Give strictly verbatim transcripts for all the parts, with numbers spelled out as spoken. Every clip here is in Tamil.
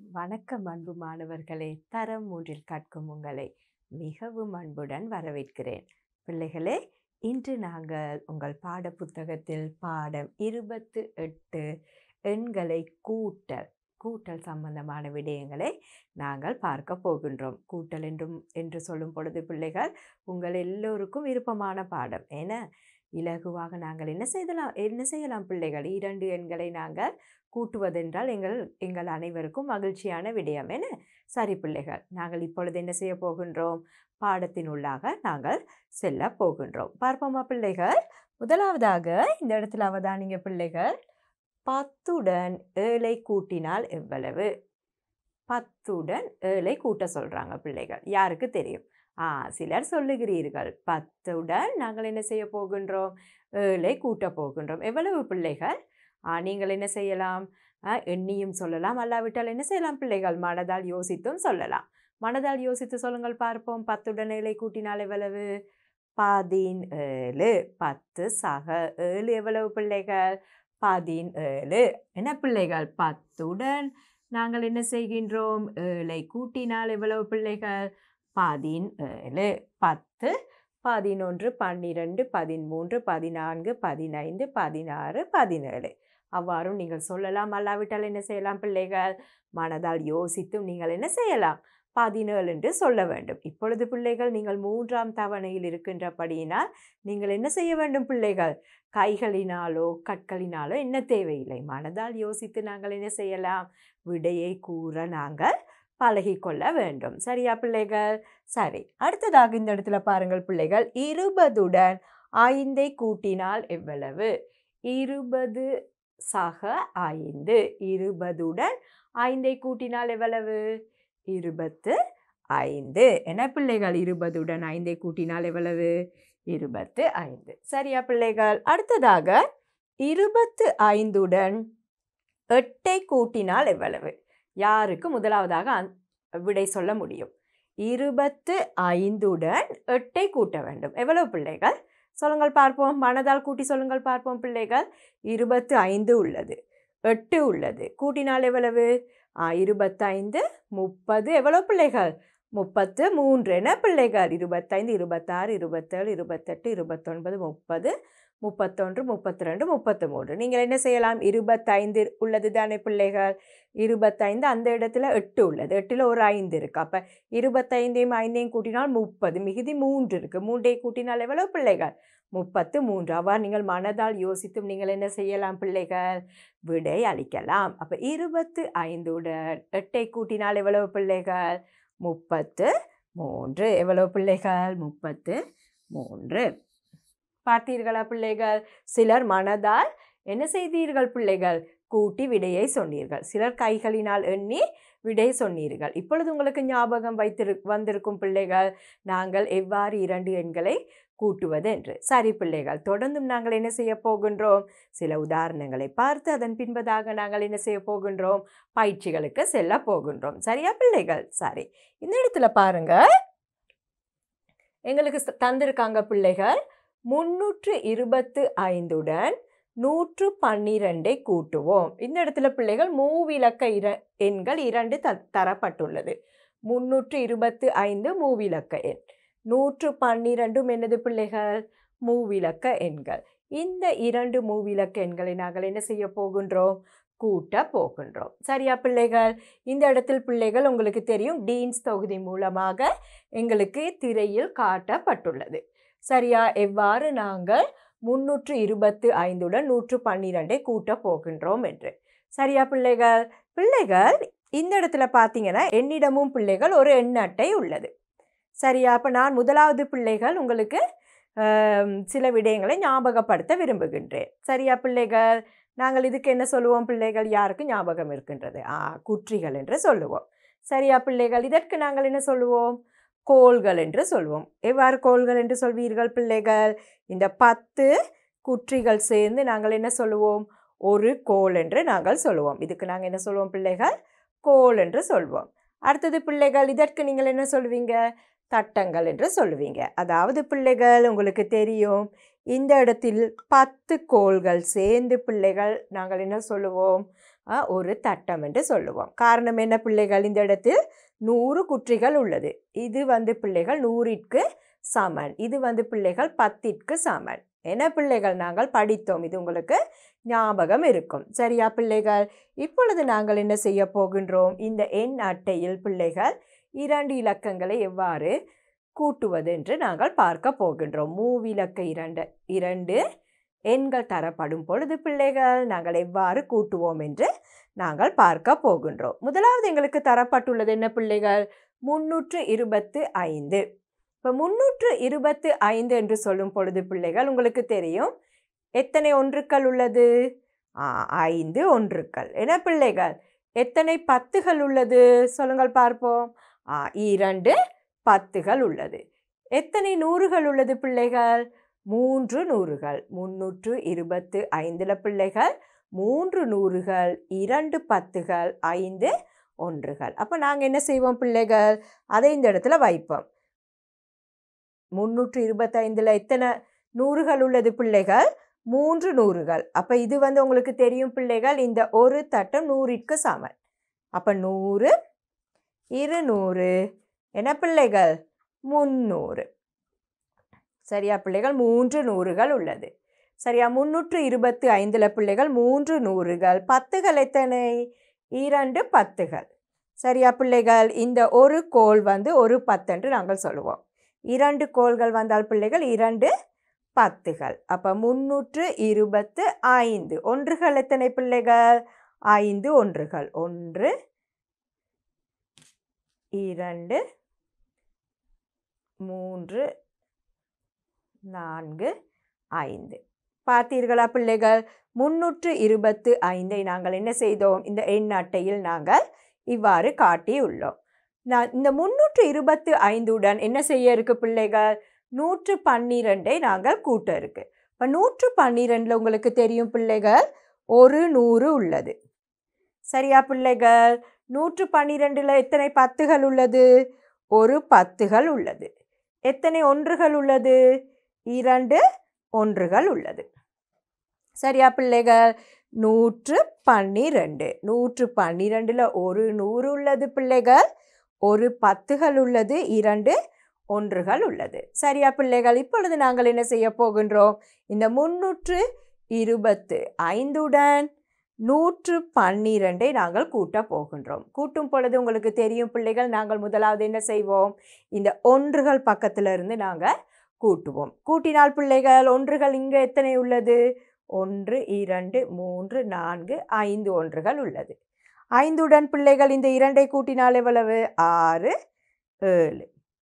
வணக்கம் அன்பு மாணவர்களே, தரம் மூன்றில் கற்கும் உங்களை மிகவும் அன்புடன் வரவேற்கிறேன். பிள்ளைகளே, இன்று நாங்கள் உங்கள் பாட புத்தகத்தில் பாடம் இருபத்து எட்டு எண்களை கூட்டல் கூட்டல் சம்பந்தமான விடயங்களை நாங்கள் பார்க்க போகின்றோம். கூட்டல் என்றும் என்று சொல்லும் பொழுது பிள்ளைகள் உங்கள் எல்லோருக்கும் விருப்பமான பாடம். ஏன்னா இலகுவாக நாங்கள் என்ன செய்யலாம் என்ன செய்யலாம் பிள்ளைகள், இரண்டு எண்களை நாங்கள் கூட்டுவதென்றால் எங்கள் எங்கள் அனைவருக்கும் மகிழ்ச்சியான விடயம். என்ன சரி பிள்ளைகள், நாங்கள் இப்பொழுது என்ன செய்ய போகின்றோம், பாடத்தின் உள்ளாக நாங்கள் செல்ல போகின்றோம். பார்ப்போமா பிள்ளைகள்? முதலாவதாக இந்த இடத்துல அவதானிங்க பிள்ளைகள், பத்துடன் ஏழை கூட்டினால் எவ்வளவு? பத்துடன் ஏழை கூட்ட சொல்றாங்க பிள்ளைகள். யாருக்கு தெரியும்? ஆ சிலர் சொல்லுகிறீர்கள், பத்துடன் நாங்கள் என்ன செய்ய போகின்றோம், ஏழை கூட்ட போகின்றோம். எவ்வளவு பிள்ளைகள்? ஆ நீங்கள் என்ன செய்யலாம், எண்ணியும் சொல்லலாம், அல்லாவிட்டால் என்ன செய்யலாம் பிள்ளைகள், மனதால் யோசித்தும் சொல்லலாம். மனதால் யோசித்து சொல்லுங்கள் பார்ப்போம். பத்துடன் ஏழை கூட்டினால் எவ்வளவு? பதினேழு. பத்து சக ஏழு எவ்வளவு பிள்ளைகள்? பதினேழு. என்ன பிள்ளைகள், பத்துடன் நாங்கள் என்ன செய்கின்றோம், ஏழை கூட்டினால் எவ்வளவு பிள்ளைகள்? பதினேழு. பத்து, பதினொன்று, பன்னிரண்டு, பதிமூன்று, பதினான்கு, பதினைந்து, பதினாறு, பதினேழு. அவ்வாறும் நீங்கள் சொல்லலாம், அல்லாவிட்டால் என்ன செய்யலாம் பிள்ளைகள், மனதால் யோசித்தும் நீங்கள் என்ன செய்யலாம், பதினேழு என்று சொல்ல வேண்டும். இப்பொழுது பிள்ளைகள் நீங்கள் மூன்றாம் தவணையில் இருக்கின்றபடியினால் நீங்கள் என்ன செய்ய வேண்டும் பிள்ளைகள், கைகளினாலோ கற்களினாலோ என்ன தேவையில்லை, மனதால் யோசித்து நாங்கள் என்ன செய்யலாம், விடையை கூற நாங்கள் பழகிக்கொள்ள வேண்டும். சரியா பிள்ளைகள்? சரி, அடுத்ததாக இந்த இடத்துல பாருங்கள் பிள்ளைகள், இருபதுடன் ஐந்தை கூட்டினால் எவ்வளவு? இருபது சக ஐந்து. இருபதுடன் ஐந்தை கூட்டினால் எவ்வளவு? இருபத்து ஐந்து. என்ன பிள்ளைகள், இருபதுடன் ஐந்தை கூட்டினால் எவ்வளவு? இருபத்து ஐந்து. சரியா பிள்ளைகள்? அடுத்ததாக இருபத்து ஐந்துடன் எட்டை கூட்டினால் எவ்வளவு? யாருக்கு முதலாவதாக விடை சொல்ல முடியும்? இருபத்து ஐந்துடன் எட்டை கூட்ட வேண்டும். எவ்வளவு பிள்ளைகள் சொல்லுங்கள் பார்ப்போம், மனதால் கூட்டி சொல்லுங்கள் பார்ப்போம் பிள்ளைகள். இருபத்து ஐந்து உள்ளது, எட்டு உள்ளது, கூட்டினால் எவ்வளவு? இருபத்தைந்து, முப்பது. எவ்வளவு பிள்ளைகள்? முப்பத்து மூன்று. என்ன பிள்ளைகள், இருபத்தைந்து, இருபத்தாறு, இருபத்தேழு, இருபத்தெட்டு, இருபத்தொன்பது, முப்பது, முப்பத்தொன்று, முப்பத்தி ரெண்டு, முப்பத்து மூன்று. நீங்கள் என்ன செய்யலாம், இருபத்தைந்து உள்ளது தானே பிள்ளைகள், இருபத்தைந்து, அந்த இடத்துல எட்டு உள்ளது, எட்டில் ஒரு ஐந்து இருக்குது. அப்போ இருபத்தைந்தையும் ஐந்தையும் கூட்டினால் முப்பது, மிகுதி மூன்று இருக்குது, மூன்றை கூட்டினால் எவ்வளவு பிள்ளைகள்? முப்பத்து மூன்று. அவ்வாறு நீங்கள் மனதால் யோசித்தும் நீங்கள் என்ன செய்யலாம் பிள்ளைகள், விடை அளிக்கலாம். அப்போ இருபத்து ஐந்துடன் எட்டை கூட்டினால் எவ்வளவு பிள்ளைகள்? முப்பத்து மூன்று. எவ்வளவு பிள்ளைகள்? முப்பத்து மூன்று. பார்த்தீர்களா பிள்ளைகள்? சிலர் மனதால் என்ன செய்தீர்கள் பிள்ளைகள், கூட்டி விடையை சொன்னீர்கள். சிலர் கைகளினால் எண்ணி விடை சொன்னீர்கள். இப்பொழுது உங்களுக்கு ஞாபகம் வைத்திரு வந்திருக்கும் பிள்ளைகள், நாங்கள் எவ்வாறு இரண்டு எண்களை கூட்டுவது என்று. சரி பிள்ளைகள், தொடர்ந்தும் நாங்கள் என்ன செய்ய போகின்றோம், சில உதாரணங்களை பார்த்து அதன் பின்பதாக நாங்கள் என்ன செய்ய போகின்றோம், பயிற்சிகளுக்கு செல்ல போகின்றோம். சரியா பிள்ளைகள்? சரி, இந்த இடத்துல பாருங்க, எங்களுக்கு தந்திருக்காங்க பிள்ளைகள், முன்னூற்று இருபத்து ஐந்துடன் நூற்று பன்னிரெண்டை கூட்டுவோம். இந்த இடத்துல பிள்ளைகள் மூவிலக்க இர எண்கள் இரண்டு த தரப்பட்டுள்ளது. முன்னூற்று இருபத்து ஐந்து மூவிலக்க எண், நூற்று பன்னிரெண்டும் என்னது பிள்ளைகள், மூவிலக்க எண்கள். இந்த இரண்டு மூவிலக்க எண்களை நாங்கள் என்ன செய்ய போகின்றோம், கூட்ட போகின்றோம். சரியா பிள்ளைகள்? இந்த இடத்தில் பிள்ளைகள் உங்களுக்கு தெரியும், டீன்ஸ் தொகுதி மூலமாக எங்களுக்கு திரையில் காட்டப்பட்டுள்ளது. சரியா? எவ்வாறு நாங்கள் முன்னூற்று இருபத்து ஐந்துடன் நூற்று பன்னிரெண்டை கூட்ட போகின்றோம் என்று. சரியா பிள்ளைகள்? பிள்ளைகள் இந்த இடத்துல பார்த்தீங்கன்னா என்னிடமும் பிள்ளைகள் ஒரு எண் அட்டை உள்ளது. சரியா? அப்போ நான் முதலாவது பிள்ளைகள் உங்களுக்கு சில விடயங்களை ஞாபகப்படுத்த விரும்புகின்றேன். சரியா பிள்ளைகள்? நாங்கள் இதுக்கு என்ன சொல்லுவோம் பிள்ளைகள், யாருக்கு ஞாபகம் இருக்கின்றது? ஆ குற்றிகள் என்று சொல்லுவோம். சரியா பிள்ளைகள்? இதற்கு நாங்கள் என்ன சொல்லுவோம், கோள்கள் என்று சொல்வோம். எவ்வாறு கோள்கள் என்று சொல்வீர்கள் பிள்ளைகள்? இந்த பத்து குற்றிகள் சேர்ந்து நாங்கள் என்ன சொல்லுவோம், ஒரு கோள் என்று நாங்கள் சொல்லுவோம். இதுக்கு நாங்கள் என்ன சொல்லுவோம் பிள்ளைகள், கோள் என்று சொல்வோம். அடுத்தது பிள்ளைகள், இதற்கு நீங்கள் என்ன சொல்லுவீங்க, தட்டங்கள் என்று சொல்லுவீங்க. அதாவது பிள்ளைகள் உங்களுக்கு தெரியும், இந்த இடத்தில் பத்து கோள்கள் சேர்ந்து பிள்ளைகள் நாங்கள் என்ன சொல்லுவோம், ஒரு தட்டம் என்று சொல்லுவோம். காரணம் என்ன பிள்ளைகள்? இந்த இடத்தில் நூறு குற்றிகள் உள்ளது. இது வந்து பிள்ளைகள் நூறிற்கு சமன். இது வந்து பிள்ளைகள் பத்திற்கு சமன். என்ன பிள்ளைகள் நாங்கள் படித்தோம். இது உங்களுக்கு ஞாபகம் இருக்கும். சரியா பிள்ளைகள்? இப்பொழுது நாங்கள் என்ன செய்ய போகின்றோம்? இந்த எண் அட்டையில் பிள்ளைகள் இரண்டு இலக்கங்களை எவ்வாறு கூட்டுவது என்று நாங்கள் பார்க்க போகின்றோம். மூவிலக்க இரண்டு இரண்டு எண்கள் தரப்படும் பொழுது பிள்ளைகள் நாங்கள் எவ்வாறு கூட்டுவோம் என்று நாங்கள் பார்க்க போகின்றோம். முதலாவது எங்களுக்கு தரப்பட்டுள்ளது என்ன பிள்ளைகள்? முன்னூற்று இருபத்து ஐந்து. இப்போ முன்னூற்று இருபத்து ஐந்து என்று சொல்லும் பொழுது பிள்ளைகள் உங்களுக்கு தெரியும் எத்தனை ஒன்றுக்கள் உள்ளது? ஐந்து ஒன்றுக்கள். என்ன பிள்ளைகள்? எத்தனை பத்துகள் உள்ளது? சொல்லுங்கள் பார்ப்போம். இரண்டு பத்துகள் உள்ளது. எத்தனை நூறுகள் உள்ளது பிள்ளைகள்? மூன்று நூறுகள். முன்னூற்று இருபத்து ஐந்துல பிள்ளைகள் மூன்று நூறுகள், இரண்டு பத்துகள், ஐந்து ஒன்றுகள். அப்போ நாங்கள் என்ன செய்வோம் பிள்ளைகள்? அதை இந்த இடத்துல வைப்போம். முன்னூற்று இருபத்தைந்துல எத்தனை நூறுகள் உள்ளது பிள்ளைகள்? மூன்று நூறுகள். அப்போ இது வந்து உங்களுக்கு தெரியும் பிள்ளைகள், இந்த ஒரு தட்டம் நூறிற்கு சமன். அப்போ நூறு, இருநூறு, என்ன பிள்ளைகள்? முன்னூறு. சரியா பிள்ளைகள்? மூன்று நூறுகள் உள்ளது. சரியா? முன்னூற்று இருபத்து ஐந்துல பிள்ளைகள் மூன்று நூறுகள். பத்துகள் எத்தனை? இரண்டு பத்துகள். சரியா பிள்ளைகள்? இந்த ஒரு கோல் வந்து ஒரு பத்து என்று நாங்கள் சொல்லுவோம். இரண்டு கோள்கள் வந்தால் பிள்ளைகள் இரண்டு பத்துகள். அப்போ முன்னூற்று இருபத்து ஐந்து. ஒன்றுகள் எத்தனை பிள்ளைகள்? ஐந்து ஒன்றுகள். ஒன்று, இரண்டு, மூன்று, நான்கு, ஐந்து. பார்த்தீர்களா பிள்ளைகள்? முன்னூற்று இருபத்து ஐந்தை நாங்கள் என்ன செய்தோம்? இந்த எண் அட்டையில் நாங்கள் இவ்வாறு காட்டியுள்ளோம். நான் இந்த முன்னூற்று இருபத்து ஐந்துடன் என்ன செய்ய இருக்கு பிள்ளைகள்? நூற்று பன்னிரெண்டை நாங்கள் கூட்ட இருக்கு. இப்போ நூற்று பன்னிரெண்டில் உங்களுக்கு தெரியும் பிள்ளைகள் ஒரு நூறு உள்ளது. சரியா பிள்ளைகள்? நூற்று பன்னிரெண்டில் எத்தனை பத்துகள் உள்ளது? ஒரு பத்துகள் உள்ளது. எத்தனை ஒன்றுகள் உள்ளது? இரண்டு ஒன்றுகள் உள்ளது. சரியா பிள்ளைகள்? நூற்று பன்னிரெண்டு. நூற்று பன்னிரெண்டில் ஒரு நூறு உள்ளது பிள்ளைகள், ஒரு பத்துகள் உள்ளது, இரண்டு ஒன்றுகள் உள்ளது. சரியா பிள்ளைகள்? இப்பொழுது நாங்கள் என்ன செய்ய போகின்றோம்? இந்த முன்னூற்று இருபத்து ஐந்துடன் நூற்று பன்னிரெண்டை நாங்கள் கூட்ட போகின்றோம். கூட்டும் பொழுது உங்களுக்கு தெரியும் பிள்ளைகள், நாங்கள் முதலாவது என்ன செய்வோம்? இந்த ஒன்றுகள் பக்கத்தில் இருந்து நாங்கள் கூட்டுவோம். கூட்டினால் பிள்ளைகள் ஒன்றுகள் இங்கே எத்தனை உள்ளது? ஒன்று, இரண்டு, மூன்று, நான்கு, ஐந்து ஒன்றுகள் உள்ளது. ஐந்துடன் பிள்ளைகள் இந்த இரண்டை கூட்டினால் எவ்வளவு? ஆறு, ஏழு.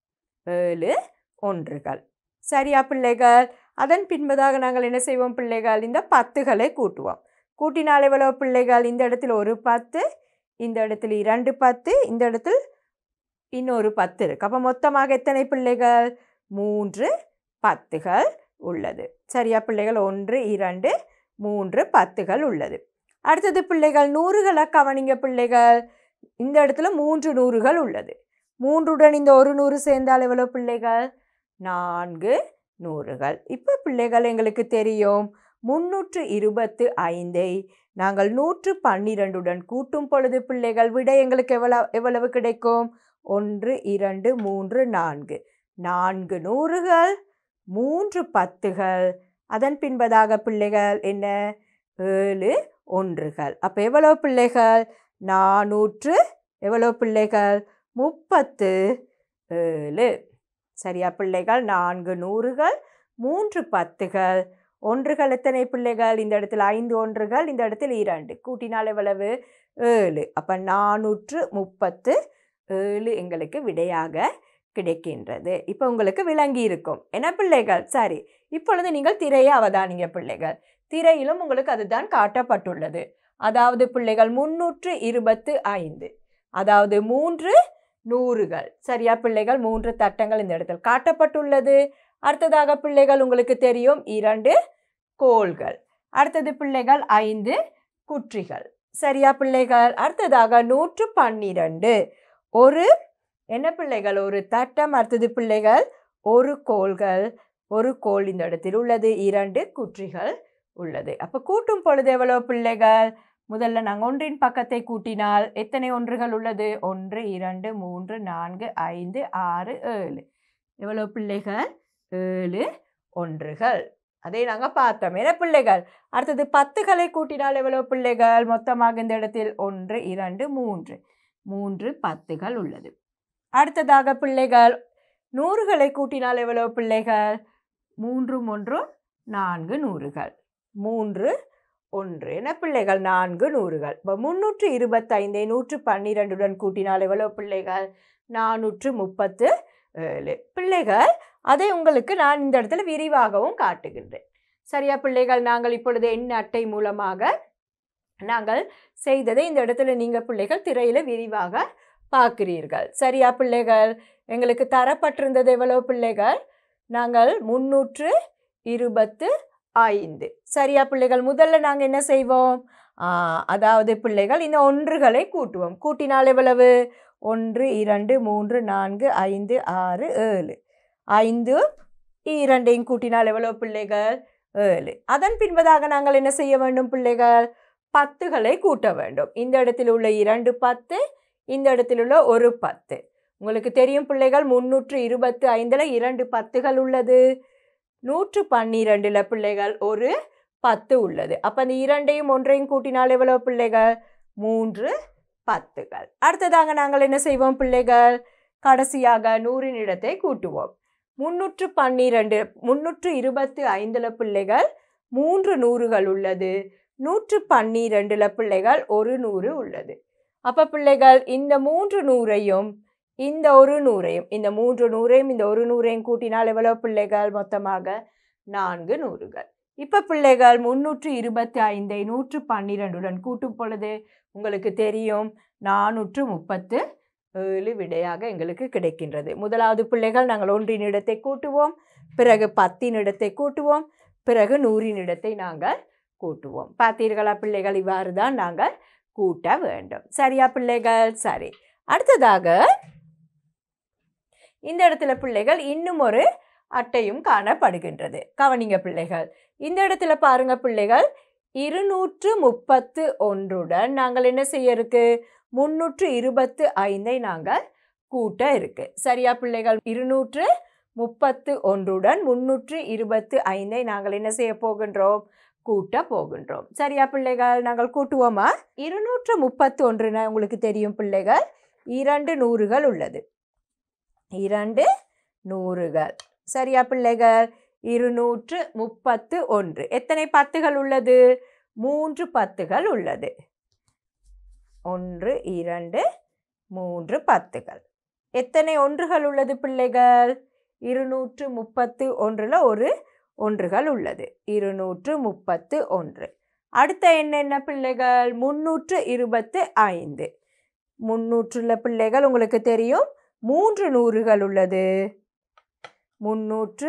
ஏழு ஒன்றுகள். சரியா பிள்ளைகள்? அதன் பின்பதாக நாங்கள் என்ன செய்வோம் பிள்ளைகள்? இந்த பத்துகளை கூட்டுவோம். கூட்டினால் எவ்வளவு பிள்ளைகள்? இந்த இடத்தில் ஒரு பத்து, இந்த இடத்தில் இரண்டு பத்து, இந்த இடத்தில் இன்னொரு பத்து இருக்கு. அப்போ மொத்தமாக எத்தனை பிள்ளைகள்? மூன்று பத்துகள் உள்ளது. சரியா பிள்ளைகள்? ஒன்று, இரண்டு, மூன்று பத்துகள் உள்ளது. அடுத்தது பிள்ளைகள் நூறுகளை கவனிங்க பிள்ளைகள். இந்த இடத்துல மூன்று நூறுகள் உள்ளது. மூன்றுடன் இந்த ஒரு நூறு சேர்ந்தால் எவ்வளவு பிள்ளைகள்? நான்கு நூறுகள். இப்போ பிள்ளைகள் எங்களுக்கு தெரியும் முன்னூற்று இருபத்து ஐந்தை நாங்கள் நூற்று பன்னிரெண்டுடன் கூட்டும் பொழுது பிள்ளைகள் விடை எங்களுக்கு எவ்வளவு எவ்வளவு கிடைக்கும்? ஒன்று, இரண்டு, மூன்று, நான்கு. நான்கு நூறுகள், மூன்று பத்துகள், அதன் பின்பதாக பிள்ளைகள் என்ன? ஏழு ஒன்றுகள். அப்போ எவ்வளவு பிள்ளைகள்? நானூற்று எவ்வளவு பிள்ளைகள்? முப்பத்து ஏழு. சரியா பிள்ளைகள்? நான்கு நூறுகள், மூன்று பத்துகள், ஒன்றுகள் எத்தனை பிள்ளைகள்? இந்த இடத்துல ஐந்து ஒன்றுகள், இந்த இடத்தில் இரண்டு. கூட்டினால் எவ்வளவு? ஏழு. அப்போ நானூற்று முப்பத்து ஏழு எங்களுக்கு விடையாக கிடைக்கின்றது. இப்போ உங்களுக்கு விளங்கி இருக்கும் என்ன பிள்ளைகள்? சரி, இப்பொழுது நீங்கள் திரையை அவதானிங்க பிள்ளைகள். திரையிலும் உங்களுக்கு அதுதான் காட்டப்பட்டுள்ளது. அதாவது பிள்ளைகள் முன்னூற்று இருபத்து ஐந்து, அதாவது மூன்று நூறுகள். சரியா பிள்ளைகள்? மூன்று தட்டங்கள் இந்த இடத்தில் காட்டப்பட்டுள்ளது. அடுத்ததாக பிள்ளைகள் உங்களுக்கு தெரியும் இரண்டு கோள்கள். அடுத்தது பிள்ளைகள் ஐந்து குற்றிகள். சரியா பிள்ளைகள்? அடுத்ததாக நூற்று பன்னிரண்டு ஒரு என்ன பிள்ளைகள்? ஒரு தட்டம். அடுத்தது பிள்ளைகள் ஒரு கோள்கள், ஒரு கோள் இந்த இடத்தில் உள்ளது, இரண்டு குற்றிகள் உள்ளது. அப்போ கூட்டும் பொழுது எவ்வளவு பிள்ளைகள்? முதல்ல நாங்கள் ஒன்றின் பக்கத்தை கூட்டினால் எத்தனை ஒன்றுகள் உள்ளது? ஒன்று, இரண்டு, மூன்று, நான்கு, ஐந்து, ஆறு, ஏழு. எவ்வளவு பிள்ளைகள்? ஏழு ஒன்றுகள். அதை நாங்கள் பார்த்தோம். என்ன பிள்ளைகள்? அடுத்தது பத்துகளை கூட்டினால் எவ்வளவு பிள்ளைகள்? மொத்தமாக இந்த இடத்தில் ஒன்று, இரண்டு, மூன்று. மூன்று பத்துகள் உள்ளது. அடுத்ததாக பிள்ளைகள் நூறுகளை கூட்டினால் எவ்வளவு பிள்ளைகள்? மூன்றும் ஒன்றும் நான்கு நூறுகள். மூன்று ஒன்று. என்ன பிள்ளைகள்? நான்கு நூறுகள். இப்போ முன்னூற்று இருபத்தைந்தை நூற்று பன்னிரெண்டுடன் கூட்டினால் எவ்வளவு பிள்ளைகள்? நானூற்று முப்பத்து ஏழு பிள்ளைகள். அதை உங்களுக்கு நான் இந்த இடத்துல விரிவாகவும் காட்டுகின்றேன். சரியா பிள்ளைகள்? நாங்கள் இப்பொழுது எண் அட்டை மூலமாக நாங்கள் செய்ததை இந்த இடத்துல நீங்கள் பிள்ளைகள் திரையில் விரிவாக பார்க்கிறீர்கள். சரியா பிள்ளைகள்? எங்களுக்கு தரப்பட்டிருந்தது எவ்வளவு பிள்ளைகள்? நாங்கள் முன்னூற்று இருபத்து ஐந்து. சரியா பிள்ளைகள்? முதல்ல நாங்கள் என்ன செய்வோம்? அதாவது பிள்ளைகள் இந்த ஒன்றுகளை கூட்டுவோம். கூட்டினால் எவ்வளவு? ஒன்று, இரண்டு, மூன்று, நான்கு, ஐந்து, ஆறு, ஏழு. ஐந்து இரண்டையும் கூட்டினால் எவ்வளவு பிள்ளைகள்? ஏழு. அதன் பின்பதாக நாங்கள் என்ன செய்ய வேண்டும் பிள்ளைகள்? பத்துகளை கூட்ட வேண்டும். இந்த இடத்தில் உள்ள இரண்டு பத்து, இந்த இடத்தில் உள்ள ஒரு பத்து. உங்களுக்கு தெரியும் பிள்ளைகள், முன்னூற்று இருபத்து ஐந்தில் இரண்டு பத்துகள் உள்ளது. நூற்று பன்னிரெண்டில் பிள்ளைகள் ஒரு பத்து உள்ளது. அப்போ அந்த இரண்டையும் ஒன்றையும் கூட்டினால் எவ்வளவு பிள்ளைகள்? மூன்று பத்துகள். அடுத்ததாக நாங்கள் என்ன செய்வோம் பிள்ளைகள்? கடைசியாக நூறின் இடத்தை கூட்டுவோம். முன்னூற்று பன்னிரெண்டு முன்னூற்று இருபத்தி ஐந்தில் பிள்ளைகள் மூன்று நூறுகள் உள்ளது. நூற்று பன்னிரெண்டில் பிள்ளைகள் ஒரு நூறு உள்ளது. அப்போ பிள்ளைகள் இந்த மூன்று நூறையும் இந்த ஒரு நூறையும் இந்த மூன்று நூறையும் இந்த ஒரு நூறையும் கூட்டினால் எவ்வளவு பிள்ளைகள்? மொத்தமாக நான்கு நூறுகள். இப்போ பிள்ளைகள் முன்னூற்று இருபத்தி ஐந்தை நூற்று பன்னிரெண்டுடன் கூட்டும் பொழுது உங்களுக்கு தெரியும் நானூற்று முப்பத்து ஏழு விடையாக எங்களுக்கு கிடைக்கின்றது. முதலாவது பிள்ளைகள் நாங்கள் ஒன்றின் இடத்தை கூட்டுவோம், பிறகு பத்தின் இடத்தை கூட்டுவோம், பிறகு நூறின் இடத்தை நாங்கள் கூட்டுவோம். பார்த்தீர்களா பிள்ளைகள்? இவ்வாறு தான் நாங்கள் கூட்ட வேண்டும். சரியா பிள்ளைகள்? சரி. அடுத்ததாக இந்த இடத்துல பிள்ளைகள் இன்னும் ஒரு அட்டையும் காணப்படுகின்றது. கவனிங்க பிள்ளைகள். இந்த இடத்துல பாருங்க பிள்ளைகள், இருநூற்று முப்பத்து ஒன்றுடன் நாங்கள் என்ன செய்ய இருக்கு? முன்னூற்று இருபத்து ஐந்தை நாங்கள் கூட்ட இருக்கு. சரியா பிள்ளைகள்? இருநூற்று முப்பத்து ஒன்றுடன் முன்னூற்று இருபத்து ஐந்தை நாங்கள் என்ன செய்ய போகின்றோம்? கூட்ட போகின்றோம். சரியா பிள்ளைகள்? நாங்கள் கூட்டுவோமா? இருநூற்று முப்பத்து ஒன்றுனா உங்களுக்கு தெரியும் பிள்ளைகள், இரண்டு நூறுகள் உள்ளது. இரண்டு நூறுகள். சரியா பிள்ளைகள்? இருநூற்று முப்பத்து ஒன்று. எத்தனை பத்துகள் உள்ளது? மூன்று பத்துகள் உள்ளது. ஒன்று, இரண்டு, மூன்று பத்துகள். எத்தனை ஒன்றுகள் உள்ளது பிள்ளைகள்? இருநூற்று முப்பத்து ஒன்றில் ஒரு ஒன்றுகள் உள்ளது. இருநூற்று முப்பத்து ஒன்று. அடுத்த எண் என்ன பிள்ளைகள்? முன்னூற்று இருபத்து ஐந்து. முன்னூற்றுள்ள பிள்ளைகள் உங்களுக்கு தெரியும் மூன்று நூறுகள் உள்ளது. முன்னூற்று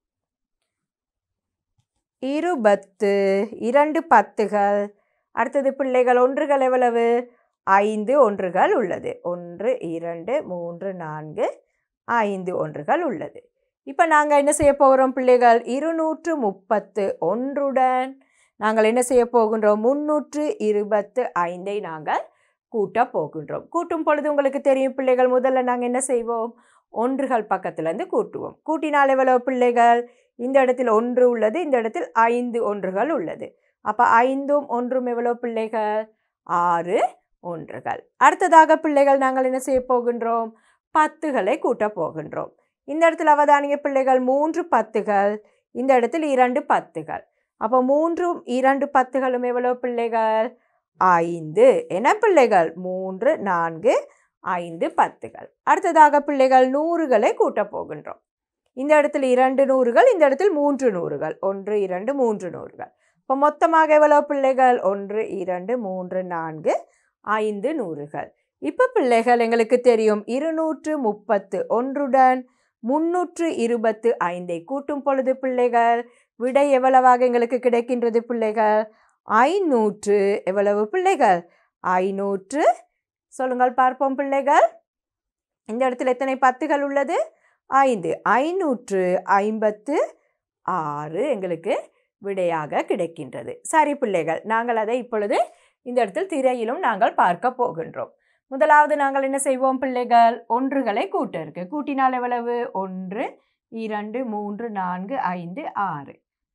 இருபத்து இரண்டு பத்துகள். அடுத்தது பிள்ளைகள் ஒன்றுகள் எவ்வளவு? ஐந்து ஒன்றுகள் உள்ளது. ஒன்று, இரண்டு, மூன்று, நான்கு, ஐந்து ஒன்றுகள் உள்ளது. இப்போ நாங்கள் என்ன செய்ய போகிறோம் பிள்ளைகள்? இருநூற்று முப்பத்து ஒன்றுடன் நாங்கள் என்ன செய்ய போகின்றோம்? முன்னூற்று இருபத்து ஐந்தை நாங்கள் கூட்ட போகின்றோம். கூட்டும் பொழுது உங்களுக்கு தெரியும் பிள்ளைகள், முதல்ல நாங்கள் என்ன செய்வோம்? ஒன்றுகள் பக்கத்துலேருந்து கூட்டுவோம். கூட்டினால் எவ்வளவு பிள்ளைகள்? இந்த இடத்தில் ஒன்று உள்ளது, இந்த இடத்தில் ஐந்து ஒன்றுகள் உள்ளது. அப்போ ஐந்தும் ஒன்றும் எவ்வளவு பிள்ளைகள்? ஆறு ஒன்றுகள். அடுத்ததாக பிள்ளைகள் நாங்கள் என்ன செய்ய போகின்றோம்? பத்துகளை கூட்ட போகின்றோம். இந்த இடத்துல அவதானிய பிள்ளைகள், மூன்று பத்துகள், இந்த இடத்தில் இரண்டு பத்துகள். அப்போ மூன்றும் இரண்டு பத்துகளும் எவ்வளவு பிள்ளைகள்? ஐந்து. என்ன பிள்ளைகள்? மூன்று, நான்கு, ஐந்து பத்துகள். அடுத்ததாக பிள்ளைகள் நூறுகளை கூட்ட போகின்றோம். இந்த இடத்தில் இரண்டு நூறுகள், இந்த இடத்தில் மூன்று நூறுகள். ஒன்று, இரண்டு, மூன்று நூறுகள். இப்போ மொத்தமாக எவ்வளவு பிள்ளைகள்? ஒன்று, இரண்டு, மூன்று, நான்கு, ஐந்து நூறுகள். இப்போ பிள்ளைகள் எங்களுக்கு தெரியும் இருநூற்று முப்பத்து ஒன்றுடன் முன்னூற்று இருபத்து ஐந்தை கூட்டும் பொழுது பிள்ளைகள் விடை எவ்வளவாக எங்களுக்கு கிடைக்கின்றது பிள்ளைகள்? ஐநூற்று எவ்வளவு பிள்ளைகள்? ஐநூற்று. சொல்லுங்கள் பார்ப்போம் பிள்ளைகள். இந்த இடத்துல எத்தனை பத்துகள் உள்ளது? ஐந்து. ஐநூற்று ஐம்பத்து ஆறு எங்களுக்கு விடையாக கிடைக்கின்றது. சரி பிள்ளைகள், நாங்கள் அதை இப்பொழுது இந்த இடத்தில் திரையிலும் நாங்கள் பார்க்க போகின்றோம். முதலாவது நாங்கள் என்ன செய்வோம் பிள்ளைகள்? ஒன்றுகளை கூட்ட இருக்கு. கூட்டினால் எவ்வளவு? ஒன்று, இரண்டு, மூன்று, நான்கு, ஐந்து, ஆறு.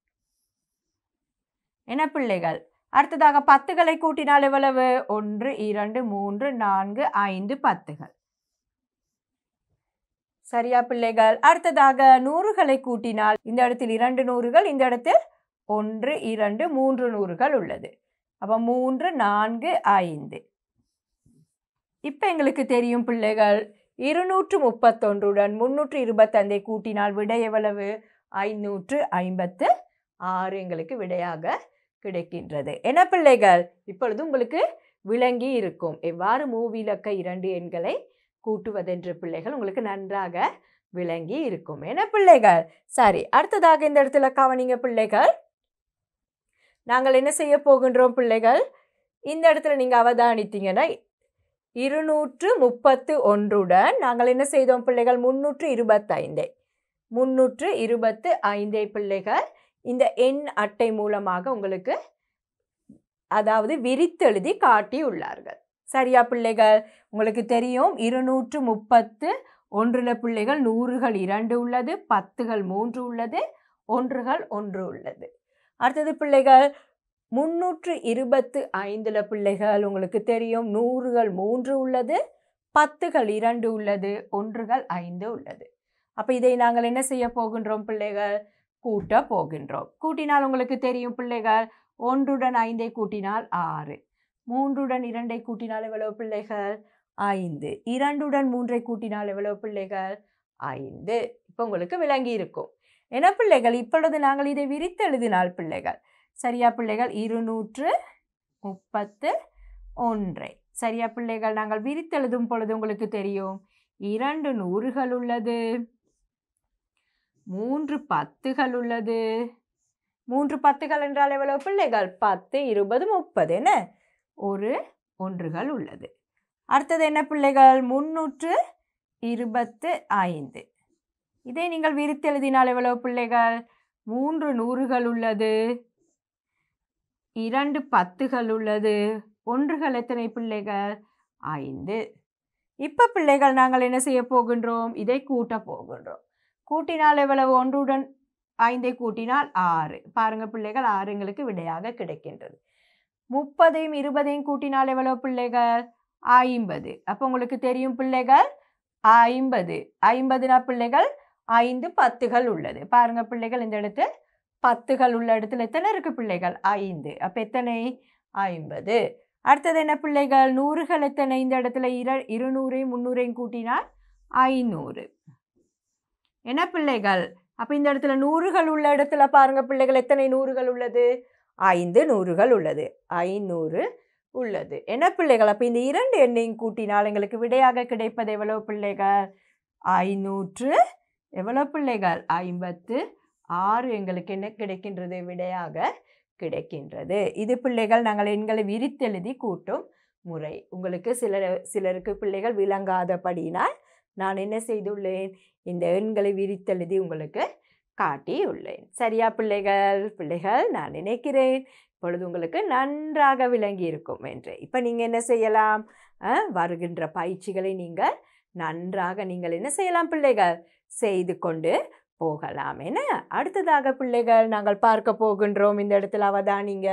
என்ன பிள்ளைகள்? அடுத்ததாக பத்துகளை கூட்டினால் எவ்வளவு? ஒன்று, இரண்டு, மூன்று, நான்கு, ஐந்து பத்துகள். சரியா பிள்ளைகள்? அடுத்ததாக நூறுகளை கூட்டினால் இந்த இடத்தில் இரண்டு நூறுகள், இந்த இடத்தில் ஒன்று, இரண்டு, மூன்று நூறுகள் உள்ளது. அப்ப மூன்று, நான்கு, ஐந்து. இப்ப எங்களுக்கு தெரியும் பிள்ளைகள், இருநூற்று முப்பத்தொன்றுடன் முன்னூற்று இருபத்தைந்தை கூட்டினால் விடை எவ்வளவு? ஐநூற்று ஐம்பத்து ஆறு எங்களுக்கு விடையாக கிடைக்கின்றது. என்ன பிள்ளைகள்? இப்பொழுது உங்களுக்கு விளங்கி இருக்கும் எவ்வாறு மூவிலக்க இரண்டு எண்களை கூட்டுவதென்று பிள்ளைகள் உங்களுக்கு நன்றாக விளங்கி இருக்கும். என்ன பிள்ளைகள்? சரி, அடுத்ததாக இந்த இடத்துல கவனிங்க பிள்ளைகள். நாங்கள் என்ன செய்ய போகின்றோம் பிள்ளைகள்? இந்த இடத்துல நீங்க அவதானித்தீங்கன்னா இருநூற்று முப்பத்து ஒன்றுடன் நாங்கள் என்ன செய்தோம் பிள்ளைகள்? முன்னூற்று இருபத்தைந்தை முன்னூற்று இருபத்து ஐந்தை பிள்ளைகள் இந்த எண் அட்டை மூலமாக உங்களுக்கு அதாவது விரித்தெழுதி காட்டியுள்ளார்கள். சரியா பிள்ளைகள்? உங்களுக்கு தெரியும் இருநூற்று முப்பத்து ஒன்றுல பிள்ளைகள் நூறுகள் இரண்டு உள்ளது, பத்துகள் மூன்று உள்ளது, ஒன்றுகள் ஒன்று உள்ளது. அடுத்தது பிள்ளைகள் முன்னூற்று இருபத்து ஐந்துல பிள்ளைகள் உங்களுக்கு தெரியும் நூறுகள் மூன்று உள்ளது, பத்துகள் இரண்டு உள்ளது, ஒன்றுகள் ஐந்து உள்ளது. அப்ப இதை நாங்கள் என்ன செய்ய போகின்றோம் பிள்ளைகள்? கூட்ட போகின்றோம். கூட்டினால் உங்களுக்கு தெரியும் பிள்ளைகள், ஒன்றுடன் ஐந்தை கூட்டினால் ஆறு, மூன்றுடன் இரண்டை கூட்டினால் எவ்வளவு பிள்ளைகள்? ஐந்து, இரண்டுடன் மூன்றை கூட்டினால் எவ்வளவு பிள்ளைகள்? ஐந்து. இப்போ உங்களுக்கு விளங்கி இருக்கும். என்ன பிள்ளைகள்? இப்பொழுது நாங்கள் இதை விரித்து எழுதினால் பிள்ளைகள் சரியா பிள்ளைகள்? இருநூற்று முப்பத்து ஒன்றை சரியா பிள்ளைகள்? நாங்கள் விரித்து எழுதும் பொழுது உங்களுக்கு தெரியும் இரண்டு நூறுகள் உள்ளது, மூன்று பத்துகள் உள்ளது. மூன்று பத்துகள் என்றால் எவ்வளவு பிள்ளைகள்? பத்து, இருபது, முப்பது. என்ன ஒரு ஒன்றுகள் உள்ளது. அடுத்தது என்ன பிள்ளைகள்? முன்னூற்று இருபத்து ஐந்து. இதை நீங்கள் விரித்து எழுதினால் எவ்வளவு பிள்ளைகள்? மூன்று நூறுகள் உள்ளது, இரண்டு பத்துகள் உள்ளது, ஒன்றுகள் எத்தனை பிள்ளைகள்? ஐந்து. இப்ப பிள்ளைகள் நாங்கள் என்ன செய்ய போகின்றோம்? இதை கூட்ட போகின்றோம். கூட்டினால் எவ்வளவு? ஒன்றுடன் ஐந்தை கூட்டினால் ஆறு. பாருங்க பிள்ளைகள், ஆறு எங்களுக்கு விடையாக கிடைக்கின்றது. முப்பதையும் இருபதையும் கூட்டினால் எவ்வளவு பிள்ளைகள்? ஐம்பது. அப்போ உங்களுக்கு தெரியும் பிள்ளைகள் ஐம்பது. ஐம்பதுனா பிள்ளைகள் ஐந்து பத்துகள் உள்ளது. பாருங்க பிள்ளைகள், இந்த இடத்துல பத்துகள் உள்ள இடத்துல எத்தனை இருக்கு பிள்ளைகள்? ஐந்து. அப்ப எத்தனை? ஐம்பது. அடுத்தது என்ன பிள்ளைகள்? நூறுகள் எத்தனை? இந்த இடத்துல இர இருநூறையும் முன்னூறையும் கூட்டினால் ஐநூறு. என்ன பிள்ளைகள்? அப்ப இந்த இடத்துல நூறுகள் உள்ள இடத்துல பாருங்க பிள்ளைகள், எத்தனை நூறுகள் உள்ளது? ஐந்து நூறுகள் உள்ளது, ஐநூறு உள்ளது. என்ன பிள்ளைகள்? அப்ப இந்த இரண்டு எண்ணையும் கூட்டினால் எங்களுக்கு விடையாக கிடைப்பது எவ்வளவு பிள்ளைகள்? ஐநூற்று எவ்வளவு பிள்ளைகள்? ஐம்பத்து ஆறு எங்களுக்கு என்ன கிடைக்கின்றது? விடையாக கிடைக்கின்றது. இது பிள்ளைகள் நாங்கள் எண்களை விரித்தெழுதி கூட்டும் முறை. உங்களுக்கு சிலர் சிலருக்கு பிள்ளைகள் விளங்காதபடினால் நான் என்ன செய்துள்ளேன்? இந்த எண்களை விரித்தெழுதி உங்களுக்கு காட்டியுள்ளேன். சரியா பிள்ளைகள்? பிள்ளைகள் நான் நினைக்கிறேன் இப்பொழுது உங்களுக்கு நன்றாக விளங்கி இருக்கும் என்று. இப்போ நீங்கள் என்ன செய்யலாம்? வருகின்ற பயிற்சிகளை நீங்கள் நன்றாக நீங்கள் என்ன செய்யலாம் பிள்ளைகள்? செய்து கொண்டு போகலாம். என்ன அடுத்ததாக பிள்ளைகள் நாங்கள் பார்க்க போகின்றோம். இந்த இடத்துல அவதானிங்க.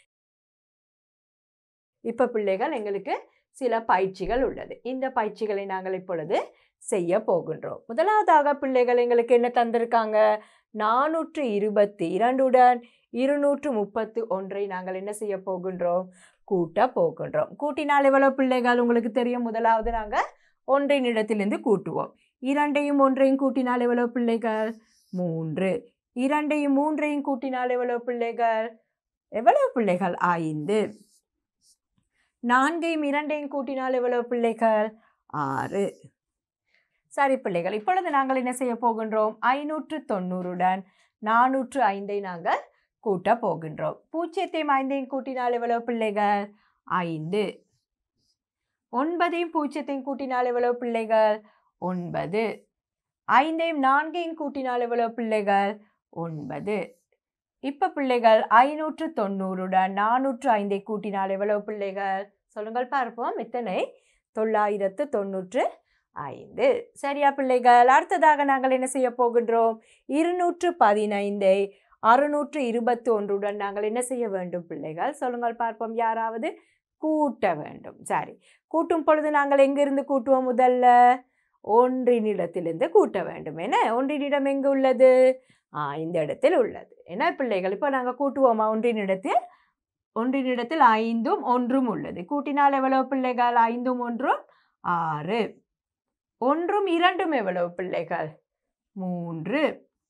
இப்போ பிள்ளைகள் எங்களுக்கு சில பயிற்சிகள் உள்ளது. இந்த பயிற்சிகளை நாங்கள் இப்பொழுது செய்ய போகின்றோம். முதலாவதாக பிள்ளைகள் எங்களுக்கு என்ன தந்திருக்காங்க? நானூற்று இருபத்தி இரண்டுடன் இருநூற்று முப்பத்து ஒன்றை நாங்கள் என்ன செய்ய போகின்றோம்? கூட்ட போகின்றோம். கூட்டினால் எவ்வளவு பிள்ளைகள்? உங்களுக்கு தெரியும். முதலாவது நாங்கள் ஒன்றின் இடத்திலிருந்து கூட்டுவோம். இரண்டையும் ஒன்றையும் கூட்டினால் எவ்வளவு பிள்ளைகள்? மூன்று. இரண்டையும் மூன்றையும் கூட்டினால் எவ்வளவு பிள்ளைகள்? எவ்வளவு பிள்ளைகள்? ஐந்து. நான்கையும் இரண்டையும் கூட்டினால் எவ்வளவு பிள்ளைகள்? ஆறு. சரி பிள்ளைகள், இப்பொழுது நாங்கள் என்ன செய்ய போகின்றோம்? ஐநூற்று தொண்ணூறுடன் நானூற்று ஐந்தை நாங்கள் கூட்ட போகின்றோம். பூஜ்ஜியத்தையும் ஐந்தையும் கூட்டினால் எவ்வளவு பிள்ளைகள்? ஐந்து. ஒன்பதையும் பூஜ்ஜியத்தையும் கூட்டினால் எவ்வளவு பிள்ளைகள்? ஒன்பது. ஐந்தையும் நான்கையும் கூட்டினால் எவ்வளவு பிள்ளைகள்? ஒன்பது. இப்போ பிள்ளைகள் ஐநூற்று தொண்ணூறுடன் நானூற்று ஐந்தை கூட்டினால் எவ்வளவு பிள்ளைகள் சொல்லுங்கள் பார்ப்போம். எத்தனை? தொள்ளாயிரத்து தொண்ணூற்று ஐந்து. சரியா பிள்ளைகள்? அடுத்ததாக நாங்கள் என்ன செய்ய போகின்றோம்? இருநூற்று பதினைந்தை அறுநூற்று இருபத்தி ஒன்றுடன் நாங்கள் என்ன செய்ய வேண்டும் பிள்ளைகள் சொல்லுங்கள் பார்ப்போம். யாராவது கூட்ட வேண்டும். சரி, கூட்டும் பொழுது நாங்கள் எங்கிருந்து கூட்டுவோம்? முதல்ல ஒன்றினிடத்திலிருந்து கூட்ட வேண்டும். என்ன ஒன்றினிடம் எங்கு உள்ளது? ஆ இந்த இடத்தில் உள்ளது. என்ன பிள்ளைகள்? இப்போ நாங்கள் கூட்டுவோமா? ஒன்றினிடத்தில் ஒன்றினிடத்தில் ஐந்தும் ஒன்றும் உள்ளது. கூட்டினால் எவ்வளவு பிள்ளைகள்? ஐந்தும் ஒன்றும் ஆறு. ஒன்றும் இரண்டும் எவ்வளவு பிள்ளைகள்? மூன்று.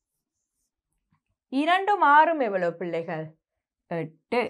இரண்டும் ஆறும் எவ்வளவு பிள்ளைகள்? எட்டு.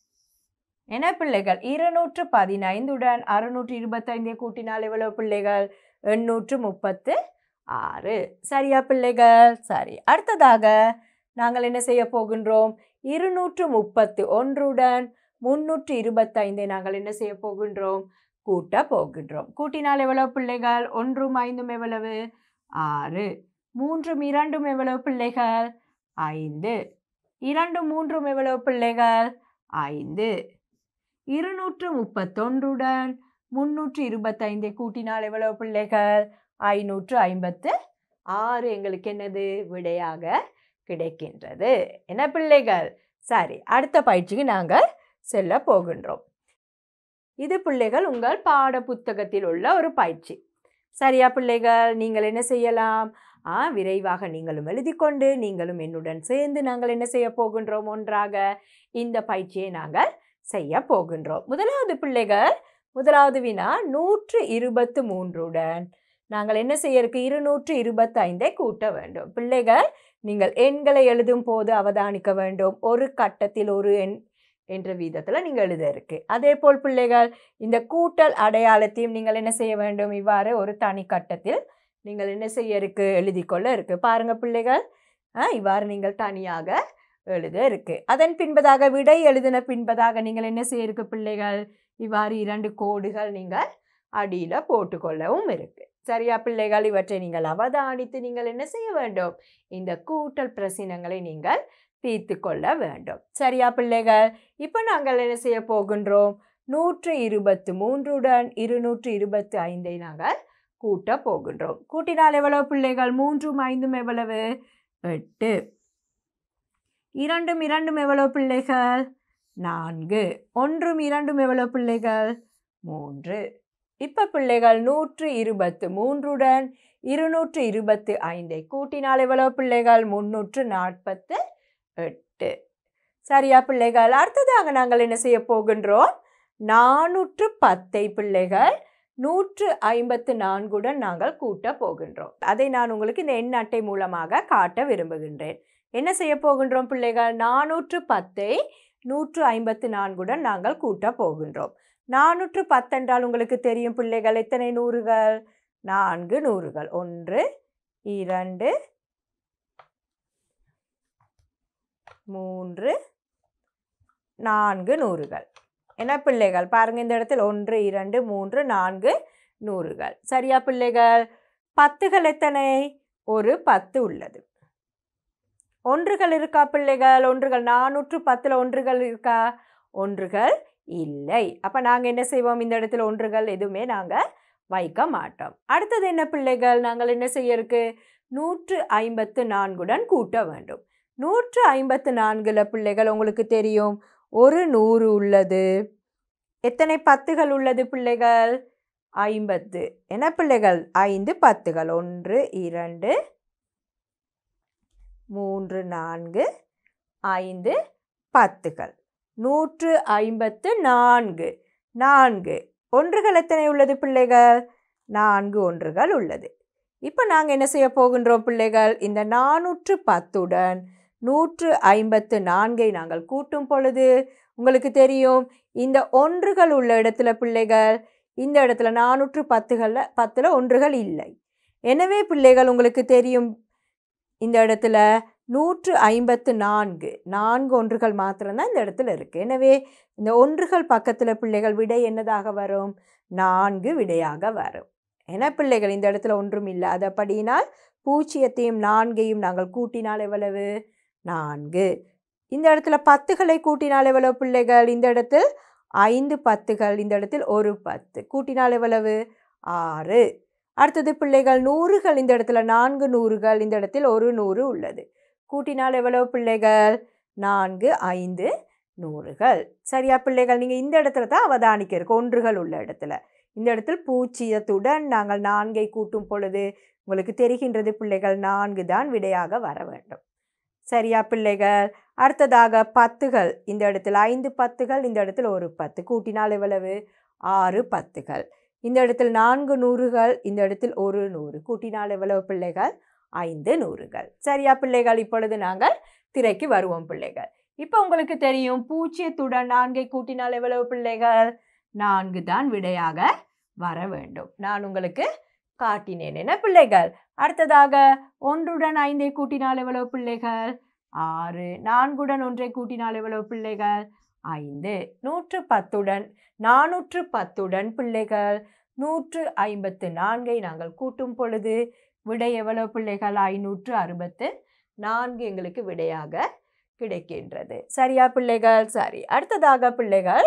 என்ன பிள்ளைகள்? இருநூற்று பதினைந்துடன் அறுநூற்று இருபத்தைந்தை கூட்டினால் எவ்வளவு பிள்ளைகள்? எண்ணூற்று முப்பத்து ஆறு. சரியா பிள்ளைகள்? சரி, அடுத்ததாக நாங்கள் என்ன செய்ய போகின்றோம்? இருநூற்று முப்பத்து ஒன்றுடன் முன்னூற்று இருபத்தைந்தை நாங்கள் என்ன செய்ய போகின்றோம்? கூட்ட போகின்றோம். கூட்டினால் எவ்வளவு பிள்ளைகள்? ஒன்றும் ஐந்தும் எவ்வளவு? ஆறு. மூன்றும் இரண்டும் எவ்வளவு பிள்ளைகள்? ஐந்து. இரண்டு மூன்றும் எவ்வளவு பிள்ளைகள்? ஐந்து. இருநூற்று முப்பத்தொன்றுடன் முன்னூற்று இருபத்தைந்தை கூட்டினால் எவ்வளவு பிள்ளைகள்? ஐநூற்று ஐம்பத்து ஆறு எங்களுக்கு என்னது விடையாக கிடைக்கின்றது. என்ன பிள்ளைகள்? சரி, அடுத்த பயிற்சிக்கு நாங்கள் செல்ல போகின்றோம். இது பிள்ளைகள் உங்கள் பாட புத்தகத்தில் உள்ள ஒரு பயிற்சி. சரியா பிள்ளைகள்? நீங்கள் என்ன செய்யலாம்? ஆ விரைவாக நீங்களும் எழுதி கொண்டு நீங்களும் என்னுடன் சேர்ந்து நாங்கள் என்ன செய்ய போகின்றோம்? ஒன்றாக இந்த பயிற்சியை நாங்கள் செய்ய போகின்றோம். முதலாவது பிள்ளைகள், முதலாவது வினா நூற்று இருபத்து மூன்றுடன் நாங்கள் என்ன செய்ய இருக்கு? இருநூற்று இருபத்தி ஐந்தை கூட்ட வேண்டும். பிள்ளைகள், நீங்கள் எண்களை எழுதும் போது அவதானிக்க வேண்டும். ஒரு கட்டத்தில் ஒரு எண் என்ற விதத்தில் நீங்கள் எழுத இருக்கு. அதே போல் பிள்ளைகள், இந்த கூட்டல் அடையாளத்தையும் நீங்கள் என்ன செய்ய வேண்டும்? இவ்வாறு ஒரு தனி கட்டத்தில் நீங்கள் என்ன செய்ய இருக்கு? எழுதி கொள்ள இருக்கு. பாருங்க பிள்ளைகள், இவ்வாறு நீங்கள் தனியாக எழுத இருக்கு. அதன் பின்பதாக விடை எழுதின பின்பதாக நீங்கள் என்ன செய்ய இருக்கு பிள்ளைகள்? இவ்வாறு இரண்டு கோடுகள் நீங்கள் அடியில போட்டுக்கொள்ளவும் இருக்கு. சரியா பிள்ளைகள்? இவற்றை நீங்கள் அவதானித்து நீங்கள் என்ன செய்ய வேண்டும்? இந்த கூட்டல் பிரச்சனைகளை நீங்கள் தீர்த்து கொள்ள வேண்டும். சரியா பிள்ளைகள்? இப்போ நாங்கள் என்ன செய்ய போகின்றோம்? நூற்று இருபத்து மூன்றுடன் இருநூற்று இருபத்தி ஐந்தை நாங்கள் கூட்ட போகின்றோம். கூட்டினால் எவ்வளவு பிள்ளைகள்? மூன்றும் ஐந்தும் எவ்வளவு? எட்டு. இரண்டும் இரண்டும் எவ்வளவு பிள்ளைகள்? நான்கு. ஒன்றும் இரண்டும் எவ்வளவு பிள்ளைகள்? மூன்று. இப்போ பிள்ளைகள், நூற்று இருபத்து மூன்றுடன் இருநூற்று இருபத்தி ஐந்தை கூட்டினால் எவ்வளவு பிள்ளைகள்? முன்னூற்று நாற்பத்து எட்டு. சரியா பிள்ளைகள்? அடுத்ததாக நாங்கள் என்ன செய்ய போகின்றோம்? நானூற்று பத்தை பிள்ளைகள் நூற்று ஐம்பத்து நான்குடன் நாங்கள் கூட்ட போகின்றோம். அதை நான் உங்களுக்கு இந்த எண் அட்டை மூலமாக காட்ட விரும்புகின்றேன். என்ன செய்ய போகின்றோம் பிள்ளைகள்? நானூற்று பத்தை நூற்று ஐம்பத்து நான்குடன் நாங்கள் கூட்ட போகின்றோம். நானூற்று பத்தென்றால் உங்களுக்கு தெரியும் பிள்ளைகள், எத்தனை நூறுகள்? நான்கு நூறுகள். ஒன்று, இரண்டு, மூன்று, நான்கு நூறுகள். என்ன பிள்ளைகள்? பாருங்க, இந்த இடத்தில் ஒன்று, இரண்டு, மூன்று, நான்கு நூறுகள். சரியா பிள்ளைகள்? பத்துகள் எத்தனை? ஒரு பத்து உள்ளது. ஒன்றுகள் இருக்கா பிள்ளைகள்? ஒன்றுகள் நானூற்று பத்தில் ஒன்றுகள் இருக்கா? ஒன்றுகள் இல்லை. அப்போ நாங்கள் என்ன செய்வோம்? இந்த இடத்துல ஒன்றுகள் எதுவுமே நாங்கள் வைக்க மாட்டோம். அடுத்தது என்ன பிள்ளைகள்? நாங்கள் என்ன செய்ய இருக்கு? நூற்று ஐம்பத்து நான்குடன் கூட்ட வேண்டும். நூற்று ஐம்பத்து நான்குல பிள்ளைகள் உங்களுக்கு தெரியும் ஒரு நூறு உள்ளது. எத்தனை பத்துகள் உள்ளது பிள்ளைகள்? ஐம்பத்து. என்ன பிள்ளைகள்? ஐந்து பத்துகள். ஒன்று, இரண்டு, மூன்று, நான்கு, ஐந்து பத்துகள். நூற்று ஐம்பத்து நான்கு. நான்கு. ஒன்றுகள் எத்தனை உள்ளது பிள்ளைகள்? நான்கு ஒன்றுகள் உள்ளது. இப்போ நாங்கள் என்ன செய்ய போகின்றோம் பிள்ளைகள்? இந்த நானூற்று பத்துடன் நூற்று ஐம்பத்து நான்கை நாங்கள் கூட்டும் பொழுது உங்களுக்கு தெரியும், இந்த ஒன்றுகள் உள்ள இடத்துல பிள்ளைகள், இந்த இடத்துல நானூற்று பத்துகளில் பத்தில் ஒன்றுகள் இல்லை. எனவே பிள்ளைகள் உங்களுக்கு தெரியும், இந்த இடத்துல நூற்று ஐம்பத்து நான்கு நான்கு ஒன்றுகள் மாத்திரம்தான் இந்த இடத்துல இருக்குது. எனவே இந்த ஒன்றுகள் பக்கத்தில் பிள்ளைகள் விடை என்னதாக வரும்? நான்கு விடையாக வரும். ஏன்னா பிள்ளைகள் இந்த இடத்துல ஒன்றும் இல்லை. அதப்படினால் பூஜ்ஜியத்தையும் நான்கையும் நாங்கள் கூட்டினால் எவ்வளவு? நான்கு. இந்த இடத்துல பத்துகளை கூட்டினால் எவ்வளவு பிள்ளைகள்? இந்த இடத்தில் ஐந்து பத்துகள், இந்த இடத்தில் ஒரு பத்து. கூட்டினால் எவ்வளவு? ஆறு. அடுத்தது பிள்ளைகள் நூறுகள், இந்த இடத்துல நான்கு நூறுகள், இந்த இடத்தில் ஒரு நூறு உள்ளது. கூட்டினால் எவ்வளவு பிள்ளைகள்? நான்கு ஐந்து நூறுகள். சரியா பிள்ளைகள்? நீங்கள் இந்த இடத்துல தான் அவதானிக்க இருக்கு, ஒன்றுகள் உள்ள இடத்துல. இந்த இடத்தில் பூச்சியத்துடன் நாங்கள் நான்கை கூட்டும் பொழுது உங்களுக்கு தெரிகின்றது பிள்ளைகள், நான்கு தான் விடையாக வர வேண்டும். சரியா பிள்ளைகள்? அடுத்ததாக பத்துகள், இந்த இடத்தில் ஐந்து பத்துகள், இந்த இடத்தில் ஒரு பத்து. கூட்டினால் எவ்வளவு? ஆறு பத்துகள். இந்த இடத்தில் நான்கு நூறுகள், இந்த இடத்தில் ஒரு நூறு. கூட்டினால் எவ்வளவு பிள்ளைகள்? ஐந்து நூறுகள். சரியா பிள்ளைகள்? இப்பொழுது நாங்கள் திரைக்கு வருவோம் பிள்ளைகள். இப்போ உங்களுக்கு தெரியும் பூஜ்ஜியத்துடன் நான்கை கூட்டினால் எவ்வளவு பிள்ளைகள்? நான்கு தான் விடையாக வர வேண்டும். நான் உங்களுக்கு காட்டினேன் என்ன பிள்ளைகள்? அடுத்ததாக ஒன்றுடன் ஐந்தை கூட்டினால் எவ்வளவு பிள்ளைகள்? ஆறு. நான்குடன் ஒன்றை கூட்டினால் எவ்வளவு பிள்ளைகள்? ஐந்து. நூற்று பத்துடன் நானூற்று பத்துடன் பிள்ளைகள் நூற்று ஐம்பத்து நான்கை நாங்கள் கூட்டும் பொழுது விடை எவ்வளவு பிள்ளைகள்? ஐநூற்று அறுபத்து நான்கு எங்களுக்கு விடையாக கிடைக்கின்றது. சரியா பிள்ளைகள்? சரி. அடுத்ததாக பிள்ளைகள்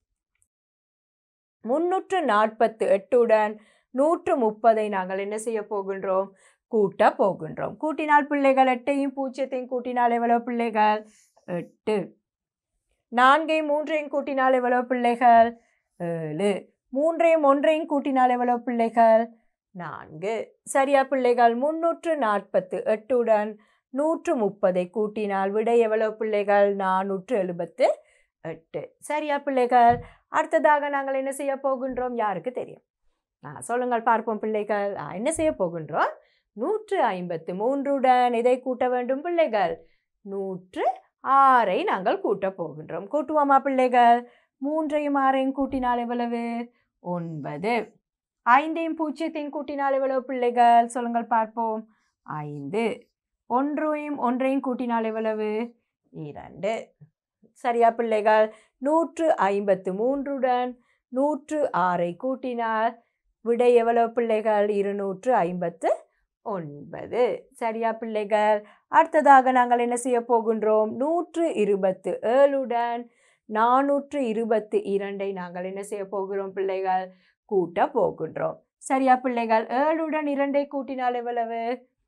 முன்னூற்று நாற்பத்து எட்டுடன் நூற்று முப்பதை நாங்கள் என்ன செய்ய போகின்றோம்? கூட்ட போகின்றோம். கூட்டினால் பிள்ளைகள் எட்டையும் பூஜ்ஜியத்தையும் கூட்டினால் எவ்வளவு பிள்ளைகள்? எட்டு. நான்கையும் மூன்றையும் கூட்டினால் எவ்வளவு பிள்ளைகள்? ஏழு. மூன்றையும் ஒன்றையும் கூட்டினால் எவ்வளவு பிள்ளைகள்? நான்கு. சரியா பிள்ளைகள்? முன்னூற்று நாற்பத்து எட்டுடன் நூற்று முப்பதை கூட்டினால் விடை எவ்வளவு பிள்ளைகள்? நானூற்று எழுபத்து எட்டு. சரியா பிள்ளைகள்? அடுத்ததாக நாங்கள் என்ன செய்ய போகின்றோம்? யாருக்கு தெரியும்? ஆ சொல்லுங்கள் பார்ப்போம் பிள்ளைகள். என்ன செய்ய போகின்றோம்? நூற்று ஐம்பத்து மூன்றுடன் இதை கூட்ட வேண்டும் பிள்ளைகள்? நூற்று ஆறை நாங்கள் கூட்ட போகின்றோம். கூட்டுவோமா பிள்ளைகள்? மூன்றையும் ஆறையும் கூட்டினால் எவ்வளவு? ஒன்பது. ஐந்தையும் பூஜ்ஜியத்தையும் கூட்டினால் எவ்வளவு பிள்ளைகள்? சொல்லுங்கள் பார்ப்போம். ஐந்து. ஒன்றையும் ஒன்றையும் கூட்டினால் எவ்வளவு? இரண்டு. சரியா பிள்ளைகள்? நூற்று ஐம்பத்து மூன்றுடன் நூற்று ஆறை கூட்டினால் விடை எவ்வளவு பிள்ளைகள்? இருநூற்று ஐம்பத்து ஒன்பது. சரியா பிள்ளைகள்? அடுத்ததாக நாங்கள் என்ன செய்ய போகின்றோம்? நூற்று இருபத்து ஏழுடன் நானூற்று இருபத்தி இரண்டை நாங்கள் என்ன செய்ய போகிறோம் பிள்ளைகள்? கூட்ட போகின்றோம். சரியா பிள்ளைகள்? ஏழுடன் இரண்டை கூட்டினால் எவ்வளவு?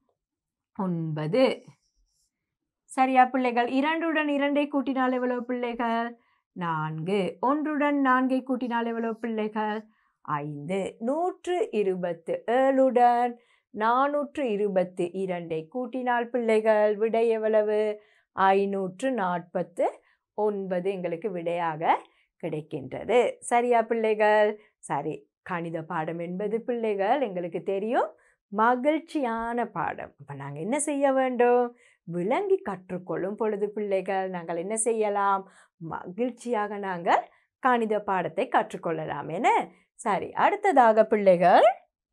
ஒன்பது. சரியா பிள்ளைகள்? இரண்டுடன் இரண்டை கூட்டினால் எவ்வளவு பிள்ளைகள்? நான்கு. ஒன்றுடன் நான்கை கூட்டினால் எவ்வளவு பிள்ளைகள்? ஐந்து. நூற்று இருபத்து ஏழுடன் நானூற்று இருபத்தி இரண்டை கூட்டினால் பிள்ளைகள் விடை எவ்வளவு? ஐநூற்று நாற்பத்து ஒன்பது எங்களுக்கு விடையாக கிடைக்கின்றது. சரியா பிள்ளைகள்? சரி. கணித பாடம் என்பது பிள்ளைகள் எங்களுக்கு தெரியும் மகிழ்ச்சியான பாடம். அப்போ நாங்கள் என்ன செய்ய வேண்டும்? விளங்கி கற்றுக்கொள்ளும் பொழுது பிள்ளைகள் நாங்கள் என்ன செய்யலாம்? மகிழ்ச்சியாக நாங்கள் கணித பாடத்தை கற்றுக்கொள்ளலாம் என. சரி. அடுத்ததாக பிள்ளைகள்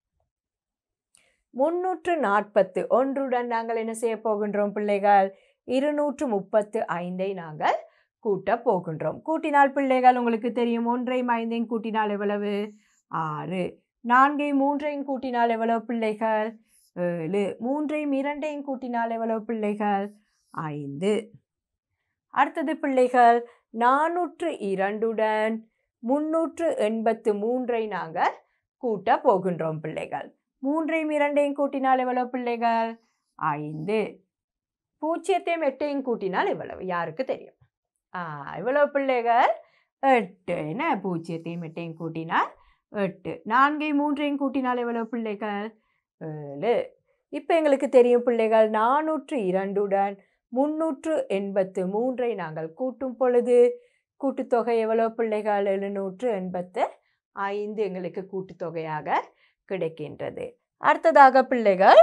முன்னூற்று நாற்பத்து ஒன்றுடன் நாங்கள் என்ன செய்ய போகின்றோம் பிள்ளைகள்? இருநூற்று முப்பத்து ஐந்தை நாங்கள் கூட்ட போகின்றோம். கூட்டினால் பிள்ளைகள் உங்களுக்கு தெரியும் ஒன்றையும் ஐந்தையும் கூட்டினால் எவ்வளவு? ஆறு. நான்கையும் மூன்றையும் கூட்டினால் எவ்வளவு பிள்ளைகள்? ஏழு. மூன்றையும் இரண்டையும் கூட்டினால் எவ்வளவு பிள்ளைகள்? ஐந்து. அடுத்தது பிள்ளைகள் நானூற்று இரண்டுடன் முன்னூற்று எண்பத்து மூன்றை நாங்கள் கூட்ட போகின்றோம் பிள்ளைகள். மூன்றையும் இரண்டையும் கூட்டினால் எவ்வளவு பிள்ளைகள்? ஐந்து. பூஜ்ஜியத்தையும் எட்டையும் கூட்டினால் எவ்வளவு? யாருக்கு தெரியும்? ஆ எவ்வளவு பிள்ளைகள்? எட்டு. என்ன? பூஜ்ஜியத்தையும் எட்டையும் கூட்டினால் எட்டு. நான்கையும் மூன்றையும் கூட்டினால் எவ்வளவு பிள்ளைகள்? ஏழு. இப்போ எங்களுக்கு தெரியும் பிள்ளைகள் நானூற்று இரண்டுடன் முன்னூற்று எண்பத்து மூன்றை நாங்கள் கூட்டும் பொழுது கூட்டுத்தொகை எவ்வளவு பிள்ளைகள்? எழுநூற்று எண்பத்து ஐந்து எங்களுக்கு கூட்டுத்தொகையாக கிடைக்கின்றது. அடுத்ததாக பிள்ளைகள்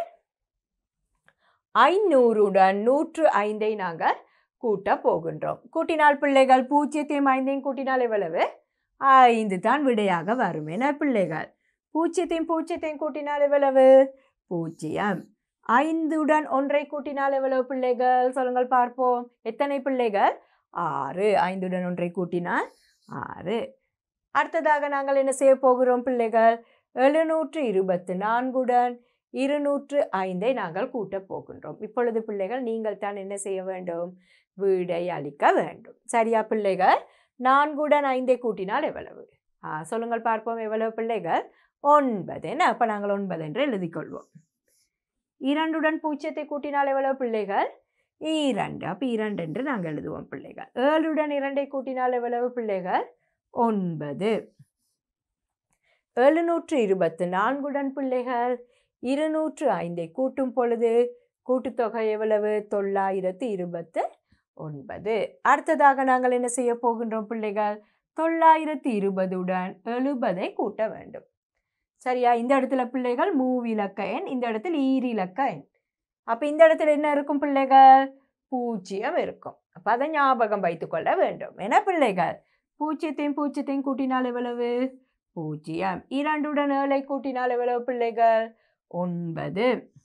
ஐநூறுடன் நூற்று ஐந்தை நாங்கள் கூட்ட போகின்றோம். கூட்டினால் பிள்ளைகள் பூஜ்ஜியத்தையும் ஐந்தையும் கூட்டினால் எவ்வளவு? ஐந்து தான் விடையாக வரும் என பிள்ளைகள். பூஜ்ஜியத்தையும் பூஜ்ஜியத்தையும் கூட்டினால் எவ்வளவு? பூஜ்ஜியம். ஐந்துடன் ஒன்றை கூட்டினால் எவ்வளவு பிள்ளைகள்? சொல்லுங்கள் பார்ப்போம். எத்தனை பிள்ளைகள்? ஆறு. ஐந்துடன் ஒன்றை கூட்டினால் ஆறு. அடுத்ததாக நாங்கள் என்ன செய்ய போகிறோம் பிள்ளைகள்? எழுநூற்று இருபத்து நான்குடன் இருநூற்று ஐந்தை நாங்கள் கூட்ட போகின்றோம். இப்பொழுது பிள்ளைகள் நீங்கள் தான் என்ன செய்ய வேண்டும்? விடை அளிக்க வேண்டும். சரியா பிள்ளைகள்? நான்குடன் ஐந்தை கூட்டினால் எவ்வளவு? ஆ சொல்லுங்கள் பார்ப்போம். எவ்வளவு பிள்ளைகள்? ஒன்பது. என்ன? அப்போ நாங்கள் ஒன்பது என்று எழுதி கொள்வோம். இரண்டுடன் பூஜ்ஜியத்தை கூட்டினால் எவ்வளவு பிள்ளைகள்? இரண்டு. அப்போ இரண்டு என்று நாங்கள் எழுதுவோம் பிள்ளைகள். ஏழுடன் இரண்டை கூட்டினால் எவ்வளவு பிள்ளைகள்? ஒன்பது. எழுநூற்று இருபத்து நான்குடன் பிள்ளைகள் இருநூற்று ஐந்தை கூட்டும் பொழுது கூட்டுத்தொகை எவ்வளவு? தொள்ளாயிரத்து இருபத்து ஒன்பது. அடுத்ததாக நாங்கள் என்ன செய்ய போகின்றோம் பிள்ளைகள்? தொள்ளாயிரத்து இருபதுடன் எழுபதை கூட்ட வேண்டும். சரியா? இந்த இடத்துல பிள்ளைகள் மூவிலக்க எண், இந்த இடத்துல ஈரிலக்க எண். அப்போ இந்த இடத்துல என்ன இருக்கும் பிள்ளைகள்? பூஜ்ஜியம் இருக்கும். அப்போ அதை ஞாபகம் வைத்துக்கொள்ள வேண்டும். என்ன பிள்ளைகள்? பூஜ்ஜியத்தையும் பூஜ்ஜியத்தையும் கூட்டினால் எவ்வளவு? பூஜ்ஜியம். இரண்டுடன் ஏழை கூட்டினால் எவ்வளவு பிள்ளைகள்? ஒன்பது.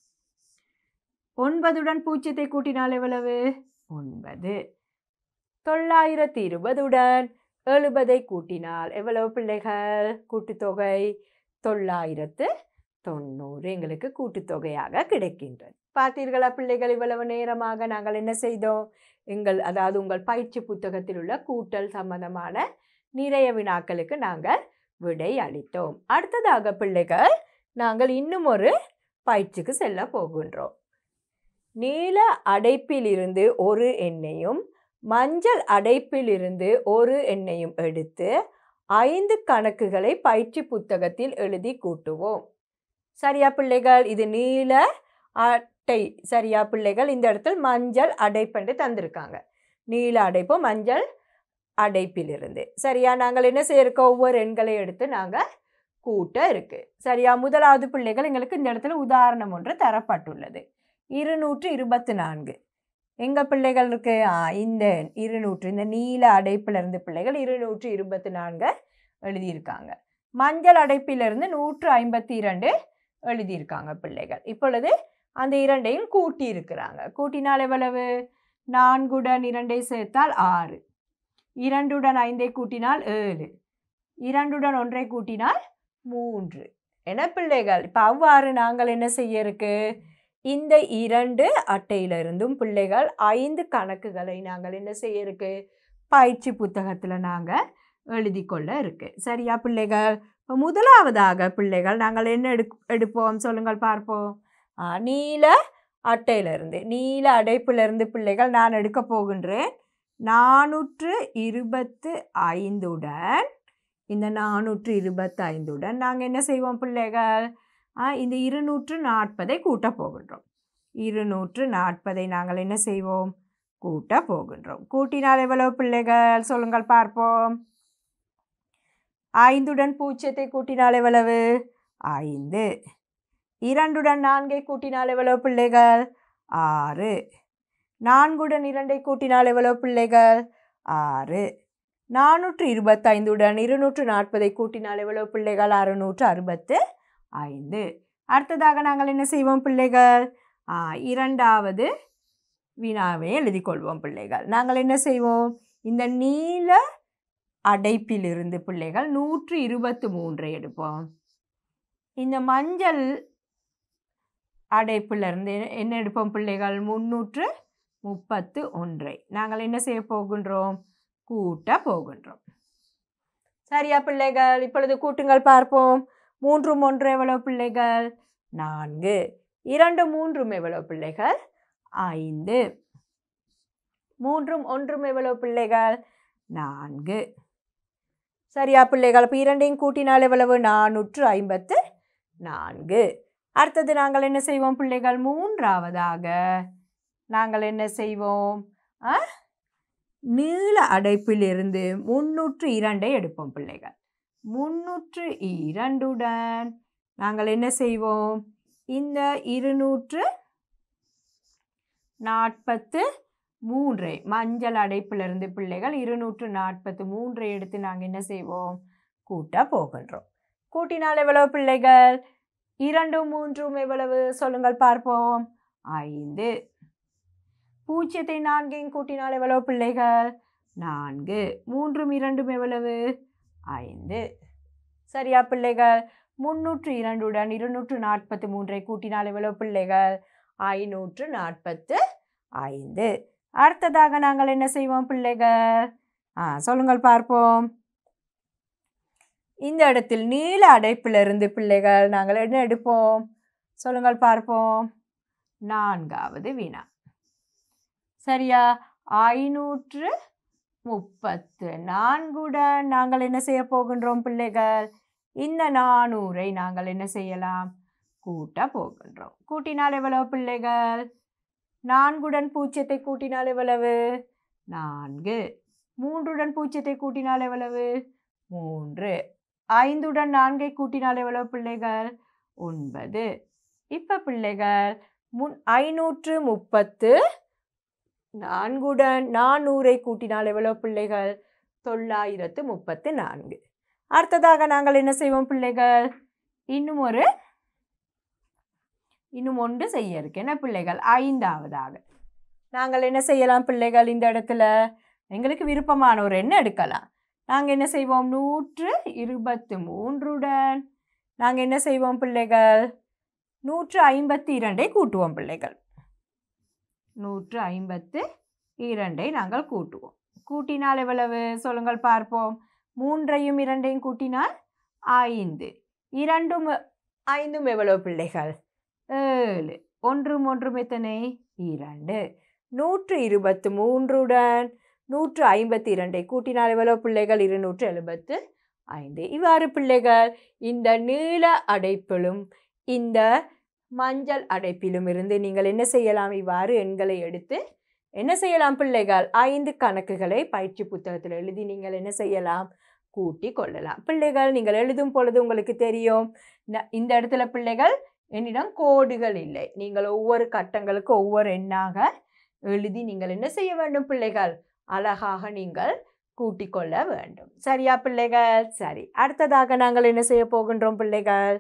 ஒன்பதுடன் பூஜ்ஜியத்தை கூட்டினால் எவ்வளவு? ஒன்பது. தொள்ளாயிரத்து இருபதுடன் எழுபதை கூட்டினால் எவ்வளவு பிள்ளைகள்? கூட்டுத்தொகை தொள்ளாயிரத்து தொண்ணூறு எங்களுக்கு கூட்டுத்தொகையாக கிடைக்கின்றது. பார்த்தீர்களா பிள்ளைகள்? இவ்வளவு நேரமாக நாங்கள் என்ன செய்தோம்? எங்கள் அதாவது உங்கள் பயிற்சி புத்தகத்தில் உள்ள கூட்டல் சம்பந்தமான நிறைய வினாக்களுக்கு நாங்கள் விடை அளித்தோம். அடுத்ததாக பிள்ளைகள் நாங்கள் இன்னும் ஒரு பயிற்சிக்கு செல்ல போகின்றோம். நீல அடைப்பிலிருந்து ஒரு எண்ணையும் மஞ்சள் அடைப்பிலிருந்து ஒரு எண்ணையும் எடுத்து ஐந்து கணக்குகளை பயிற்சி புத்தகத்தில் எழுதி கூட்டுவோம். சரியா பிள்ளைகள்? இது நீல அட்டை. சரியா பிள்ளைகள்? இந்த இடத்தில் மஞ்சள் அடைப்பு தந்திருக்காங்க. நீல அடைப்பு மஞ்சள் அடைப்பிலிருந்து. சரியா? நாங்கள் என்ன செய்யிருக்கோம்? ஒவ்வொரு எண்களை எடுத்து நாங்கள் கூட்ட இருக்கு. சரியா? முதலாவது பிள்ளைகள் எங்களுக்கு இந்த இடத்துல உதாரணம் ஒன்று தரப்பட்டுள்ளது. இருநூற்று இருபத்தி நான்கு எங்கள் பிள்ளைகள் இருக்கு. இந்த இருநூற்று இந்த நீல அடைப்பிலிருந்து பிள்ளைகள் இருநூற்று இருபத்தி நான்கு எழுதியிருக்காங்க. மஞ்சள் அடைப்பிலிருந்து நூற்று ஐம்பத்தி இரண்டு எழுதியிருக்காங்க பிள்ளைகள். இப்பொழுது அந்த இரண்டையும் கூட்டி இருக்கிறாங்க. கூட்டினால் எவ்வளவு? நான்குடன் இரண்டை சேர்த்தால் ஆறு. இரண்டுடன் ஐந்தை கூட்டினால் ஏழு. இரண்டுடன் ஒன்றை கூட்டினால் மூன்று. என பிள்ளைகள் இப்போ அவ்வாறு நாங்கள் என்ன செய்ய இருக்கு? இந்த இரண்டு அட்டையிலிருந்தும் பிள்ளைகள் ஐந்து கணக்குகளை நாங்கள் என்ன செய்ய இருக்கு? பயிற்சி புத்தகத்தில் நாங்கள் எழுதி கொள்ள இருக்கு. சரியா பிள்ளைகள்? இப்போ முதலாவதாக பிள்ளைகள் நாங்கள் என்ன எடு எடுப்போம் சொல்லுங்கள் பார்ப்போம். நீல அட்டையிலிருந்து நீல அடைப்பிலிருந்து பிள்ளைகள் நான் எடுக்க போகின்றேன். நானூற்று இருபத்து ஐந்துடன் இந்த நானூற்று இருபத்தி ஐந்துடன் நாங்கள் என்ன செய்வோம் பிள்ளைகள்? இந்த இருநூற்று நாற்பதை கூட்ட போகின்றோம். இருநூற்று நாற்பதை நாங்கள் என்ன செய்வோம்? கூட்ட போகின்றோம். கூட்டினால் எவ்வளவு பிள்ளைகள் சொல்லுங்கள் பார்ப்போம். ஐந்துடன் பூஜ்ஜியத்தை கூட்டினால் எவ்வளவு? ஐந்து. இரண்டுடன் நான்கை கூட்டினால் எவ்வளவு பிள்ளைகள்? ஆறு. நான்குடன் இரண்டை கூட்டினால் எவ்வளவு பிள்ளைகள்? ஆறு. நானூற்று இருபத்தைந்துடன் இருநூற்று நாற்பதை கூட்டினால் எவ்வளவு பிள்ளைகள்? அறுநூற்று அறுபத்து ஐந்து. அடுத்ததாக நாங்கள் என்ன செய்வோம் பிள்ளைகள்? இரண்டாவது வினாவை எழுதி கொள்வோம் பிள்ளைகள். நாங்கள் என்ன செய்வோம்? இந்த நீல அடைப்பிலிருந்து பிள்ளைகள் நூற்று இருபத்து மூன்றை எடுப்போம். இந்த மஞ்சள் அடைப்பிலிருந்து என்ன எடுப்போம் பிள்ளைகள்? முன்னூற்று முப்பத்து ஒன்றை நாங்கள் என்ன செய்ய போகின்றோம்? கூட்ட போகின்றோம். சரியா பிள்ளைகள்? இப்பொழுது கூட்டுங்கள் பார்ப்போம். மூன்றும் ஒன்று எவ்வளவு பிள்ளைகள்? நான்கு. இரண்டு மூன்றும் எவ்வளவு பிள்ளைகள்? ஐந்து. மூன்றும் ஒன்றும் எவ்வளவு பிள்ளைகள்? நான்கு. சரியா பிள்ளைகள்? இப்போ இரண்டையும் கூட்டினால் எவ்வளவு? நானூற்று ஐம்பத்து நான்கு. அடுத்தது நாங்கள் என்ன செய்வோம் பிள்ளைகள்? மூன்றாவதாக நாங்கள் என்ன செய்வோம்? நீல அடைப்பிலிருந்து முன்னூற்று இரண்டை எடுப்போம் பிள்ளைகள். முன்னூற்று இரண்டுடன் நாங்கள் என்ன செய்வோம்? இந்த இருநூற்று நாற்பத்து மூன்றை மஞ்சள் அடைப்பிலிருந்து பிள்ளைகள் இருநூற்று நாற்பத்து மூன்றை எடுத்து நாங்கள் என்ன செய்வோம்? கூட்ட போகின்றோம். கூட்டினால் எவ்வளவு பிள்ளைகள்? இரண்டும் மூன்றும் எவ்வளவு சொல்லுங்கள் பார்ப்போம். ஐந்து. பூஜ்ஜியத்தை நான்கையும் கூட்டினால் எவ்வளவு பிள்ளைகள்? நான்கு. மூன்றும் இரண்டும் எவ்வளவு? ஐந்து. சரியா பிள்ளைகள்? முன்னூற்று இரண்டுடன் இருநூற்று நாற்பத்தி மூன்றை கூட்டினால் எவ்வளவு பிள்ளைகள்? ஐநூற்று நாற்பத்து ஐந்து. அடுத்ததாக நாங்கள் என்ன செய்வோம் பிள்ளைகள்? ஆ சொல்லுங்கள் பார்ப்போம். இந்த இடத்தில் நீள அடைப்பிலிருந்து பிள்ளைகள் நாங்கள் என்ன எடுப்போம்? சொல்லுங்கள் பார்ப்போம். நான்காவது வினா. சரியா? ஐநூற்று முப்பத்து நான்குடன் நாங்கள் என்ன செய்ய போகின்றோம் பிள்ளைகள்? இந்த நானூறை நாங்கள் என்ன செய்யலாம்? கூட்ட போகின்றோம். கூட்டினால் எவ்வளவு பிள்ளைகள்? நான்குடன் பூஜ்ஜியத்தை கூட்டினால் எவ்வளவு? நான்கு. மூன்றுடன் பூஜ்ஜியத்தை கூட்டினால் எவ்வளவு? மூன்று. ஐந்துடன் நான்கை கூட்டினால் எவ்வளவு பிள்ளைகள்? ஒன்பது. இப்போ பிள்ளைகள் முன் ஐநூற்று முப்பத்து நான்குடன் நானூறை கூட்டினால் எவ்வளவு பிள்ளைகள்? தொள்ளாயிரத்து முப்பத்து நான்கு. அடுத்ததாக நாங்கள் என்ன செய்வோம் பிள்ளைகள்? இன்னும் ஒரு இன்னும் ஒன்று செய்ய இருக்கு. என்ன பிள்ளைகள்? ஐந்தாவதாக நாங்கள் என்ன செய்யலாம் பிள்ளைகள்? இந்த இடத்துல எங்களுக்கு விருப்பமான ஒரு எண்ணை எடுக்கலாம். நாங்கள் என்ன செய்வோம்? நூற்று இருபத்து மூன்றுடன் நாங்கள் என்ன செய்வோம் பிள்ளைகள்? நூற்று ஐம்பத்தி இரண்டை கூட்டுவோம் பிள்ளைகள். நூற்று ஐம்பத்து இரண்டை நாங்கள் கூட்டுவோம். கூட்டினால் எவ்வளவு? சொல்லுங்கள் பார்ப்போம். மூன்றையும் இரண்டையும் கூட்டினால் ஐந்து. இரண்டும் ஐந்தும் எவ்வளவு பிள்ளைகள்? ஏழு. ஒன்றும் ஒன்றும் எத்தனை? இரண்டு. நூற்று இருபத்து மூன்றுடன் நூற்று ஐம்பத்தி இரண்டை கூட்டினால் எவ்வளவு பிள்ளைகள்? இருநூற்று எழுபத்து ஐந்து. இவ்வாறு பிள்ளைகள் இந்த நீள அடைப்பிலும் இந்த மஞ்சள் அடைப்பிலும் இருந்து நீங்கள் என்ன செய்யலாம்? இவ்வாறு எண்களை எடுத்து என்ன செய்யலாம் பிள்ளைகள்? ஐந்து கணக்குகளை பயிற்சி புத்தகத்தில் எழுதி நீங்கள் என்ன செய்யலாம்? கூட்டி கொள்ளலாம். பிள்ளைகள் நீங்கள் எழுதும் பொழுது உங்களுக்கு தெரியும், இந்த இடத்துல பிள்ளைகள் என்னிடம் கோடுகள் இல்லை. நீங்கள் ஒவ்வொரு கட்டங்களுக்கு ஒவ்வொரு எண்ணாக எழுதி நீங்கள் என்ன செய்ய வேண்டும் பிள்ளைகள்? அழகாக நீங்கள் கூட்டிக் கொள்ள வேண்டும். சரியா பிள்ளைகள்? சரி. அடுத்ததாக நாங்கள் என்ன செய்ய போகின்றோம் பிள்ளைகள்?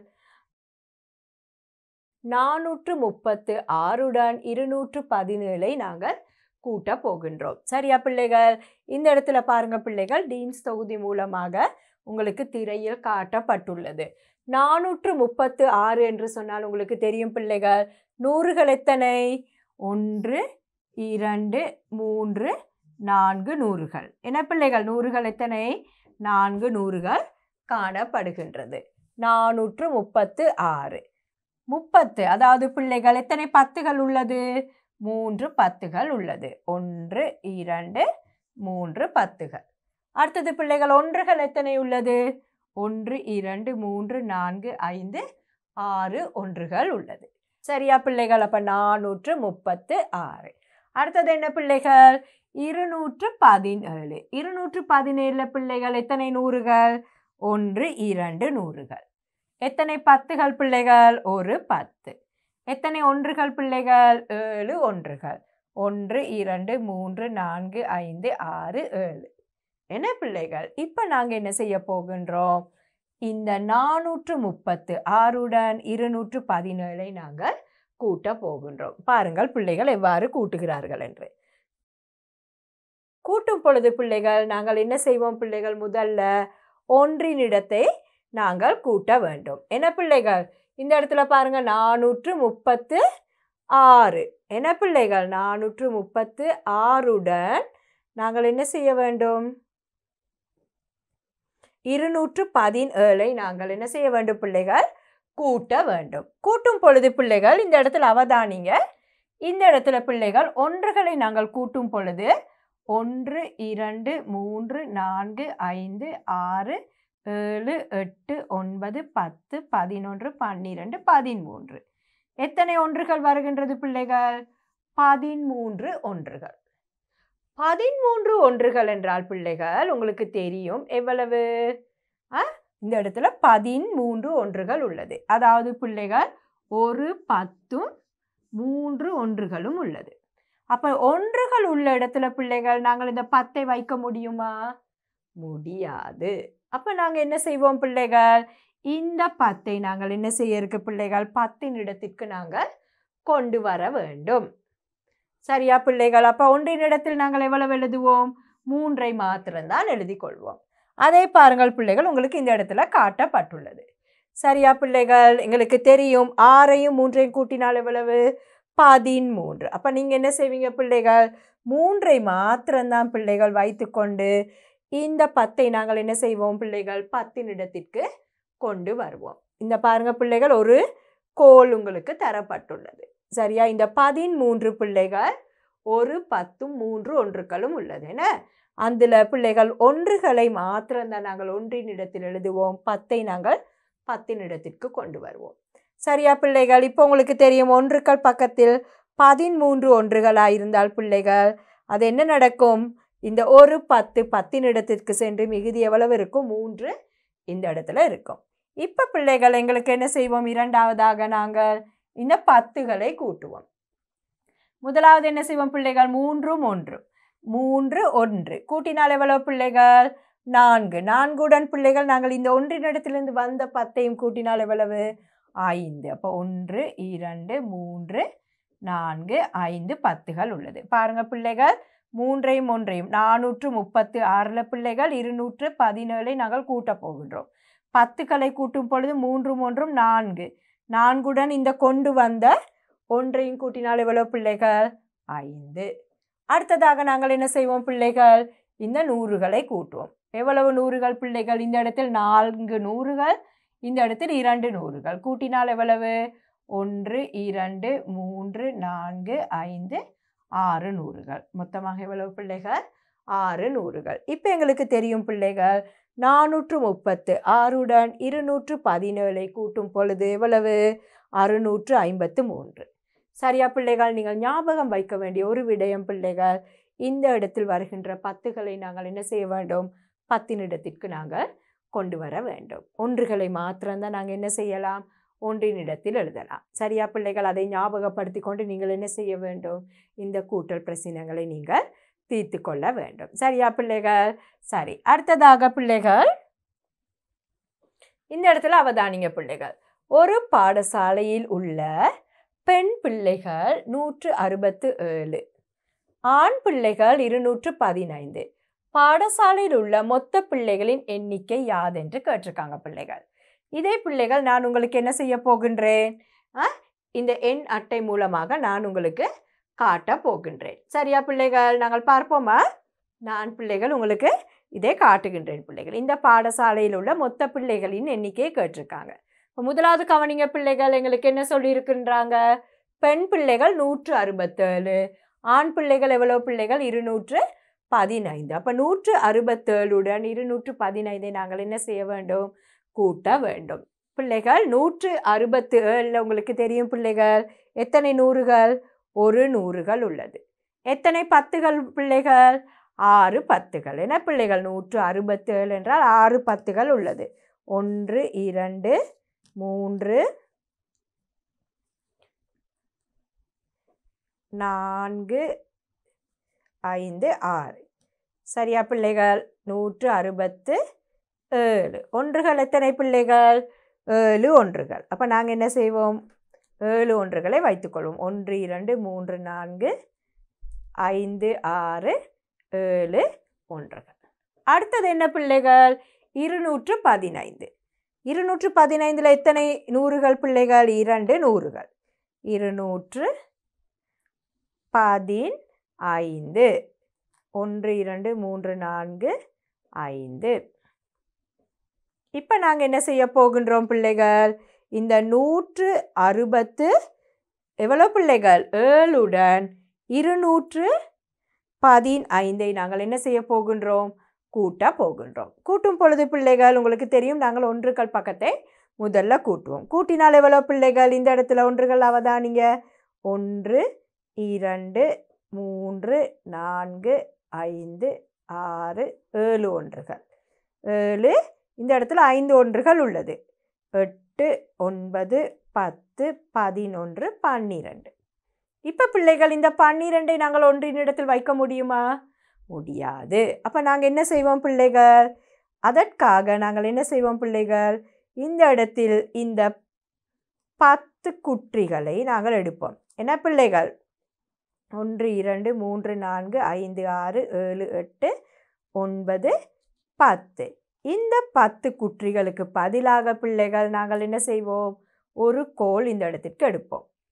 நானூற்று முப்பத்து ஆறுடன் இருநூற்று பதினேழை நாங்கள் கூட்ட போகின்றோம். சரியா பிள்ளைகள்? இந்த இடத்துல பாருங்க பிள்ளைகள், டீன்ஸ் தொகுதி மூலமாக உங்களுக்கு திரையில் காட்டப்பட்டுள்ளது. நானூற்று முப்பத்து ஆறு என்று சொன்னால் உங்களுக்கு தெரியும் பிள்ளைகள், நூறுகள் எத்தனை? ஒன்று, இரண்டு, மூன்று, நான்கு நூறுகள். என்ன பிள்ளைகள்? நூறுகள் எத்தனை? நான்கு நூறுகள் காணப்படுகின்றது. நானூற்று முப்பத்து ஆறு. முப்பத்து அதாவது பிள்ளைகள் எத்தனை பத்துகள் உள்ளது? மூன்று பத்துகள் உள்ளது. ஒன்று, இரண்டு, மூன்று பத்துகள். அடுத்தது பிள்ளைகள் ஒன்றுகள் எத்தனை உள்ளது? ஒன்று, இரண்டு, மூன்று, நான்கு, ஐந்து, ஆறு ஒன்றுகள் உள்ளது. சரியா பிள்ளைகள்? அப்ப நானூற்று முப்பத்து ஆறு. அடுத்தது என்ன பிள்ளைகள்? இருநூற்று பதினேழு. இருநூற்று பதினேழுல பிள்ளைகள் எத்தனை நூறுகள்? ஒன்று, இரண்டு நூறுகள். எத்தனை பத்துகள் பிள்ளைகள்? ஒரு பத்து. எத்தனை ஒன்றுகள் பிள்ளைகள்? ஏழு ஒன்றுகள். ஒன்று, இரண்டு, மூன்று, நான்கு, ஐந்து, ஆறு, ஏழு. என்ன பிள்ளைகள்? இப்போ நாங்கள் என்ன செய்ய போகின்றோம்? இந்த நானூற்று முப்பத்து ஆறுடன் இருநூற்று பதினேழை நாங்கள் கூட்ட போகின்றோம். பாருங்கள் பிள்ளைகள் எவ்வாறு கூட்டுகிறார்கள் என்று. கூட்டும் பொழுது பிள்ளைகள் நாங்கள் என்ன செய்வோம் பிள்ளைகள்? முதல்ல ஒன்றின் இடத்தை நாங்கள் கூட்ட வேண்டும். என்ன பிள்ளைகள்? இந்த இடத்துல பாருங்க, நானூற்று முப்பத்து ஆறு. என்ன பிள்ளைகள்? நானூற்று முப்பத்து ஆறுடன் நாங்கள் என்ன செய்ய வேண்டும்? இருநூற்று பதினேழை நாங்கள் என்ன செய்ய வேண்டும் பிள்ளைகள்? கூட்ட வேண்டும். கூட்டும் பொழுது பிள்ளைகள் இந்த இடத்துல அவதானிங்க, இந்த இடத்துல பிள்ளைகள் ஒன்றுகளை நாங்கள் கூட்டும் பொழுது ஒன்று, இரண்டு, மூன்று, நான்கு, ஐந்து, ஆறு, ஏழு, எட்டு, ஒன்பது, பத்து, பதினொன்று, பன்னிரண்டு, பதிமூன்று. எத்தனை ஒன்றுகள் வருகின்றது பிள்ளைகள்? பதிமூன்று ஒன்றுகள். பதிமூன்று ஒன்றுகள் என்றால் பிள்ளைகள் உங்களுக்கு தெரியும் எவ்வளவு? இந்த இடத்துல பதிமூன்று ஒன்றுகள் உள்ளது. அதாவது பிள்ளைகள் ஒரு பத்தும் மூன்று ஒன்றுகளும் உள்ளது. அப்ப ஒன்றுகள் உள்ள இடத்துல பிள்ளைகள் நாங்கள் இந்த பத்தை வைக்க முடியுமா? முடியாது. அப்ப நாங்க என்ன செய்வோம் பிள்ளைகள்? இந்த பத்தை நாங்கள் என்ன செய்ய இருக்கு பிள்ளைகள்? பத்தின் இடத்திற்கு நாங்கள் கொண்டு வர வேண்டும். சரியா பிள்ளைகள்? அப்ப ஒன்றின் இடத்தில் நாங்கள் எவ்வளவு எழுதுவோம்? மூன்றை மாத்திரம்தான் எழுதி கொள்வோம். அதே பாருங்கள் பிள்ளைகள், உங்களுக்கு இந்த இடத்துல காட்டப்பட்டுள்ளது. சரியா பிள்ளைகள்? எங்களுக்கு தெரியும் ஆறையும் மூன்றையும் கூட்டினால் எவ்வளவு? பதிமூன்று. அப்போ நீங்கள் என்ன செய்வீங்க பிள்ளைகள்? மூன்றை மாத்திரம்தான் பிள்ளைகள் வைத்துக்கொண்டு இந்த பத்தை நாங்கள் என்ன செய்வோம் பிள்ளைகள்? பத்தின் இடத்திற்கு கொண்டு வருவோம். இந்த பாருங்க பிள்ளைகள், ஒரு கோல் உங்களுக்கு தரப்பட்டுள்ளது. சரியா? இந்த பதிமூன்று பிள்ளைகள் ஒரு பத்தும் மூன்று ஒன்றுகளும் உள்ளது. என்ன அதில் பிள்ளைகள் ஒன்றுகளை மாத்திரம்தான் நாங்கள் ஒன்றின் இடத்தில் எழுதுவோம், பத்தை நாங்கள் பத்தின் இடத்திற்கு கொண்டு வருவோம். சரியா பிள்ளைகள்? இப்போ உங்களுக்கு தெரியும், ஒன்றுகள் பக்கத்தில் பதிமூன்று ஒன்றுகளாக இருந்தால் பிள்ளைகள் அது என்ன நடக்கும்? இந்த ஒரு பத்து பத்தின் இடத்திற்கு சென்று மிகுதி எவ்வளவு இருக்கும்? மூன்று இந்த இடத்துல இருக்கும். இப்போ பிள்ளைகள் எங்களுக்கு என்ன செய்வோம்? இரண்டாவதாக நாங்கள் இந்த பத்துகளை கூட்டுவோம். முதலாவது என்ன செய்வோம் பிள்ளைகள்? மூன்றும் ஒன்று, மூன்று ஒன்று கூட்டினால் எவ்வளவு பிள்ளைகள்? நான்கு. நான்குடன் பிள்ளைகள் நாங்கள் இந்த ஒன்றின் இடத்திலிருந்து வந்த பத்தையும் கூட்டினால் எவ்வளவு? ஐந்து. அப்போ ஒன்று இரண்டு மூன்று நான்கு ஐந்து பத்துகள் உள்ளது. பாருங்க பிள்ளைகள், மூன்றையும் ஒன்றையும் நானூற்று முப்பத்து ஆறில் பிள்ளைகள் இருநூற்று பதினேழை நாங்கள் கூட்டப் போகின்றோம். பத்துக்களை கூட்டும் பொழுது மூன்றும் ஒன்றும் நான்கு. நான்குடன் இந்த கொண்டு வந்த ஒன்றையும் கூட்டினால் எவ்வளவு பிள்ளைகள்? ஐந்து. அடுத்ததாக நாங்கள் என்ன செய்வோம் பிள்ளைகள்? இந்த நூறுகளை கூட்டுவோம். எவ்வளவு நூறுகள் பிள்ளைகள்? இந்த இடத்தில் நான்கு நூறுகள், இந்த இடத்தில் இரண்டு நூறுகள். கூட்டினால் எவ்வளவு? ஒன்று இரண்டு மூன்று நான்கு ஐந்து ஆறு நூறுகள். மொத்தமாக எவ்வளவு பிள்ளைகள்? ஆறு நூறுகள். இப்போ எங்களுக்கு தெரியும் பிள்ளைகள், நானூற்று முப்பத்து ஆறுடன் இருநூற்று பதினேழை கூட்டும் பொழுது எவ்வளவு? அறுநூற்று ஐம்பத்து மூன்று. சரியா பிள்ளைகள்? நீங்கள் ஞாபகம் வைக்க வேண்டிய ஒரு விடயம் பிள்ளைகள், இந்த இடத்தில் வருகின்ற பத்துகளை நாங்கள் என்ன செய்ய வேண்டும்? பத்தின் இடத்திற்கு நாங்கள் கொண்டு வர வேண்டும். ஒன்றுகளை மாத்திரம்தான் நாங்கள் என்ன செய்யலாம்? ஒன்றின் இடத்தில் எழுதலாம். சரியா பிள்ளைகள்? அதை ஞாபகப்படுத்தி கொண்டு நீங்கள் என்ன செய்ய வேண்டும்? இந்த கூட்டல் பிரச்சனைகளை நீங்கள் தீர்த்து கொள்ள வேண்டும். சரியா பிள்ளைகள்? சரி, அடுத்ததாக பிள்ளைகள் இந்த இடத்துல அவதானிங்க பிள்ளைகள், ஒரு பாடசாலையில் உள்ள பெண் பிள்ளைகள் நூற்று அறுபத்து ஏழு, ஆண் பிள்ளைகள் இருநூற்று பதினைந்து. பாடசாலையில் உள்ள மொத்த பிள்ளைகளின் எண்ணிக்கை யாதென்று கேட்டிருக்காங்க பிள்ளைகள். இதே பிள்ளைகள் நான் உங்களுக்கு என்ன செய்ய போகின்றேன்? இந்த எண் அட்டை மூலமாக நான் உங்களுக்கு காட்ட போகின்றேன். சரியா பிள்ளைகள்? நாங்கள் பார்ப்போமா? நான் பிள்ளைகள் உங்களுக்கு இதை காட்டுகின்றேன் பிள்ளைகள். இந்த பாடசாலையில் உள்ள மொத்த பிள்ளைகளின் எண்ணிக்கையை கேட்டிருக்காங்க. இப்போ முதலாவது கவனிங்க பிள்ளைகள், எங்களுக்கு என்ன சொல்லியிருக்கின்றாங்க? பெண் பிள்ளைகள் நூற்று அறுபத்தேழு, ஆண் பிள்ளைகள் எவ்வளவு பிள்ளைகள்? இருநூற்று பதினைந்து. அப்போ நூற்று அறுபத்தேழுடன் இருநூற்று பதினைந்தை நாங்கள் என்ன செய்ய வேண்டும்? கூட்ட வேண்டும். பிள்ளைகள் நூற்று அறுபத்து ஏழில் உங்களுக்கு தெரியும் பிள்ளைகள் எத்தனை நூறுகள்? ஒரு நூறுகள் உள்ளது. எத்தனை பத்துகள் பிள்ளைகள்? ஆறு பத்துகள். என்ன பிள்ளைகள்? நூற்று அறுபத்து ஏழு என்றால் ஆறு பத்துகள் உள்ளது. ஒன்று இரண்டு மூன்று நான்கு ஐந்து ஆறு. சரியா பிள்ளைகள்? நூற்று அறுபத்து ஏழு. ஒன்றுகள் எத்தனை பிள்ளைகள்? ஏழு ஒன்றுகள். அப்போ நாங்கள் என்ன செய்வோம்? ஏழு ஒன்றுகளை வைத்துக்கொள்வோம். ஒன்று இரண்டு மூன்று நான்கு ஐந்து ஆறு ஏழு ஒன்றுகள். அடுத்தது என்ன பிள்ளைகள்? இருநூற்று பதினைந்து. இருநூற்று பதினைந்தில் எத்தனை நூறுகள் பிள்ளைகள்? இரண்டு நூறுகள். இருநூற்று பதினைந்து. ஒன்று இரண்டு மூன்று நான்கு ஐந்து. இப்போ நாங்கள் என்ன செய்ய போகின்றோம் பிள்ளைகள்? இந்த நூற்று அறுபத்து எவ்வளோ பிள்ளைகள்? ஏழுடன் இருநூற்று பதினைந்தை நாங்கள் என்ன செய்ய போகின்றோம்? கூட்ட போகின்றோம். கூட்டும் பொழுது பிள்ளைகள் உங்களுக்கு தெரியும், நாங்கள் ஒன்றுகள் பக்கத்தை முதல்ல கூட்டுவோம். கூட்டினால் எவ்வளோ பிள்ளைகள்? இந்த இடத்துல ஒன்றுகள் அவதானிங்க. ஒன்று இரண்டு மூன்று நான்கு ஐந்து ஆறு ஏழு ஒன்றுகள். ஏழு. இந்த இடத்துல ஐந்து ஒன்றுகள் உள்ளது. எட்டு ஒன்பது பத்து பதினொன்று பன்னிரண்டு. இப்போ பிள்ளைகள் இந்த பன்னிரெண்டை நாங்கள் ஒன்றின் இடத்தில் வைக்க முடியுமா? முடியாது. அப்போ நாங்கள் என்ன செய்வோம் பிள்ளைகள்? அதற்காக நாங்கள் என்ன செய்வோம் பிள்ளைகள்? இந்த இடத்தில் இந்த பத்து குற்றிகளை நாங்கள் எடுப்போம். என்ன பிள்ளைகள்? ஒன்று இரண்டு மூன்று நான்கு ஐந்து ஆறு ஏழு எட்டு ஒன்பது பத்து. இந்த பத்து குற்றிகளுக்கு பதிலாக பிள்ளைகள் நாங்கள் என்ன செய்வோம்? ஒரு கோல் இந்த இடத்திற்கு எடுப்போம்.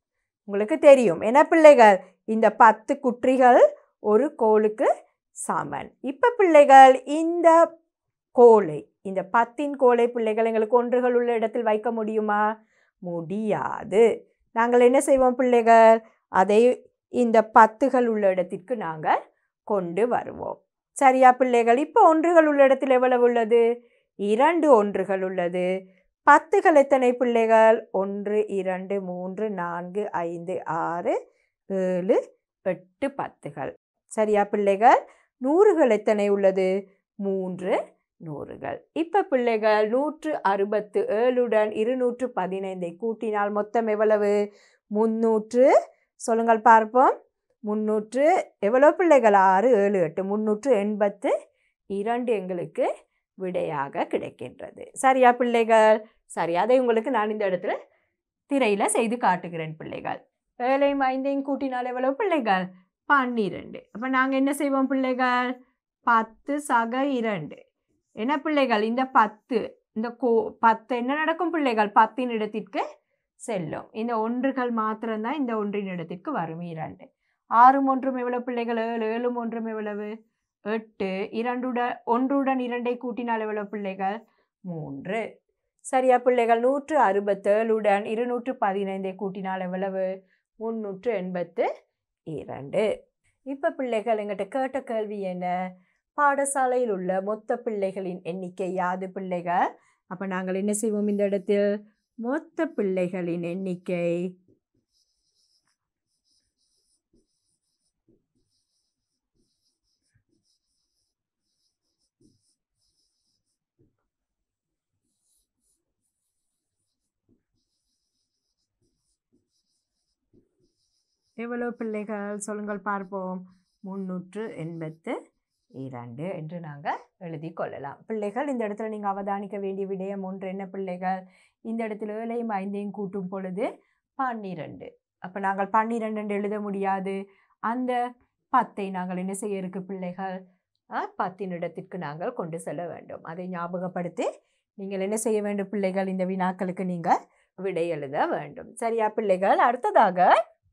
உங்களுக்கு தெரியும். என்ன பிள்ளைகள், இந்த பத்து குற்றிகள் ஒரு கோலுக்கு சமன். இப்போ பிள்ளைகள் இந்த கோலை, இந்த பத்தின் கோலை பிள்ளைகள் எங்களுக்கு ஒன்றுகள் உள்ள இடத்தில் வைக்க முடியுமா? முடியாது. நாங்கள் என்ன செய்வோம் பிள்ளைகள், அதை இந்த பத்துகள் உள்ள இடத்திற்கு நாங்கள் கொண்டு வருவோம். சரியா பிள்ளைகள்? இப்போ ஒன்றுகள் உள்ள இடத்தில் எவ்வளவு உள்ளது? இரண்டு ஒன்றுகள் உள்ளது. பத்துகள் எத்தனை பிள்ளைகள்? ஒன்று, இரண்டு, மூன்று, நான்கு, ஐந்து, ஆறு, ஏழு, எட்டு பத்துகள். சரியா பிள்ளைகள்? நூறுகள் எத்தனை உள்ளது? மூன்று நூறுகள். இப்போ பிள்ளைகள் நூற்று அறுபத்து ஏழுடன் இருநூற்று பதினைந்தை கூட்டினால் மொத்தம் எவ்வளவு? முன்னூற்று, சொல்லுங்கள் பார்ப்போம். முன்னூற்று எவ்வளோ பிள்ளைகள்? ஆறு, ஏழு, எட்டு, முன்னூற்று எண்பத்து இரண்டு எங்களுக்கு விடையாக கிடைக்கின்றது. சரியா பிள்ளைகள்? சரி, அதை உங்களுக்கு நான் இந்த இடத்துல திரையில் செய்து காட்டுகிறேன் பிள்ளைகள். ஏழையும் ஐந்தையும் கூட்டினால் எவ்வளோ பிள்ளைகள்? பன்னிரெண்டு. அப்போ நாங்கள் என்ன செய்வோம் பிள்ளைகள்? பத்து சக இரண்டு. என்ன பிள்ளைகள், இந்த பத்து, இந்த கோ பத்து என்ன நடக்கும் பிள்ளைகள்? பத்தின் இடத்திற்கு செல்லும். இந்த ஒன்றுகள் மாத்திரம்தான் இந்த ஒன்றின் இடத்திற்கு வரும். இரண்டு. ஆறும் ஒன்றும் எவ்வளவு பிள்ளைகள்? ஏழு. ஏழும் ஒன்றும் எவ்வளவு? எட்டு. இரண்டுடன் ஒன்றுடன் இரண்டை கூட்டினால் எவ்வளவு பிள்ளைகள்? மூன்று. சரியா பிள்ளைகள்? நூற்று அறுபத்தேழுடன் இருநூற்று பதினைந்தை கூட்டினால் எவ்வளவு? முன்னூற்று எண்பத்து இரண்டு. இப்போ பிள்ளைகள் எங்கிட்ட கேட்ட கேள்வி என்ன? பாடசாலையில் உள்ள மொத்த பிள்ளைகளின் எண்ணிக்கை யாது பிள்ளைகள்? அப்போ நாங்கள் என்ன செய்வோம் இந்த இடத்தில்? மொத்த பிள்ளைகளின் எண்ணிக்கை எவ்வளவு பிள்ளைகள்? சொல்லுங்கள் பார்ப்போம். முன்னூற்று எண்பத்து இரண்டு என்று நாங்கள் எழுதி கொள்ளலாம். பிள்ளைகள் இந்த இடத்துல நீங்கள் அவதானிக்க வேண்டிய விடயம் ஒன்று என்ன பிள்ளைகள்? இந்த இடத்துல ஏழையும் ஐந்தையும் கூட்டும் பொழுது பன்னிரண்டு. அப்போ நாங்கள் பன்னிரெண்டு என்று எழுத முடியாது. அந்த பத்தை நாங்கள் என்ன செய்ய இருக்கு பிள்ளைகள்? பத்தின் இடத்திற்கு நாங்கள் கொண்டு செல்ல வேண்டும். அதை ஞாபகப்படுத்தி நீங்கள் என்ன செய்ய வேண்டும் பிள்ளைகள்? இந்த வினாக்களுக்கு நீங்கள் விடை எழுத வேண்டும். சரியா பிள்ளைகள்? அடுத்ததாக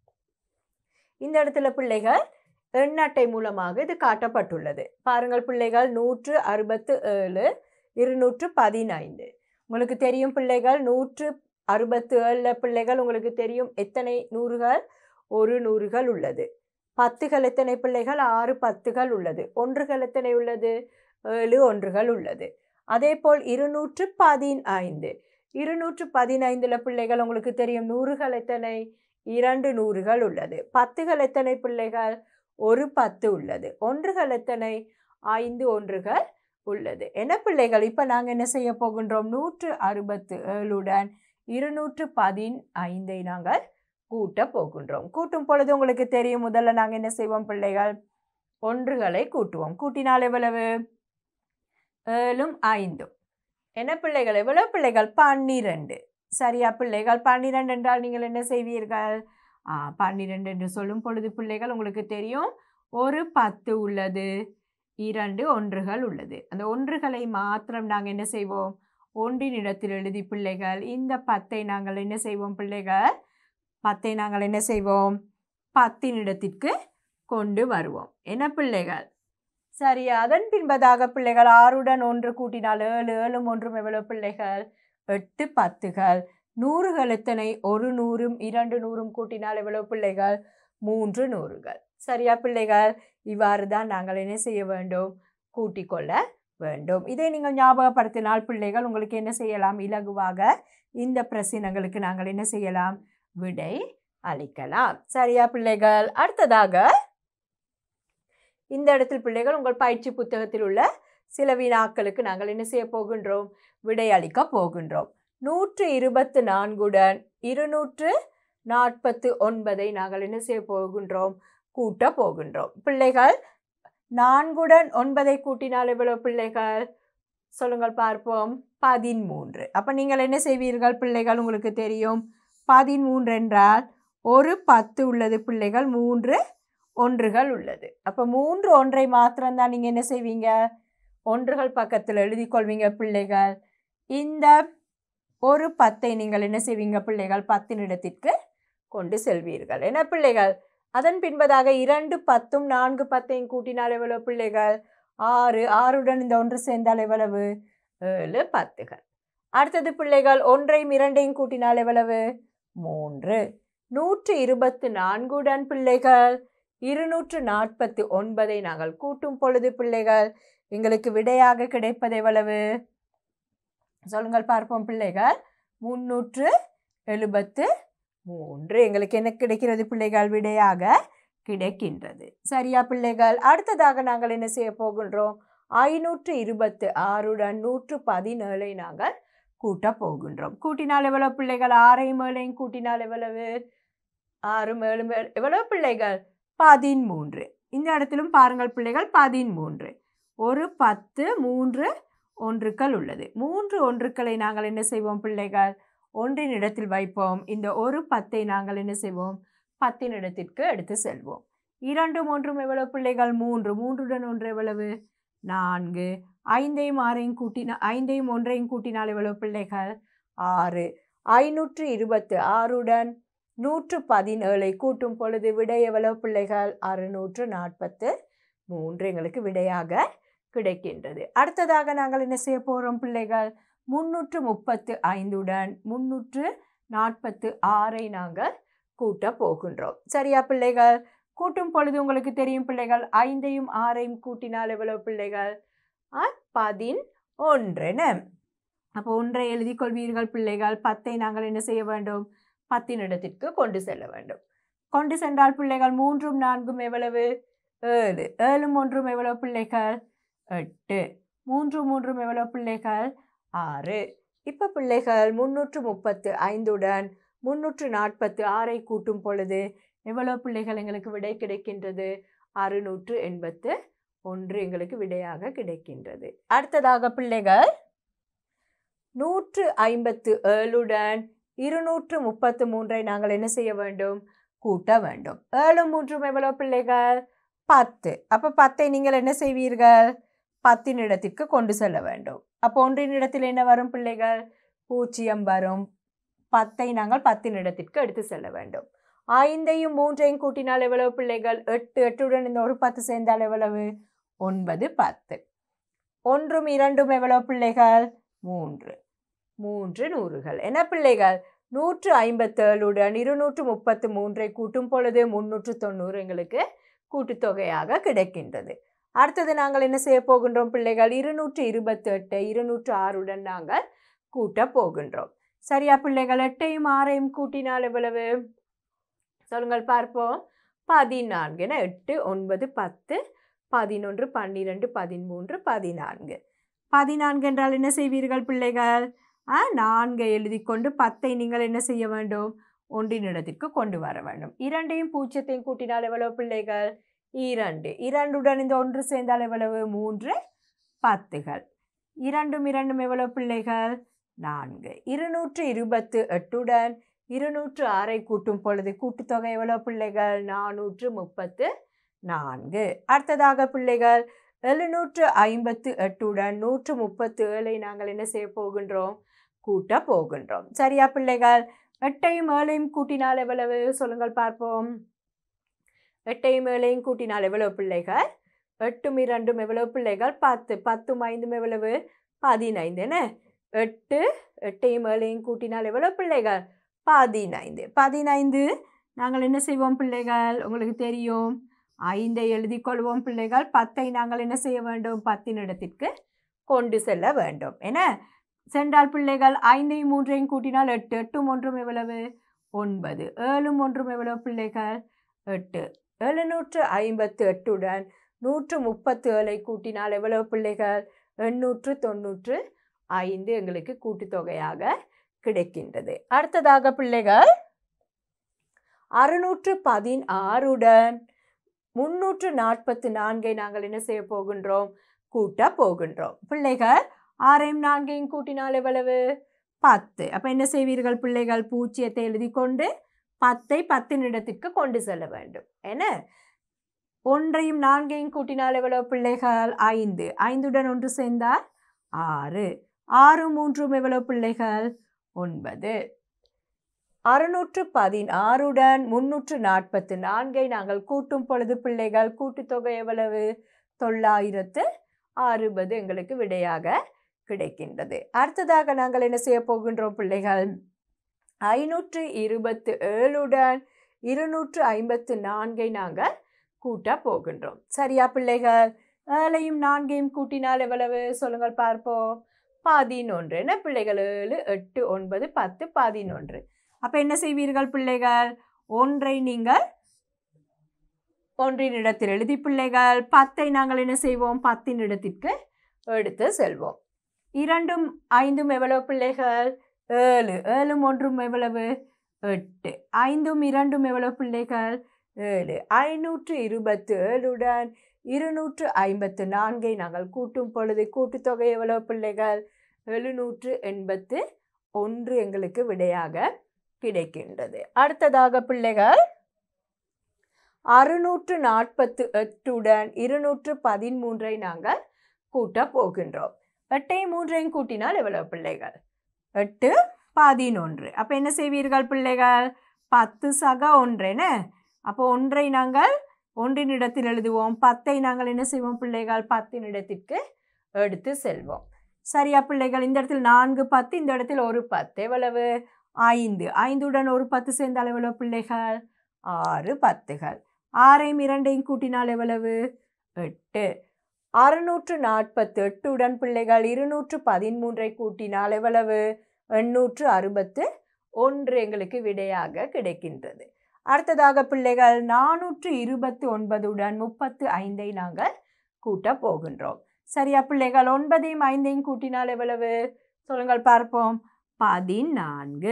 இந்த இடத்துல பிள்ளைகள் எண்ணட்டை மூலமாக இது காட்டப்பட்டுள்ளது. பாருங்கள் பிள்ளைகள், நூற்று அறுபத்து ஏழு, இருநூற்று பதினைந்து. உங்களுக்கு தெரியும் பிள்ளைகள், நூற்று அறுபத்து ஏழுல பிள்ளைகள் உங்களுக்கு தெரியும் எத்தனை நூறுகள்? ஒரு நூறுகள் உள்ளது. பத்துகள் எத்தனை பிள்ளைகள்? ஆறு பத்துகள் உள்ளது. ஒன்றுகள் எத்தனை உள்ளது? ஏழு ஒன்றுகள் உள்ளது. அதே போல் இருநூற்று பதினைந்து, இருநூற்று பதினைந்துல பிள்ளைகள் உங்களுக்கு தெரியும் நூறுகள் எத்தனை? இரண்டு நூறுகள் உள்ளது. பத்துகள் எத்தனை பிள்ளைகள்? ஒரு பத்து உள்ளது. ஒன்றுகள் எத்தனை? ஐந்து ஒன்றுகள் உள்ளது. என்ன பிள்ளைகள், இப்போ நாங்கள் என்ன செய்ய போகின்றோம்? நூற்று அறுபத்து ஏழுடன் இருநூற்று பதினைந்தை நாங்கள் கூட்ட போகின்றோம். கூட்டும் பொழுது உங்களுக்கு தெரியும், முதல்ல நாங்கள் என்ன செய்வோம் பிள்ளைகள்? ஒன்றுகளை கூட்டுவோம். கூட்டினால் எவ்வளவு? ஏழும் ஐந்தும். என்ன பிள்ளைகள்? எவ்வளவு பிள்ளைகள்? பன்னிரண்டு. சரியா பிள்ளைகள்? பன்னிரண்டு என்றால் நீங்கள் என்ன செய்வீர்கள்? ஆ பன்னிரண்டு என்று சொல்லும் பொழுது பிள்ளைகள் உங்களுக்கு தெரியும் ஒரு பத்து உள்ளது, இரண்டு ஒன்றுகள் உள்ளது. அந்த ஒன்றுகளை மாத்திரம் நாங்கள் என்ன செய்வோம்? ஒன்றின் இடத்தில் எழுதி பிள்ளைகள் இந்த பத்தை நாங்கள் என்ன செய்வோம் பிள்ளைகள்? பத்தை நாங்கள் என்ன செய்வோம்? பத்தின் இடத்திற்கு கொண்டு வருவோம். என்ன பிள்ளைகள்? சரியா? அதன் பின்பதாக பிள்ளைகள் ஆறுடன் ஒன்று கூட்டினால் ஏழு, ஏழும் ஒன்றும் எவ்வளவு பிள்ளைகள்? எட்டு பத்துகள். நூறுகள் எத்தனை? ஒரு நூறும் இரண்டு நூறும் கூட்டினால் எவ்வளவு பிள்ளைகள்? மூன்று நூறுகள். சரியா பிள்ளைகள்? இவ்வாறு தான் நாங்கள் என்ன செய்ய வேண்டும்? கூட்டிக் கொள்ள வேண்டும். இதை நீங்கள் ஞாபகப்படுத்தினால் பிள்ளைகள் உங்களுக்கு என்ன செய்யலாம்? இலகுவாக இந்த பிரச்சனைகளுக்கு நாங்கள் என்ன செய்யலாம்? விடை அளிக்கலாம். சரியா பிள்ளைகள்? அடுத்ததாக இந்த இடத்தில் பிள்ளைகள் உங்கள் பயிற்சி புத்தகத்தில் உள்ள சில வினாக்களுக்கு நாங்கள் என்ன செய்ய போகின்றோம்? விடை அளிக்க போகின்றோம். நூற்று இருபத்து நான்குடன் இருநூற்று நாற்பத்து ஒன்பதை நாங்கள் என்ன செய்ய போகின்றோம்? கூட்ட போகின்றோம். பிள்ளைகள், நான்குடன் ஒன்பதை கூட்டினால் எவ்வளவு பிள்ளைகள்? சொல்லுங்கள் பார்ப்போம். பதிமூன்று. அப்போ நீங்கள் என்ன செய்வீர்கள் பிள்ளைகள்? உங்களுக்கு தெரியும் பதிமூன்று என்றால் ஒரு பத்து உள்ளது பிள்ளைகள், மூன்று ஒன்றுகள் உள்ளது. அப்போ மூன்று ஒன்றை மாத்திரம்தான் நீங்கள் என்ன செய்வீங்க? ஒன்றுகள் பக்கத்தில் எழுதி கொள்வீங்க பிள்ளைகள். இந்த ஒரு பத்தை நீங்கள் என்ன செய்வீங்க பிள்ளைகள்? பத்தின் இடத்திற்கு கொண்டு செல்வீர்கள். என்ன பிள்ளைகள்? அதன் பின்பதாக இரண்டு பத்தும் நான்கு பத்தையும் கூட்டினால் எவ்வளவு பிள்ளைகள்? ஆறு. ஆறுடன் இந்த ஒன்று சேர்ந்தால் எவ்வளவு? ஏழு பத்துகள். அடுத்தது பிள்ளைகள் ஒன்றையும் இரண்டையும் கூட்டினால் எவ்வளவு? மூன்று. நூற்று இருபத்து நான்குடன் பிள்ளைகள் இருநூற்று நாற்பத்தி ஒன்பதை நாங்கள் கூட்டும் பொழுது பிள்ளைகள் எங்களுக்கு விடையாக கிடைப்பது எவ்வளவு? சொல்லுங்கள் பார்ப்போம் பிள்ளைகள். முன்னூற்று எழுபத்து மூன்று எங்களுக்கு என்ன கிடைக்கிறது பிள்ளைகள்? விடையாக கிடைக்கின்றது. சரியா பிள்ளைகள்? அடுத்ததாக நாங்கள் என்ன செய்ய போகின்றோம்? ஐநூற்று இருபத்து ஆறுடன் நூற்று பதினேழை நாங்கள் கூட்ட போகின்றோம். கூட்டினால் எவ்வளவு பிள்ளைகள்? ஆறையும் ஏழையும் கூட்டினால் எவ்வளவு? ஆறு ஏழு எவ்வளவு பிள்ளைகள்? பதிமூன்று. இந்த இடத்திலும் பாருங்கள் பிள்ளைகள், பதிமூன்று. ஒரு பத்து மூன்று ஒன்றுக்கள் உள்ளது. மூன்று ஒன்றுக்களை நாங்கள் என்ன செய்வோம் பிள்ளைகள்? ஒன்றின் இடத்தில் வைப்போம். இந்த ஒரு பத்தை நாங்கள் என்ன செய்வோம்? பத்தின் இடத்திற்கு எடுத்து செல்வோம். இரண்டும் ஒன்றும் எவ்வளவு பிள்ளைகள்? மூன்று. மூன்றுடன் ஒன்று எவ்வளவு? நான்கு. ஐந்தையும் ஆறையும் கூட்டினால் ஐந்தையும் ஒன்றையும் கூட்டினால் எவ்வளவு பிள்ளைகள்? ஆறு. ஐநூற்று இருபத்து ஆறுடன் நூற்று பதினேழை கூட்டும் பொழுது விடை எவ்வளவு பிள்ளைகள்? அறுநூற்று நாற்பத்து மூன்று எங்களுக்கு விடையாக கிடைக்கின்றது. அடுத்ததாக நாங்கள் என்ன செய்ய போகிறோம் பிள்ளைகள்? முன்னூற்று முப்பத்து ஐந்துடன் முன்னூற்று நாற்பத்து ஆறை நாங்கள் கூட்ட போகின்றோம். சரியா பிள்ளைகள்? கூட்டும் பொழுது உங்களுக்கு தெரியும் பிள்ளைகள், ஐந்தையும் ஆறையும் கூட்டினால் எவ்வளவு பிள்ளைகள்? பதினொன்று. அப்போ ஒன்றை எழுதி கொள்வீர்கள் பிள்ளைகள். பத்தை நாங்கள் என்ன செய்ய வேண்டும்? பத்தின் இடத்திற்கு கொண்டு செல்ல வேண்டும். கொண்டு சென்றால் பிள்ளைகள் மூன்றும் நான்கும் எவ்வளவு? ஏழு. ஏழும் ஒன்றும் எவ்வளவு பிள்ளைகள்? எட்டு. மூன்று மூன்றும் எவ்வளவு பிள்ளைகள்? ஆறு. இப்போ பிள்ளைகள் முன்னூற்று முப்பத்து ஐந்துடன் முன்னூற்று நாற்பத்து ஆறை கூட்டும் பொழுது எவ்வளவு பிள்ளைகள் எங்களுக்கு விடை கிடைக்கின்றது? அறுநூற்று எண்பத்து ஒன்று எங்களுக்கு விடையாக கிடைக்கின்றது. அடுத்ததாக பிள்ளைகள் நூற்று ஐம்பத்து ஏழுடன் இருநூற்று முப்பத்து மூன்றை நாங்கள் என்ன செய்ய வேண்டும்? கூட்ட வேண்டும். ஏழு மூன்றும் எவ்வளவு பிள்ளைகள்? பத்து. அப்போ பத்தை நீங்கள் என்ன செய்வீர்கள்? பத்தின் இடத்திற்கு கொண்டு செல்ல வேண்டும். அப்போ ஒன்றின் இடத்தில் என்ன வரும் பிள்ளைகள்? பூஜ்ஜியம் வரும். பத்தை நாங்கள் பத்தின் இடத்திற்கு எடுத்து செல்ல வேண்டும். ஐந்தையும் மூன்றையும் கூட்டினால் எவ்வளவு பிள்ளைகள்? எட்டு. எட்டுடன் இந்த ஒரு பத்து சேர்ந்தால் எவ்வளவு? ஒன்பது பத்து. ஒன்றும் இரண்டும் எவ்வளவு பிள்ளைகள்? மூன்று. மூன்று நூறுகள். என்ன பிள்ளைகள்? நூற்று ஐம்பத்தி ஏழுடன் இருநூற்று முப்பத்து மூன்றை கூட்டும் பொழுது முன்னூற்று தொண்ணூறு எங்களுக்கு கூட்டுத்தொகையாக கிடைக்கின்றது. அடுத்தது நாங்கள் என்ன செய்ய போகின்றோம் பிள்ளைகள்? இருநூற்று இருபத்தி எட்டு இருநூற்று ஆறுடன் நாங்கள் கூட்ட போகின்றோம். சரியா பிள்ளைகள்? எட்டையும் ஆறையும் கூட்டினால் எவ்வளவு? சொல்லுங்கள் பார்ப்போம். பதினான்கு. என எட்டு ஒன்பது பத்து பதினொன்று பன்னிரெண்டு பதிமூன்று பதினான்கு. பதினான்கு என்றால் என்ன செய்வீர்கள் பிள்ளைகள்? நான்கை எழுதி கொண்டு பத்தை நீங்கள் என்ன செய்ய வேண்டும்? ஒன்றின் இடத்திற்கு கொண்டு வர வேண்டும். இரண்டையும் பூஜ்ஜியத்தையும் கூட்டினால் எவ்வளவு பிள்ளைகள்? இரண்டு. இரண்டுடன் இந்த ஒன்று சேர்ந்தால் எவ்வளவு? மூன்று பத்துகள். இரண்டும் இரண்டும் எவ்வளவு பிள்ளைகள்? நான்கு. இருநூற்று இருபத்து எட்டுடன் இருநூற்று ஆறை கூட்டும் பொழுது கூட்டுத்தொகை எவ்வளவு பிள்ளைகள்? நானூற்று முப்பத்து நான்கு. அடுத்ததாக பிள்ளைகள் எழுநூற்று ஐம்பத்து எட்டுடன் நூற்று முப்பத்து ஏழை நாங்கள் என்ன செய்ய போகின்றோம்? கூட்ட போகின்றோம். சரியா பிள்ளைகள்? எட்டையும் ஏழையும் கூட்டினால் எவ்வளவு? சொல்லுங்கள் பார்ப்போம். எட்டையும் ஏழையும் கூட்டினால் எவ்வளவு பிள்ளைகள்? எட்டும் இரண்டும் எவ்வளவு பிள்ளைகள்? பத்து. பத்தும் ஐந்தும் எவ்வளவு? பதினைந்து. என்ன எட்டு எட்டையும் ஏழையும் கூட்டினால் எவ்வளவு பிள்ளைகள்? பதினைந்து. பதினைந்து நாங்கள் என்ன செய்வோம் பிள்ளைகள்? உங்களுக்கு தெரியும், ஐந்தை எழுதி கொள்வோம் பிள்ளைகள். பத்தை நாங்கள் என்ன செய்ய வேண்டும்? பத்தின் இடத்திற்கு கொண்டு செல்ல வேண்டும். என்ன சென்றால் பிள்ளைகள் ஐந்தையும் மூன்றையும் கூட்டினால் எட்டு. எட்டும் ஒன்றும் எவ்வளவு? ஒன்பது. ஏழும் ஒன்றும் எவ்வளவு பிள்ளைகள்? எட்டு. எழுநூற்று ஐம்பத்து எட்டுடன் நூற்று முப்பத்து ஏழை கூட்டினால் எவ்வளவு பிள்ளைகள்? எண்ணூற்று தொண்ணூற்று ஐந்து எங்களுக்கு கூட்டுத்தொகையாக கிடைக்கின்றது. அடுத்ததாக பிள்ளைகள் அறுநூற்று பதினாறுடன் முன்னூற்று நாற்பத்து நான்கை நாங்கள் என்ன செய்ய போகின்றோம்? கூட்ட போகின்றோம். பிள்ளைகள் ஆறையும் நான்கையும் கூட்டினால் எவ்வளவு? பத்து. அப்போ என்ன செய்வீர்கள் பிள்ளைகள்? பூஜ்ஜியத்தை எழுதி கொண்டு பத்தை பத்தின் இடத்திற்கு கொண்டு செல்ல வேண்டும். என்ன ஒன்றையும் நான்கையும் கூட்டினால் எவ்வளவு பிள்ளைகள்? ஐந்து. ஐந்துடன் ஒன்று சேர்ந்தால் ஆறு. ஆறு மூன்றும் எவ்வளவு பிள்ளைகள்? ஒன்பது. அறுநூற்று பதினாறுடன் முன்னூற்று நாற்பத்து நான்கை நாங்கள் கூட்டும் பொழுது பிள்ளைகள் கூட்டுத்தொகை எவ்வளவு? தொள்ளாயிரத்து அறுபது எங்களுக்கு விடையாக கிடைக்கின்றது. அடுத்ததாக நாங்கள் என்ன செய்ய போகின்றோம் பிள்ளைகள்? ஐநூற்று இருபத்து ஏழுடன் இருநூற்று ஐம்பத்து நான்கை நாங்கள் கூட்ட போகின்றோம். சரியா பிள்ளைகள்? ஏழையும் நான்கையும் கூட்டினால் எவ்வளவு சொல்லுங்கள் பார்ப்போம். பதினொன்று. என்ன பிள்ளைகள்? ஏழு எட்டு ஒன்பது பத்து பதினொன்று. அப்ப என்ன செய்வீர்கள் பிள்ளைகள்? ஒன்றை நீங்கள் ஒன்றின் இடத்தில் எழுதி பிள்ளைகள் பத்தை நாங்கள் என்ன செய்வோம்? பத்தின் இடத்திற்கு எடுத்து செல்வோம். இரண்டும் ஐந்தும் எவ்வளவு பிள்ளைகள்? ஏழு. ஏழும் ஒன்றும் எவ்வளவு? எட்டு. ஐந்தும் இரண்டும் எவ்வளவு பிள்ளைகள்? ஏழு. ஐநூற்று இருபத்து ஏழுடன் இருநூற்று ஐம்பத்து நான்கை நாங்கள் கூட்டும் பொழுது கூட்டுத்தொகை எவ்வளவு பிள்ளைகள்? எழுநூற்று எண்பத்து ஒன்று எங்களுக்கு விடையாக கிடைக்கின்றது. அடுத்ததாக பிள்ளைகள் அறுநூற்று நாற்பத்து எட்டுடன் இருநூற்று பதிமூன்றை நாங்கள் கூட்ட போகின்றோம். எட்டையும் மூன்றையும் கூட்டினால் எவ்வளவு பிள்ளைகள்? எட்டு பதினொன்று. அப்போ என்ன செய்வீர்கள் பிள்ளைகள்? பத்து சக ஒன்றென. அப்போ ஒன்றை நாங்கள் ஒன்றின் இடத்தில் எழுதுவோம். பத்தை நாங்கள் என்ன செய்வோம் பிள்ளைகள்? பத்தின் இடத்திற்கு எடுத்து செல்வோம். சரியா பிள்ளைகள்? இந்த இடத்தில் நான்கு பத்து, இந்த இடத்தில் ஒரு பத்து எவ்வளவு? ஐந்து. ஐந்துடன் ஒரு பத்து சேர்ந்தால் எவ்வளவு பிள்ளைகள்? ஆறு பத்துகள். ஆறையும் இரண்டையும் கூட்டினால் எவ்வளவு? எட்டு. அறுநூற்று நாற்பத்து எட்டுடன் பிள்ளைகள் இருநூற்று பதிமூன்றை கூட்டினால் எவ்வளவு? எண்ணூற்று அறுபத்து ஒன்று எங்களுக்கு விடையாக கிடைக்கின்றது. அடுத்ததாக பிள்ளைகள் நானூற்று இருபத்தி ஒன்பதுடன் முப்பத்து ஐந்தை நாங்கள் கூட்ட போகின்றோம். சரியா பிள்ளைகள்? ஒன்பதையும் ஐந்தையும் கூட்டினால் எவ்வளவு சொல்லுங்கள் பார்ப்போம். பதினான்கு.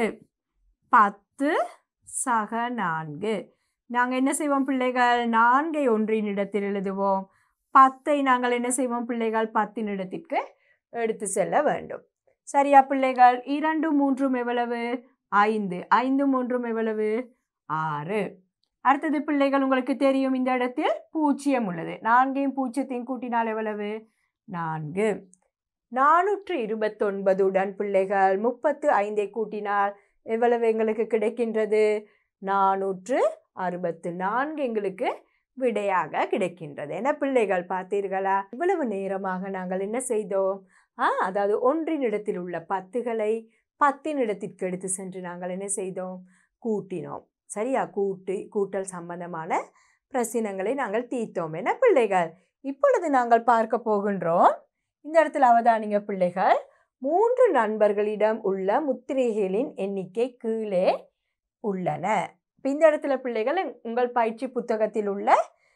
பத்து சக நான்கு. நாங்கள் என்ன செய்வோம் பிள்ளைகள்? நான்கை ஒன்றின் இடத்தில் எழுதுவோம். பத்தை நாங்கள் என்ன செய்வோம் பிள்ளைகள்? பத்தின் இடத்திற்கு எடுத்து செல்ல வேண்டும். சரியா பிள்ளைகள்? இரண்டு மூன்றும் எவ்வளவு? ஐந்து. ஐந்து மூன்றும் எவ்வளவு? ஆறு. அடுத்தது பிள்ளைகள் உங்களுக்கு தெரியும் இந்த இடத்தில் பூஜ்ஜியம் உள்ளது. நான்கையும் பூஜ்ஜியத்தையும் கூட்டினால் எவ்வளவு? நான்கு. நானூற்று இருபத்தி ஒன்பதுடன் பிள்ளைகள் முப்பத்து ஐந்தை கூட்டினால் எவ்வளவு எங்களுக்கு கிடைக்கின்றது? நானூற்று அறுபத்து நான்கு எங்களுக்கு விடையாக கிடைக்கின்றது. என பிள்ளைகள் பார்த்தீர்களா? இவ்வளவு நேரமாக நாங்கள் என்ன செய்தோம்? ஆ அதாவது ஒன்றின் இடத்தில் உள்ள பத்துகளை பத்தின் இடத்திற்கு எடுத்து சென்று நாங்கள் என்ன செய்தோம்? கூட்டினோம். சரியா? கூட்டு கூட்டல் சம்பந்தமான பிரச்சனைகளை நாங்கள் தீர்த்தோம். என பிள்ளைகள் இப்பொழுது நாங்கள் பார்க்க போகின்றோம். இந்த இடத்துல அவதானிங்க பிள்ளைகள், மூன்று நண்பர்களிடம் உள்ள முத்திரைகளின் எண்ணிக்கை கீழே உள்ளன. இப்போ இந்த இடத்துல பிள்ளைகள் உங்கள் பயிற்சி புத்தகத்தில் உள்ள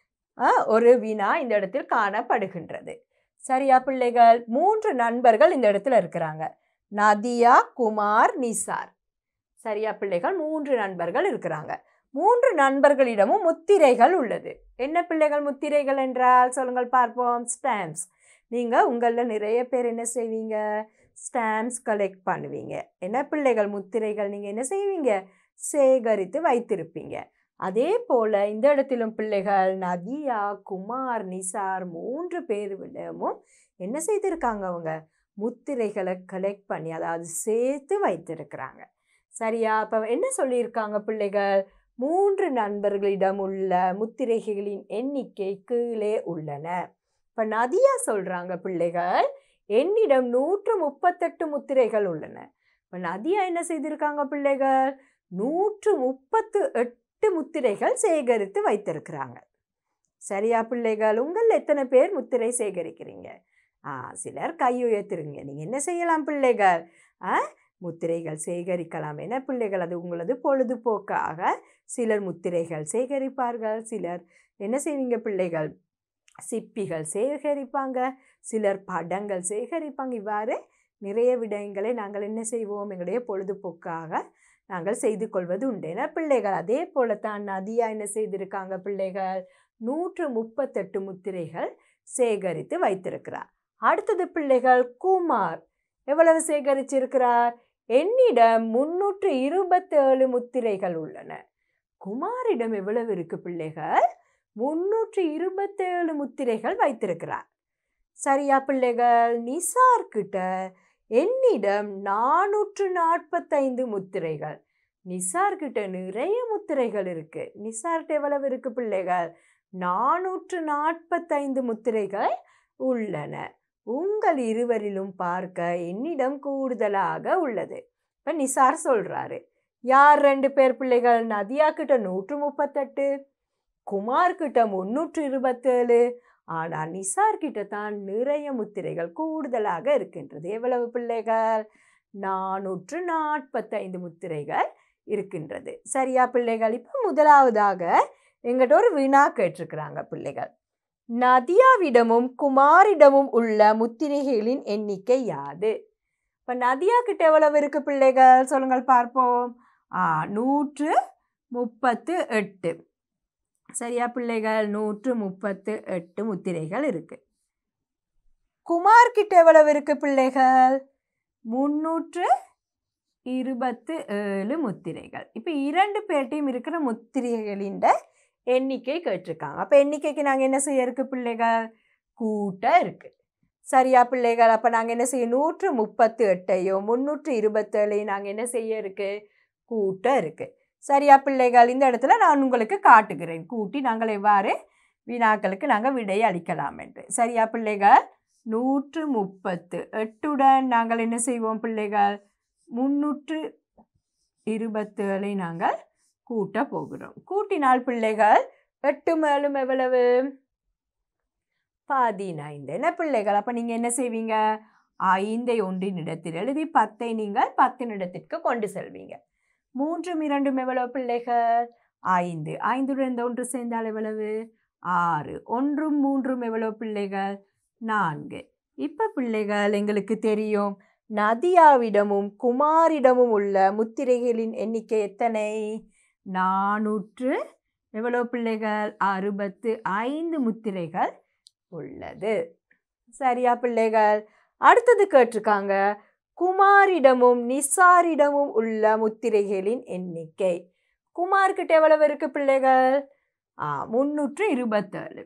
ஒரு வினா இந்த இடத்தில் காணப்படுகின்றது. சரியா பிள்ளைகள்? மூன்று நண்பர்கள் இந்த இடத்துல இருக்கிறாங்க. நதியா, குமார், நிசார். சரியா பிள்ளைகள்? மூன்று நண்பர்கள் இருக்கிறாங்க. மூன்று நண்பர்களிடமும் முத்திரைகள் உள்ளது. என்ன பிள்ளைகள் முத்திரைகள் என்றால் சொல்லுங்கள் பார்ப்போம். ஸ்டாம்ப்ஸ். நீங்கள் உங்களில் நிறைய பேர் என்ன செய்வீங்க? ஸ்டாம்ப்ஸ் கலெக்ட் பண்ணுவீங்க. என்ன பிள்ளைகள்? முத்திரைகள் நீங்கள் என்ன செய்வீங்க? சேகரித்து வைத்திருப்பீங்க. அதே போல் இந்த இடத்திலும் பிள்ளைகள் நதியா, குமார், நிசார் மூன்று பேரிடமும் என்ன செய்திருக்காங்க? அவங்க முத்திரைகளை கலெக்ட் பண்ணி அதாவது சேர்த்து வைத்திருக்கிறாங்க. சரியா? அப்போ என்ன சொல்லியிருக்காங்க பிள்ளைகள்? மூன்று நண்பர்களிடம் உள்ள முத்திரைகளின் எண்ணிக்கை கீழே உள்ளன. இப்போ நதியா சொல்கிறாங்க பிள்ளைகள், என்னிடம் நூற்று முப்பத்தெட்டு முத்திரைகள் உள்ளன. இப்போ நதியா என்ன செய்திருக்காங்க பிள்ளைகள்? நூற்று முப்பத்து எட்டு முத்திரைகள் சேகரித்து வைத்திருக்கிறாங்க. சரியா பிள்ளைகள்? உங்கள் எத்தனை பேர் முத்திரை சேகரிக்கிறீங்க? ஆ சிலர் கை உயர்த்துருங்க. நீங்கள் என்ன செய்யலாம் பிள்ளைகள்? ஆ முத்திரைகள் சேகரிக்கலாம். என பிள்ளைகள் அது உங்களது பொழுதுபோக்காக சிலர் முத்திரைகள் சேகரிப்பார்கள். சிலர் என்ன செய்வீங்க பிள்ளைகள்? சிப்பிகள் சேகரிப்பாங்க. சிலர் படங்கள் சேகரிப்பாங்க. இவ்வாறு நிறைய விடயங்களை நாங்கள் என்ன செய்வோம்? எங்களுடைய பொழுதுபோக்காக நாங்கள் செய்து கொள்வது உண்டு. என பிள்ளைகள் அதே போலத்தான் நதியா என்ன செய்திருக்காங்க பிள்ளைகள்? நூற்று முப்பத்தெட்டு முத்திரைகள் சேகரித்து வைத்திருக்கிறார். அடுத்தது பிள்ளைகள் குமார் எவ்வளவு சேகரிச்சிருக்கிறார்? என்னிடம் முன்னூற்று இருபத்தி ஏழு முத்திரைகள் உள்ளன. குமாரிடம் எவ்வளவு இருக்கு பிள்ளைகள்? முன்னூற்று இருபத்தி ஏழு முத்திரைகள் வைத்திருக்கிறார். சரியா பிள்ளைகள்? நிசார் கிட்ட என்னிடம் நானூற்று நாற்பத்தைந்து முத்திரைகள். நிசார்கிட்ட நிறைய முத்திரைகள் இருக்கு. நிசார்கிட்ட எவ்வளவு இருக்கு பிள்ளைகள்? நானூற்று நாற்பத்தைந்து முத்திரைகள் உள்ளன. உங்கள் இருவரிலும் பார்க்க என்னிடம் கூடுதலாக உள்ளது. இப்ப நிசார் சொல்றாரு. யார் ரெண்டு பேர் பிள்ளைகள்? நதியா கிட்ட நூற்று முப்பத்தெட்டு, குமார் கிட்ட முன்னூற்று இருபத்தேழு. ஆனா நிசார் கிட்ட தான் நிறைய முத்திரைகள் கூடுதலாக இருக்கின்றது. எவ்வளவு பிள்ளைகள்? நானூற்று நாற்பத்தைந்து முத்திரைகள் இருக்கின்றது. சரியா பிள்ளைகள்? இப்ப முதலாவதாக எங்கிட்ட ஒரு வினா கேட்டிருக்கிறாங்க பிள்ளைகள். நதியாவிடமும் குமாரிடமும் உள்ள முத்திரைகளின் எண்ணிக்கை யாது? இப்ப நதியா கிட்ட எவ்வளவு இருக்கு பிள்ளைகள்? சொல்லுங்கள் பார்ப்போம். ஆ நூற்று முப்பத்து எட்டு. சரியா பிள்ளைகள்? நூற்று முப்பத்து எட்டு முத்திரைகள் இருக்கு. குமார் கிட்ட எவ்வளவு இருக்கு பிள்ளைகள்? முன்னூற்று இருபத்து ஏழு முத்திரைகள். இப்ப இரண்டு பேர்ட்டையும் இருக்கிற முத்திரைகளின் எண்ணிக்கை கேட்டிருக்காங்க. அப்ப எண்ணிக்கைக்கு நாங்க என்ன செய்ய இருக்கு பிள்ளைகள்? கூட்ட இருக்கு. சரியா பிள்ளைகள்? அப்ப நாங்க என்ன செய்ய? நூற்று முப்பத்து எட்டையும் முன்னூற்று இருபத்தேழையும் நாங்க என்ன செய்ய இருக்கு? கூட்ட இருக்கு. சரியா பிள்ளைகள்? இந்த இடத்துல நான் உங்களுக்கு காட்டுகிறேன் கூட்டி நாங்கள் எவ்வாறு வினாக்களுக்கு நாங்கள் விடை அளிக்கலாம் என்று. சரியா பிள்ளைகள்? நூற்று முப்பத்து எட்டுடன் நாங்கள் என்ன செய்வோம் பிள்ளைகள்? முன்னூற்று இருபத்தேழை நாங்கள் கூட்ட போகிறோம். கூட்டினால் பிள்ளைகள் எட்டு மேலும் எவ்வளவு? பதினைந்து. என்ன பிள்ளைகள்? அப்ப நீங்க என்ன செய்வீங்க? ஐந்தை ஒன்றின் இடத்தில் எழுதி பத்தை நீங்கள் பத்தின் இடத்திற்கு கொண்டு செல்வீங்க. மூன்றும் இரண்டும் எவ்வளவு பிள்ளைகள்? ஐந்து. ஐந்துடன் இந்த ஒன்று சேர்ந்தால் எவ்வளவு? ஆறு. ஒன்றும் மூன்றும் எவ்வளவு பிள்ளைகள்? நான்கு. இப்ப பிள்ளைகள் எங்களுக்கு தெரியும் நதியாவிடமும் குமாரிடமும் உள்ள முத்திரைகளின் எண்ணிக்கை எத்தனை? நானூற்று எவ்வளவு பிள்ளைகள்? அறுபத்து ஐந்து முத்திரைகள் உள்ளது. சரியா பிள்ளைகள்? அடுத்தது கேட்டிருக்காங்க குமாரிடமும் நிசாரிடமும் உள்ள முத்திரைகளின் எண்ணிக்கை. குமார்கிட்ட எவ்வளவு இருக்கு பிள்ளைகள்? ஆ முன்னூற்று இருபத்தேழு.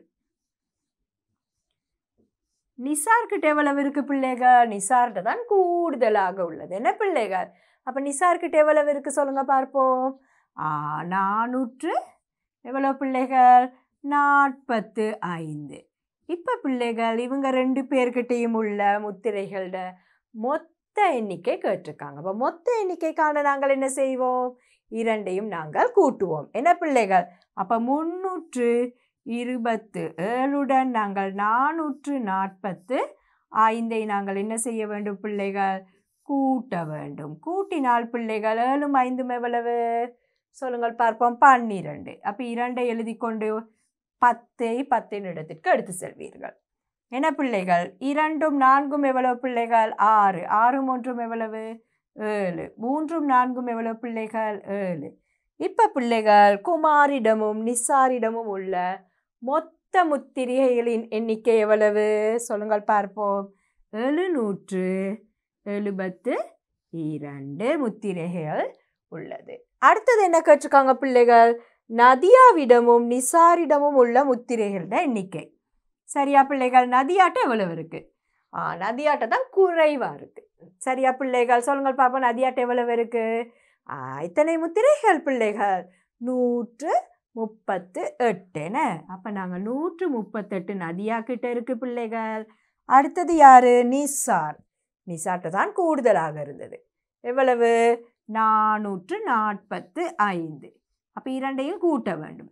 நிசார்கிட்ட எவ்வளவு இருக்கு பிள்ளைகள்? நிசார்கிட்ட தான் கூடுதலாக உள்ளது. என்ன பிள்ளைகள்? அப்ப நிசார்கிட்ட எவ்வளவு இருக்கு சொல்லுங்க பார்ப்போம். ஆ நானூற்று எவ்வளவு பிள்ளைகள்? நாற்பத்து ஐந்து. இப்ப பிள்ளைகள் இவங்க ரெண்டு பேர்கிட்டையும் உள்ள முத்திரைகளோட மொத்த எண்ணிக்கை கேட்டிருக்காங்க. அப்ப மொத்த எண்ணிக்கைக்கான நாங்கள் என்ன செய்வோம்? இரண்டையும் நாங்கள் கூட்டுவோம். என்ன பிள்ளைகள்? அப்ப முன்னூற்று இருபத்து ஏழுடன் நாங்கள் நானூற்று நாற்பத்து ஐந்தை நாங்கள் என்ன செய்ய வேண்டும் பிள்ளைகள்? கூட்ட வேண்டும். கூட்டினால் பிள்ளைகள் ஏழும் ஐந்தும் எவ்வளவு சொல்லுங்கள் பார்ப்போம். பன்னிரண்டு. அப்ப இரண்டை எழுதி கொண்டு பத்தை பத்தின் இடத்திற்கு எடுத்து செல்வீர்கள். என்ன பிள்ளைகள்? இரண்டும் நான்கும் எவ்வளவு பிள்ளைகள்? ஆறு. ஆறும் ஒன்றும் எவ்வளவு? ஏழு. மூன்றும் நான்கும் எவ்வளவு பிள்ளைகள்? ஏழு. இப்ப பிள்ளைகள் குமாரிடமும் நிசாரிடமும் உள்ள மொத்த முத்திரைகளின் எண்ணிக்கை எவ்வளவு சொல்லுங்கள் பார்ப்போம். எழுநூற்று எழுபத்து இரண்டு முத்திரைகள் உள்ளது. அடுத்தது என்ன கேட்டிருக்காங்க பிள்ளைகள்? நதியாவிடமும் நிசாரிடமும் உள்ள முத்திரைகளோட எண்ணிக்கை. சரியா பிள்ளைகள்? நதியாட்ட எவ்வளவு இருக்கு? ஆ நதியாட்ட தான் குறைவா இருக்கு. சரியா பிள்ளைகள்? சொல்லுங்கள் பார்ப்போம். நதியாட்ட எவ்வளவு இருக்கு? ஆ இத்தனை முத்திரைகள் பிள்ளைகள்? நூற்று முப்பத்து எட்டுன. அப்ப நாங்க நூற்று முப்பத்தெட்டு நதியா கிட்ட இருக்கு பிள்ளைகள். அடுத்தது யாரு? நிசார். நிசார்ட்ட தான் கூடுதலாக இருந்தது. எவ்வளவு? நானூற்று நாற்பத்து ஐந்து. அப்ப இரண்டையும் கூட்ட வேண்டும்.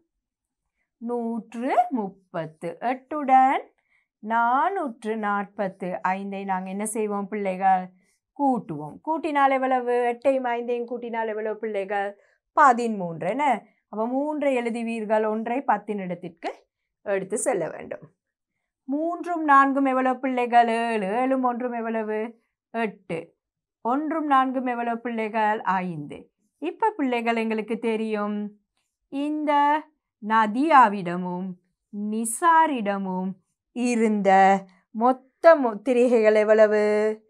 நூற்று முப்பத்து எட்டுடன் நானூற்று நாற்பத்து ஐந்தை நாங்கள் என்ன செய்வோம் பிள்ளைகள்? கூட்டுவோம். கூட்டினால் எவ்வளவு? எட்டையும் ஐந்தையும் கூட்டினால் எவ்வளவு பிள்ளைகள்? பதிமூன்று. என்ன? அப்போ மூன்றை எழுதுவீர்கள். ஒன்றை பத்தின் இடத்திற்கு எடுத்து செல்ல வேண்டும். மூன்றும் நான்கும் எவ்வளவு பிள்ளைகள்? ஏழு. ஏழும் ஒன்றும் எவ்வளவு? எட்டு. ஒன்றும் நான்கும் எவ்வளவு பிள்ளைகள்? ஐந்து. இப்போ பிள்ளைகள் எங்களுக்கு தெரியும் இந்த நதியாவிடமும் நிசாரிடமும் இருந்த மொத்த முத்திரைகள் எவ்வளவு?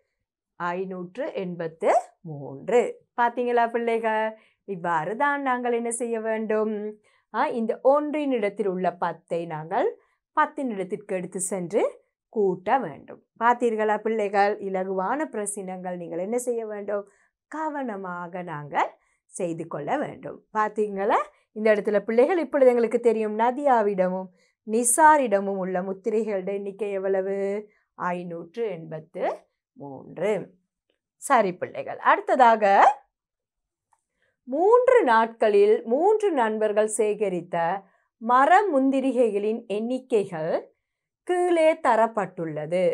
ஐநூற்று எண்பத்து மூன்று. பார்த்தீங்களா பிள்ளைகள்? இவ்வாறு தான் நாங்கள் என்ன செய்ய வேண்டும்? இந்த ஒன்றின் இடத்தில் உள்ள பத்தை நாங்கள் பத்தின் இடத்திற்கு எடுத்து சென்று கூட்ட வேண்டும். பார்த்தீர்களா பிள்ளைகள்? இலகுவான பிரச்சனைகள் நீங்கள் என்ன செய்ய வேண்டும்? கவனமாக நாங்கள் செய்து கொள்ள வேண்டும். பார்த்தீங்களா, இந்த இடத்துல பிள்ளைகள் இப்பொழுது எங்களுக்கு தெரியும் நதியாவிடமும் நிசாரிடமும் உள்ள முத்திரைகளுடைய எண்ணிக்கை எவ்வளவு? ஐநூற்று எண்பத்து மூன்று. சரி பிள்ளைகள், அடுத்ததாக மூன்று நாட்களில் மூன்று நண்பர்கள் சேகரித்த மர முந்திரிகைகளின் எண்ணிக்கைகள் கீழே தரப்பட்டுள்ளது.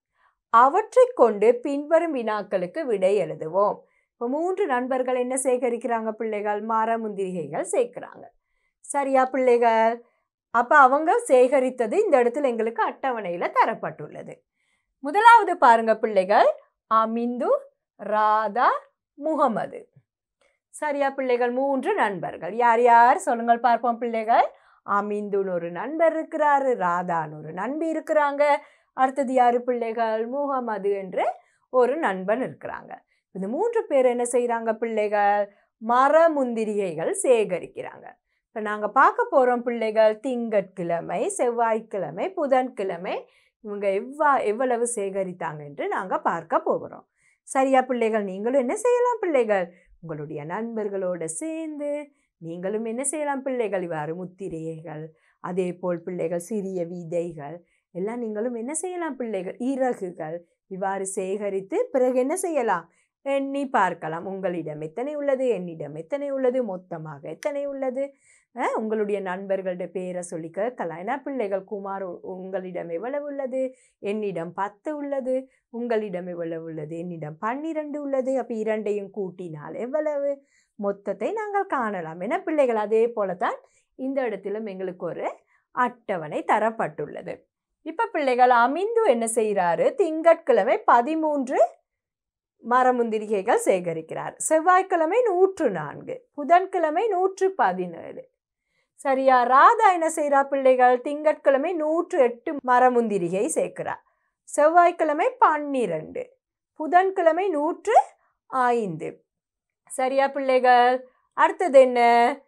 அவற்றை கொண்டு பின்வரும் வினாக்களுக்கு விடை எழுதுவோம். இப்போ மூன்று நண்பர்கள் என்ன சேகரிக்கிறாங்க பிள்ளைகள்? மர முந்திரிகைகள் சேர்க்கிறாங்க. சரியா பிள்ளைகள்? அப்போ அவங்க சேகரித்தது இந்த இடத்துல எங்களுக்கு அட்டவணையில் தரப்பட்டுள்ளது. முதலாவது பாருங்க பிள்ளைகள், அமிந்து, ராதா, முகமது. சரியா பிள்ளைகள்? மூன்று நண்பர்கள். யார் யார் சொல்லுங்கள் பார்ப்போம் பிள்ளைகள். அமிந்துன்னு ஒரு நண்பர் இருக்கிறாரு, ராதான்னு ஒரு நண்பி இருக்கிறாங்க, அடுத்தது யாரு பிள்ளைகள்? முகமது என்று ஒரு நண்பன் இருக்கிறாங்க. இந்த மூன்று பேர் என்ன செய்கிறாங்க பிள்ளைகள்? மர முந்திரிகைகள் சேகரிக்கிறாங்க. இப்போ நாங்கள் பார்க்க போகிறோம் பிள்ளைகள், திங்கட்கிழமை, செவ்வாய்க்கிழமை, புதன்கிழமை இவங்க எவ்வா எவ்வளவு சேகரித்தாங்க என்று நாங்கள் பார்க்க போகிறோம். சரியா பிள்ளைகள்? நீங்களும் என்ன செய்யலாம் பிள்ளைகள்? உங்களுடைய நண்பர்களோடு சேர்ந்து நீங்களும் என்ன செய்யலாம் பிள்ளைகள்? இவ்வாறு முத்திரைகள், அதே போல் பிள்ளைகள் சிறிய விதைகள் எல்லாம் நீங்களும் என்ன செய்யலாம் பிள்ளைகள்? இறகுகள் இவ்வாறு சேகரித்து பிறகு என்ன செய்யலாம்? எண்ணி பார்க்கலாம். உங்களிடம் எத்தனை உள்ளது, என்னிடம் எத்தனை உள்ளது, மொத்தமாக எத்தனை உள்ளது. உங்களுடைய நண்பர்களுடைய பேரை சொல்லி கேட்கலாம். ஏன்னா பிள்ளைகள், குமார் உங்களிடம் எவ்வளவு உள்ளது? என்னிடம் பத்து உள்ளது. உங்களிடம் எவ்வளவு உள்ளது? என்னிடம் பன்னிரண்டு உள்ளது. அப்போ இரண்டையும் கூட்டினால் எவ்வளவு? மொத்தத்தை நாங்கள் காணலாம். ஏன்னா பிள்ளைகள், அதே போல தான் இந்த இடத்திலும் எங்களுக்கு ஒரு அட்டவணை தரப்பட்டுள்ளது. இப்போ பிள்ளைகள், அமிந்து என்ன செய்கிறாரு? திங்கட்கிழமை பதிமூன்று மரமுந்திரிகைகள் சேகரிக்கிறார். செவ்வாய்க்கிழமை நூற்று நான்கு, புதன்கிழமை நூற்று பதினேழு. சரியா? ராதா என்ன செய்கிறா பிள்ளைகள்? திங்கட்கிழமை நூற்று எட்டு மரமுந்திரிகை சேர்க்கிறார். செவ்வாய்க்கிழமை பன்னிரண்டு, புதன்கிழமை நூற்று ஐந்து. சரியா பிள்ளைகள்? அடுத்தது என்ன?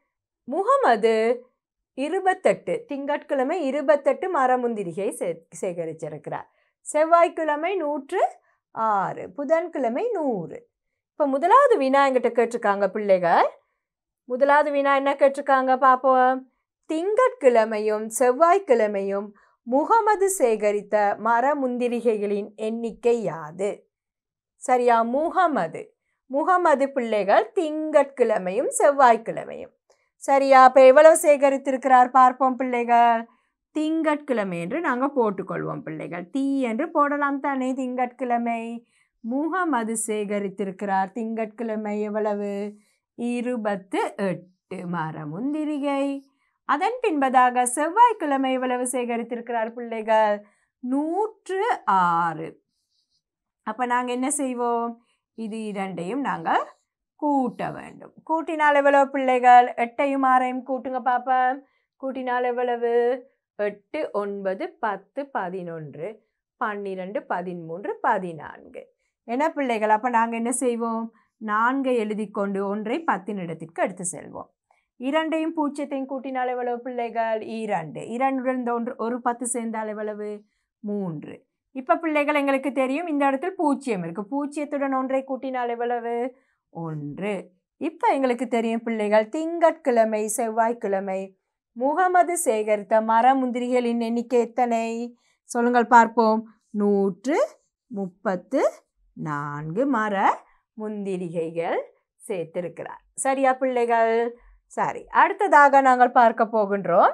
முகமது இருபத்தெட்டு, திங்கட்கிழமை இருபத்தெட்டு மரமுந்திரிகை சே சேகரிச்சிருக்கிறார். செவ்வாய்க்கிழமை நூற்று ஆறு, புதன்கிழமை நூறு. இப்போ முதலாவது வினா என்கிட்ட கேட்டிருக்காங்க பிள்ளைகள். முதலாவது வினா என்ன கேட்டிருக்காங்க பார்ப்போம். திங்கட்கிழமையும் செவ்வாய்க்கிழமையும் முகமது சேகரித்த மர முந்திரிகைகளின் எண்ணிக்கை யாது? சரியா? முகமது முகமது பிள்ளைகள் திங்கட்கிழமையும் செவ்வாய்க்கிழமையும். சரியா? அப்போ எவ்வளவு சேகரித்திருக்கிறார் பார்ப்போம் பிள்ளைகள். திங்கட்கிழமை என்று நாங்கள் போட்டுக்கொள்வோம் பிள்ளைகள். தீ என்று போடலாம் தானே? திங்கட்கிழமை முகமது சேகரித்திருக்கிறார் திங்கட்கிழமை எவ்வளவு? இருபத்து எட்டு மர முந்திரிகை. அதன் பின்பதாக செவ்வாய்க்கிழமை எவ்வளவு சேகரித்திருக்கிறார் பிள்ளைகள்? நூற்று ஆறு. அப்போ நாங்கள் என்ன செய்வோம்? இது இரண்டையும் நாங்கள் கூட்ட வேண்டும். கூட்டினால் எவ்வளவு பிள்ளைகள்? எட்டையும் ஆறையும் கூட்டுங்க பாப்போம். கூட்டினால் எவ்வளவு? எட்டு, ஒன்பது, பத்து, பதினொன்று, பன்னிரெண்டு, பதிமூன்று, பதினான்கு. என்ன பிள்ளைகள்? அப்போ நாங்கள் என்ன செய்வோம்? நான்கை எழுதி கொண்டு ஒன்றை பத்தின் இடத்திற்கு எடுத்து செல்வோம். இரண்டையும் பூஜ்ஜியத்தையும் கூட்டினால் எவ்வளவு பிள்ளைகள்? இரண்டு. இரண்டுடன் ஒன்று ஒரு பத்து சேர்ந்தால் எவ்வளவு? மூன்று. இப்போ பிள்ளைகள், எங்களுக்கு தெரியும் இந்த இடத்துல பூஜ்ஜியம் இருக்குது. பூஜ்ஜியத்துடன் ஒன்றை கூட்டினால் எவ்வளவு? ஒன்று. இப்போ எங்களுக்கு தெரியும் பிள்ளைகள், திங்கட்கிழமை செவ்வாய்க்கிழமை முகமது சேகரித்த மர முந்திரிகளின் எண்ணிக்கை எத்தனை? சொல்லுங்கள் பார்ப்போம். நூற்று முப்பத்து நான்கு மர முந்திரிகைகள் சேர்த்திருக்கிறார். சரியா பிள்ளைகள்? சரி, அடுத்ததாக நாங்கள் பார்க்க போகின்றோம்.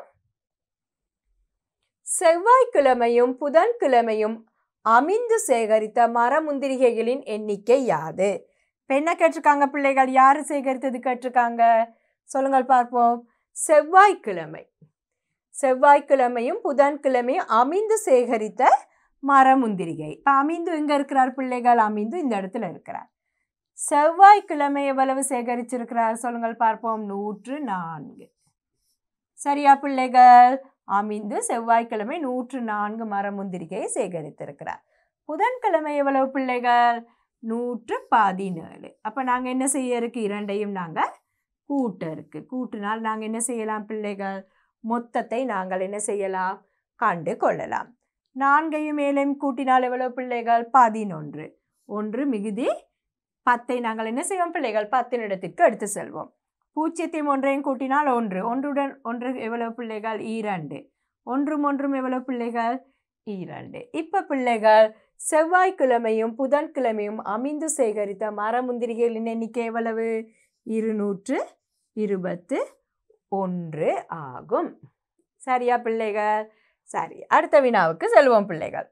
செவ்வாய்க்கிழமையும் புதன்கிழமையும் அமிந்து சேகரித்த மர முந்திரிகைகளின் எண்ணிக்கை யாது? என்ன கேட்டிருக்காங்க பிள்ளைகள்? யார் சேகரித்தது கேட்டிருக்காங்க? சொல்லுங்கள் பார்ப்போம். செவ்வாய்க்கிழமை செவ்வாய்க்கிழமையும் புதன்கிழமையும் அமிந்து சேகரித்த மர முந்திரிகை. இப்போ அமிந்து எங்கே இருக்கிறார் பிள்ளைகள்? அமிந்து இந்த இடத்துல இருக்கிறார். செவ்வாய்க்கிழமை எவ்வளவு சேகரிச்சிருக்கிறார்? சொல்லுங்கள் பார்ப்போம். நூற்று நான்கு. சரியா பிள்ளைகள்? அமிந்து செவ்வாய்க்கிழமை நூற்று நான்கு மர முந்திரிகையை சேகரித்திருக்கிறார். புதன்கிழமை எவ்வளவு பிள்ளைகள்? நூற்று பதினேழு. அப்போ நாங்கள் என்ன செய்ய இருக்கு? இரண்டையும் நாங்கள் கூட்ட இருக்கு. கூட்டினால் நாங்கள் என்ன செய்யலாம் பிள்ளைகள்? மொத்தத்தை நாங்கள் என்ன செய்யலாம்? கண்டு கொள்ளலாம். நான்கையும் மேலையும் கூட்டினால் எவ்வளவு பிள்ளைகள்? பதினொன்று. ஒன்று மிகுதி பத்தை நாங்கள் என்ன செய்வோம் பிள்ளைகள்? பத்தின் இடத்திற்கு எடுத்து செல்வோம். பூஜ்ஜியத்தையும் ஒன்றையும் கூட்டினால் ஒன்று, ஒன்றுடன் ஒன்று எவ்வளவு பிள்ளைகள்? இரண்டு. ஒன்றும் ஒன்றும் எவ்வளவு பிள்ளைகள்? இரண்டு. இப்போ பிள்ளைகள் செவ்வாய்க்கிழமையும் புதன்கிழமையும் அமிந்து சேகரித்த மரமுந்திரிகளின் எண்ணிக்கை எவ்வளவு? இருநூற்று இருபத்து ஒன்று ஆகும். சரியா பிள்ளைகள்? சரி, அடுத்த வினாவுக்கு செல்வோம் பிள்ளைகள்.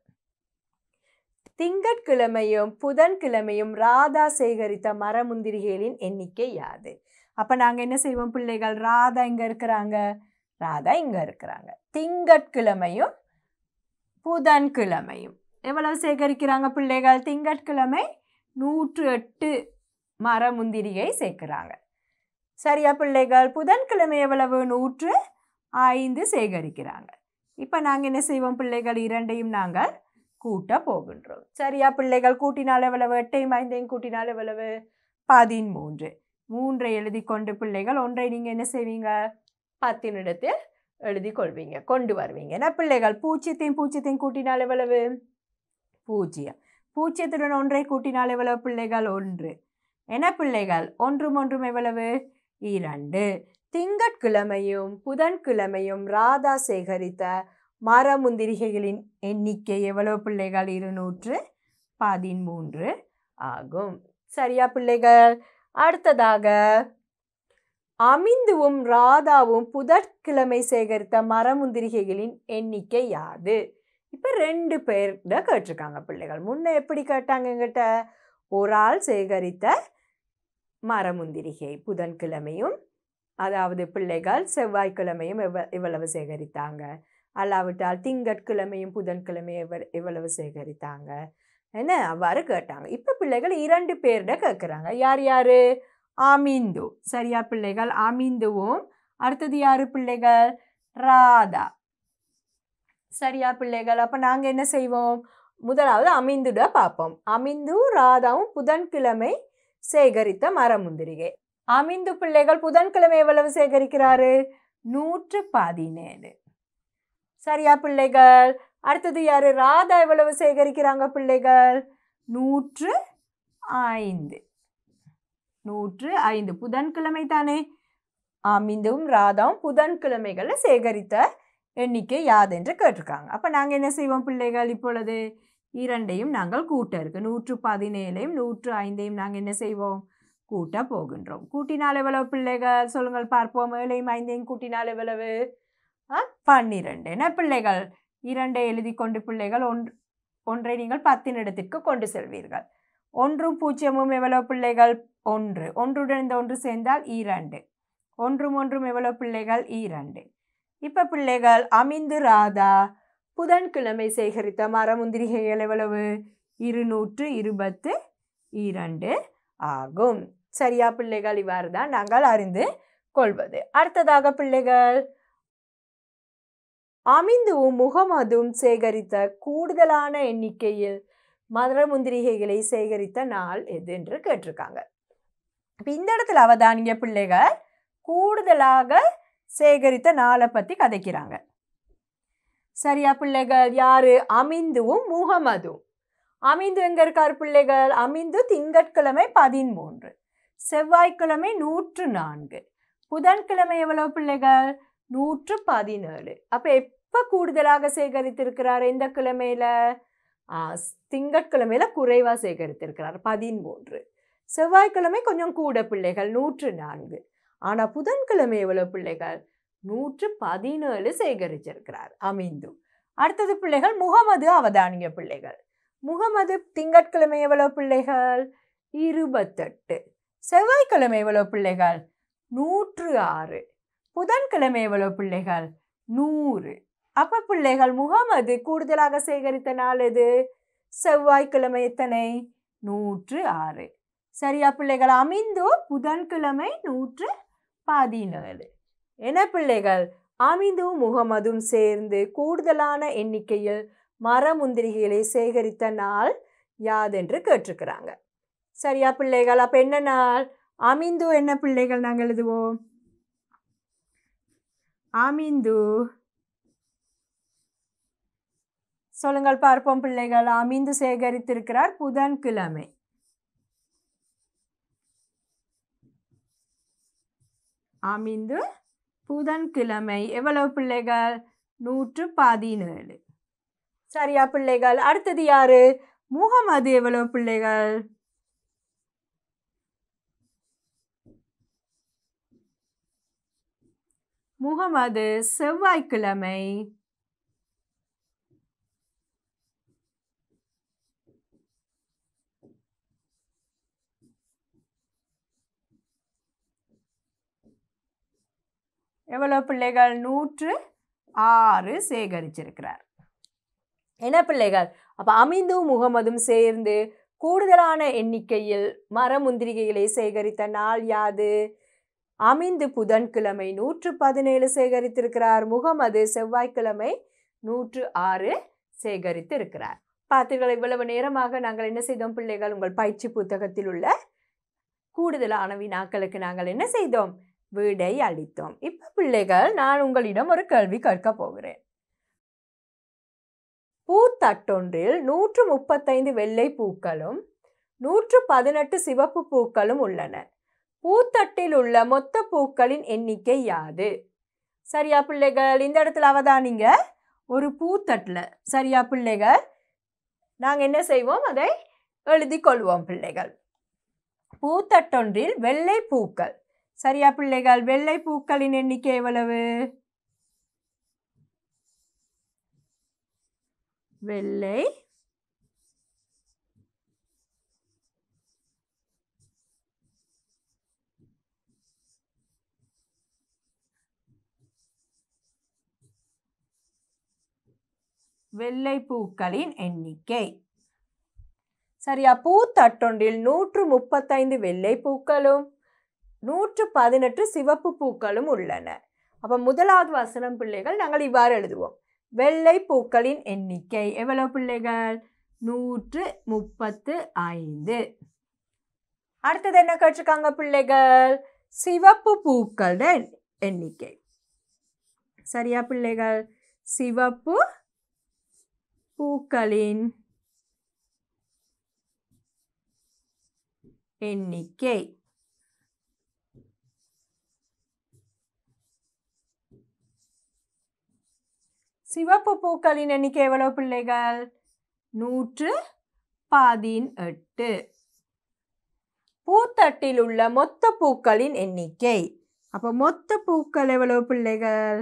திங்கட்கிழமையும் புதன்கிழமையும் ராதா சேகரித்த மரமுந்திரிகளின் எண்ணிக்கை யாது? அப்போ நாங்கள் என்ன செய்வோம் பிள்ளைகள்? ராதா இங்கே இருக்கிறாங்க, ராதா இங்கே இருக்கிறாங்க. திங்கட்கிழமையும் புதன்கிழமையும் எவ்வளவு சேகரிக்கிறாங்க பிள்ளைகள்? திங்கட்கிழமை நூற்று எட்டு மரமுந்திரியை சேர்க்கிறாங்க. சரியா பிள்ளைகள்? புதன்கிழமை எவ்வளவு? நூற்று ஐந்து சேகரிக்கிறாங்க. இப்போ நாங்கள் என்ன செய்வோம் பிள்ளைகள்? இரண்டையும் நாங்கள் கூட்ட போகின்றோம். சரியா பிள்ளைகள்? கூட்டினால் எவ்வளவு? எட்டையும் ஐந்தையும் கூட்டினால் எவ்வளவு? பதிமூன்று. மூன்றை எழுதி கொண்டு பிள்ளைகள் ஒன்றை நீங்கள் என்ன செய்வீங்க? பத்தின் இடத்தில் எழுதி கொள்வீங்க, கொண்டு வருவீங்க. என்ன பிள்ளைகள்? பூஜ்ஜியத்தையும் பூஜ்ஜியத்தையும் கூட்டினால் எவ்வளவு? பூஜ்ஜியம். பூஜ்ஜியத்துடன் ஒன்றை கூட்டினால் எவ்வளவு பிள்ளைகள்? ஒன்று. என்ன பிள்ளைகள்? ஒன்றும் ஒன்றும் எவ்வளவு? இரண்டு. திங்கட்கிழமையும் புதன்கிழமையும் ராதா சேகரித்த மரமுந்திரிகைகளின் எண்ணிக்கை எவ்வளவு பிள்ளைகள்? இருநூற்று பதிமூன்று ஆகும். சரியா பிள்ளைகள்? அடுத்ததாக அமிந்துவும் ராதாவும் புதன்கிழமை சேகரித்த மரமுந்திரிகைகளின் எண்ணிக்கை யாது? இப்போ ரெண்டு பேர்கிட்ட கேட்டிருக்காங்க பிள்ளைகள். முன்ன எப்படி கேட்டாங்க எங்கிட்ட? ஒரு ஆள் சேகரித்த மரமுந்திரிகை புதன்கிழமையும், அதாவது பிள்ளைகள் செவ்வாய்க்கிழமையும் எவ்வ எவ்வளவு சேகரித்தாங்க, அல்லாவிட்டால் திங்கட்கிழமையும் புதன்கிழமையும் எவ்வ எவ்வளவு சேகரித்தாங்க என்ன அவ்வாறு கேட்டாங்க. இப்போ பிள்ளைகள் இரண்டு பேர்கிட்ட கேட்குறாங்க. யார் யார்? அமிந்து. சரியா பிள்ளைகள்? அமிந்துவும் அடுத்தது யாரு பிள்ளைகள்? ராதா. சரியா பிள்ளைகள்? அப்போ நாங்கள் என்ன செய்வோம்? முதலாவது அமிந்துட பார்ப்போம். அமிந்து ராதாவும் புதன்கிழமை சேகரித்த மரமுந்திரிகை. அமிந்து பிள்ளைகள் புதன்கிழமை எவ்வளவு சேகரிக்கிறாரு? நூற்று பதினேழு. சரியா பிள்ளைகள்? அடுத்தது யாரு? ராதா எவ்வளவு சேகரிக்கிறாங்க பிள்ளைகள்? நூற்று ஐந்து. நூற்று ஐந்து. புதன்கிழமை தானே? அமிந்தும் ராதாவும் புதன்கிழமைகளை சேகரித்த எண்ணிக்கை யாதென்று கேட்டிருக்காங்க. அப்போ நாங்கள் என்ன செய்வோம் பிள்ளைகள்? இப்பொழுது இரண்டையும் நாங்கள் கூட்ட இருக்கு. நூற்று பதினேழையும் நூற்று ஐந்தையும் நாங்கள் என்ன செய்வோம்? கூட்ட போகின்றோம். கூட்டினால் எவ்வளவு பிள்ளைகள்? சொல்லுங்கள் பார்ப்போம். ஏழையும் ஐந்தையும் கூட்டினால் எவ்வளவு? பன்னிரண்டு. என்ன பிள்ளைகள்? இரண்டை எழுதி கொண்டு பிள்ளைகள் ஒன்று ஒன்றை நீங்கள் பத்தின் இடத்திற்கு கொண்டு செல்வீர்கள். ஒன்றும் பூஜ்ஜியமும் எவ்வளவு பிள்ளைகள்? ஒன்று. ஒன்றுடன் இந்த ஒன்று சேர்ந்தால் இரண்டு. ஒன்றும் ஒன்றும் எவ்வளவு பிள்ளைகள்? இரண்டு. இப்போ பிள்ளைகள் அமிந்து ராதா புதன்கிழமை சேகரித்த மரமுந்திரிகைகள் எவ்வளவு? இருநூற்று இருபத்து இரண்டு ஆகும். சரியா பிள்ளைகள்? இவ்வாறு தான் நாங்கள் அறிந்து கொள்வது. அடுத்ததாக பிள்ளைகள் அமிந்துவும் முகமதும் சேகரித்த கூடுதலான எண்ணிக்கையில் மரமுந்திரிகைகளை சேகரித்த நாள் எது என்று கேட்டிருக்காங்க. இப்போ இந்த இடத்துல அவதானிங்க பிள்ளைகள் கூடுதலாக சேகரித்த நாளை பற்றி கதைக்கிறாங்க. சரியா பிள்ளைகள்? யாரு? அமிந்துவும் முகமதும். அமிந்து எங்க இருக்கார் பிள்ளைகள்? அமிந்து திங்கட்கிழமை பதிமூன்று, செவ்வாய்க்கிழமை நூற்று நான்கு, புதன்கிழமை எவ்வளவு பிள்ளைகள்? நூற்று பதினேழு. அப்போ எப்போ கூடுதலாக சேகரித்திருக்கிறார்? எந்த கிழமையில? திங்கட்கிழமையில குறைவாக சேகரித்திருக்கிறார், பதிமூன்று. செவ்வாய்க்கிழமை கொஞ்சம் கூட பிள்ளைகள், நூற்று நான்கு. ஆனால் புதன்கிழமை எவ்வளவு பிள்ளைகள்? நூற்று பதினேழு சேகரிச்சிருக்கிறார் அமிந்து. அடுத்தது பிள்ளைகள் முகமது. அவதானிய பிள்ளைகள் முகமது திங்கட்கிழமை எவ்வளவு பிள்ளைகள்? இருபத்தெட்டு. செவ்வாய்க்கிழமை எவ்வளவு பிள்ளைகள்? நூற்று ஆறு. புதன்கிழமை எவ்வளவு பிள்ளைகள்? நூறு. அப்ப பிள்ளைகள் முகமது கூடுதலாக சேகரித்த நாள் எது? செவ்வாய்க்கிழமை. எத்தனை? நூற்று ஆறு. சரியா பிள்ளைகள்? அமிந்து புதன்கிழமை நூற்று பதினேழு. என்ன பிள்ளைகள்? அமிந்தும் முகமதும் சேர்ந்து கூடுதலான எண்ணிக்கையில் மரமுந்திரிகைகளை சேகரித்த நாள் யாதென்று கேட்டிருக்கிறாங்க. சரியா பிள்ளைகள்? அப்ப என்ன நாள்? அமிந்து என்ன பிள்ளைகள் நாங்கள் எழுதுவோம்? அமிந்து. சொல்லுங்கள் பார்ப்போம் பிள்ளைகள். அமிந்து சேகரித்திருக்கிறார் புதன்கிழமை. அமிந்து புதன்கிழமை எவ்வளவு பிள்ளைகள்? நூற்று பதினேழு. சரியா பிள்ளைகள்? அடுத்தது யாரு? முகமது எவ்வளவு பிள்ளைகள்? முகமது செவ்வாய்க்கிழமை எவ்வளவு பிள்ளைகள்? நூற்று ஆறு சேகரிச்சிருக்கிறார். என்ன பிள்ளைகள்? அப்ப அமிந்தும் முகமதும் சேர்ந்து கூடுதலான எண்ணிக்கையில் மரமுந்திரிகைகளை சேகரித்த நாள் யாது? அமிந்து புதன்கிழமை நூற்று பதினேழு சேகரித்திருக்கிறார். முகமது செவ்வாய்க்கிழமை நூற்று ஆறு சேகரித்திருக்கிறார். பார்த்தீர்கள், இவ்வளவு நேரமாக நாங்கள் என்ன செய்தோம் பிள்ளைகள்? உங்கள் பயிற்சி புத்தகத்தில் உள்ள கூடுதலான வினாக்களுக்கு நாங்கள் என்ன செய்தோம்? விடை அளித்தோம். இப்ப பிள்ளைகள், நான் உங்களிடம் ஒரு கேள்வி கேட்க போகிறேன். பூத்தட்டொன்றில் நூற்று முப்பத்தைந்து வெள்ளை பூக்களும் நூற்று பதினெட்டு சிவப்பு பூக்களும் உள்ளன. பூத்தட்டில் உள்ள மொத்த பூக்களின் எண்ணிக்கை யாது? சரியா பிள்ளைகள்? இந்த இடத்துல அவதானிங்க, ஒரு பூத்தட்டில். சரியா பிள்ளைகள்? நாங்கள் என்ன செய்வோம்? அதை எழுதி கொள்வோம் பிள்ளைகள். பூத்தட்டொன்றில் வெள்ளை பூக்கள். சரியா பிள்ளைகள்? வெள்ளை பூக்களின் எண்ணிக்கை எவ்வளவு? வெள்ளை வெள்ளை பூக்களின் எண்ணிக்கை. சரியா? பூத்தட்டொன்றில் நூற்று முப்பத்தைந்து வெள்ளை பூக்களும் நூற்று பதினெட்டு சிவப்பு பூக்களும் உள்ளன. அப்ப முதலாவது வசனம் பிள்ளைகள் நாங்கள் இவ்வாறு எழுதுவோம். வெள்ளை பூக்களின் எண்ணிக்கை எவ்வளவு பிள்ளைகள்? நூற்று முப்பத்து ஐந்து. அடுத்தது என்ன கேட்டிருக்காங்க பிள்ளைகள்? சிவப்பு பூக்களின் எண்ணிக்கை. சரியா பிள்ளைகள்? சிவப்பு பூக்களின் எண்ணிக்கை. சிவப்பு பூக்களின் எண்ணிக்கை எவ்வளவு பிள்ளைகள்? நூற்று பதினெட்டு. பூத்தட்டில் உள்ள மொத்த பூக்களின் எண்ணிக்கை. அப்ப மொத்த பூக்கள் எவ்வளவு பிள்ளைகள்?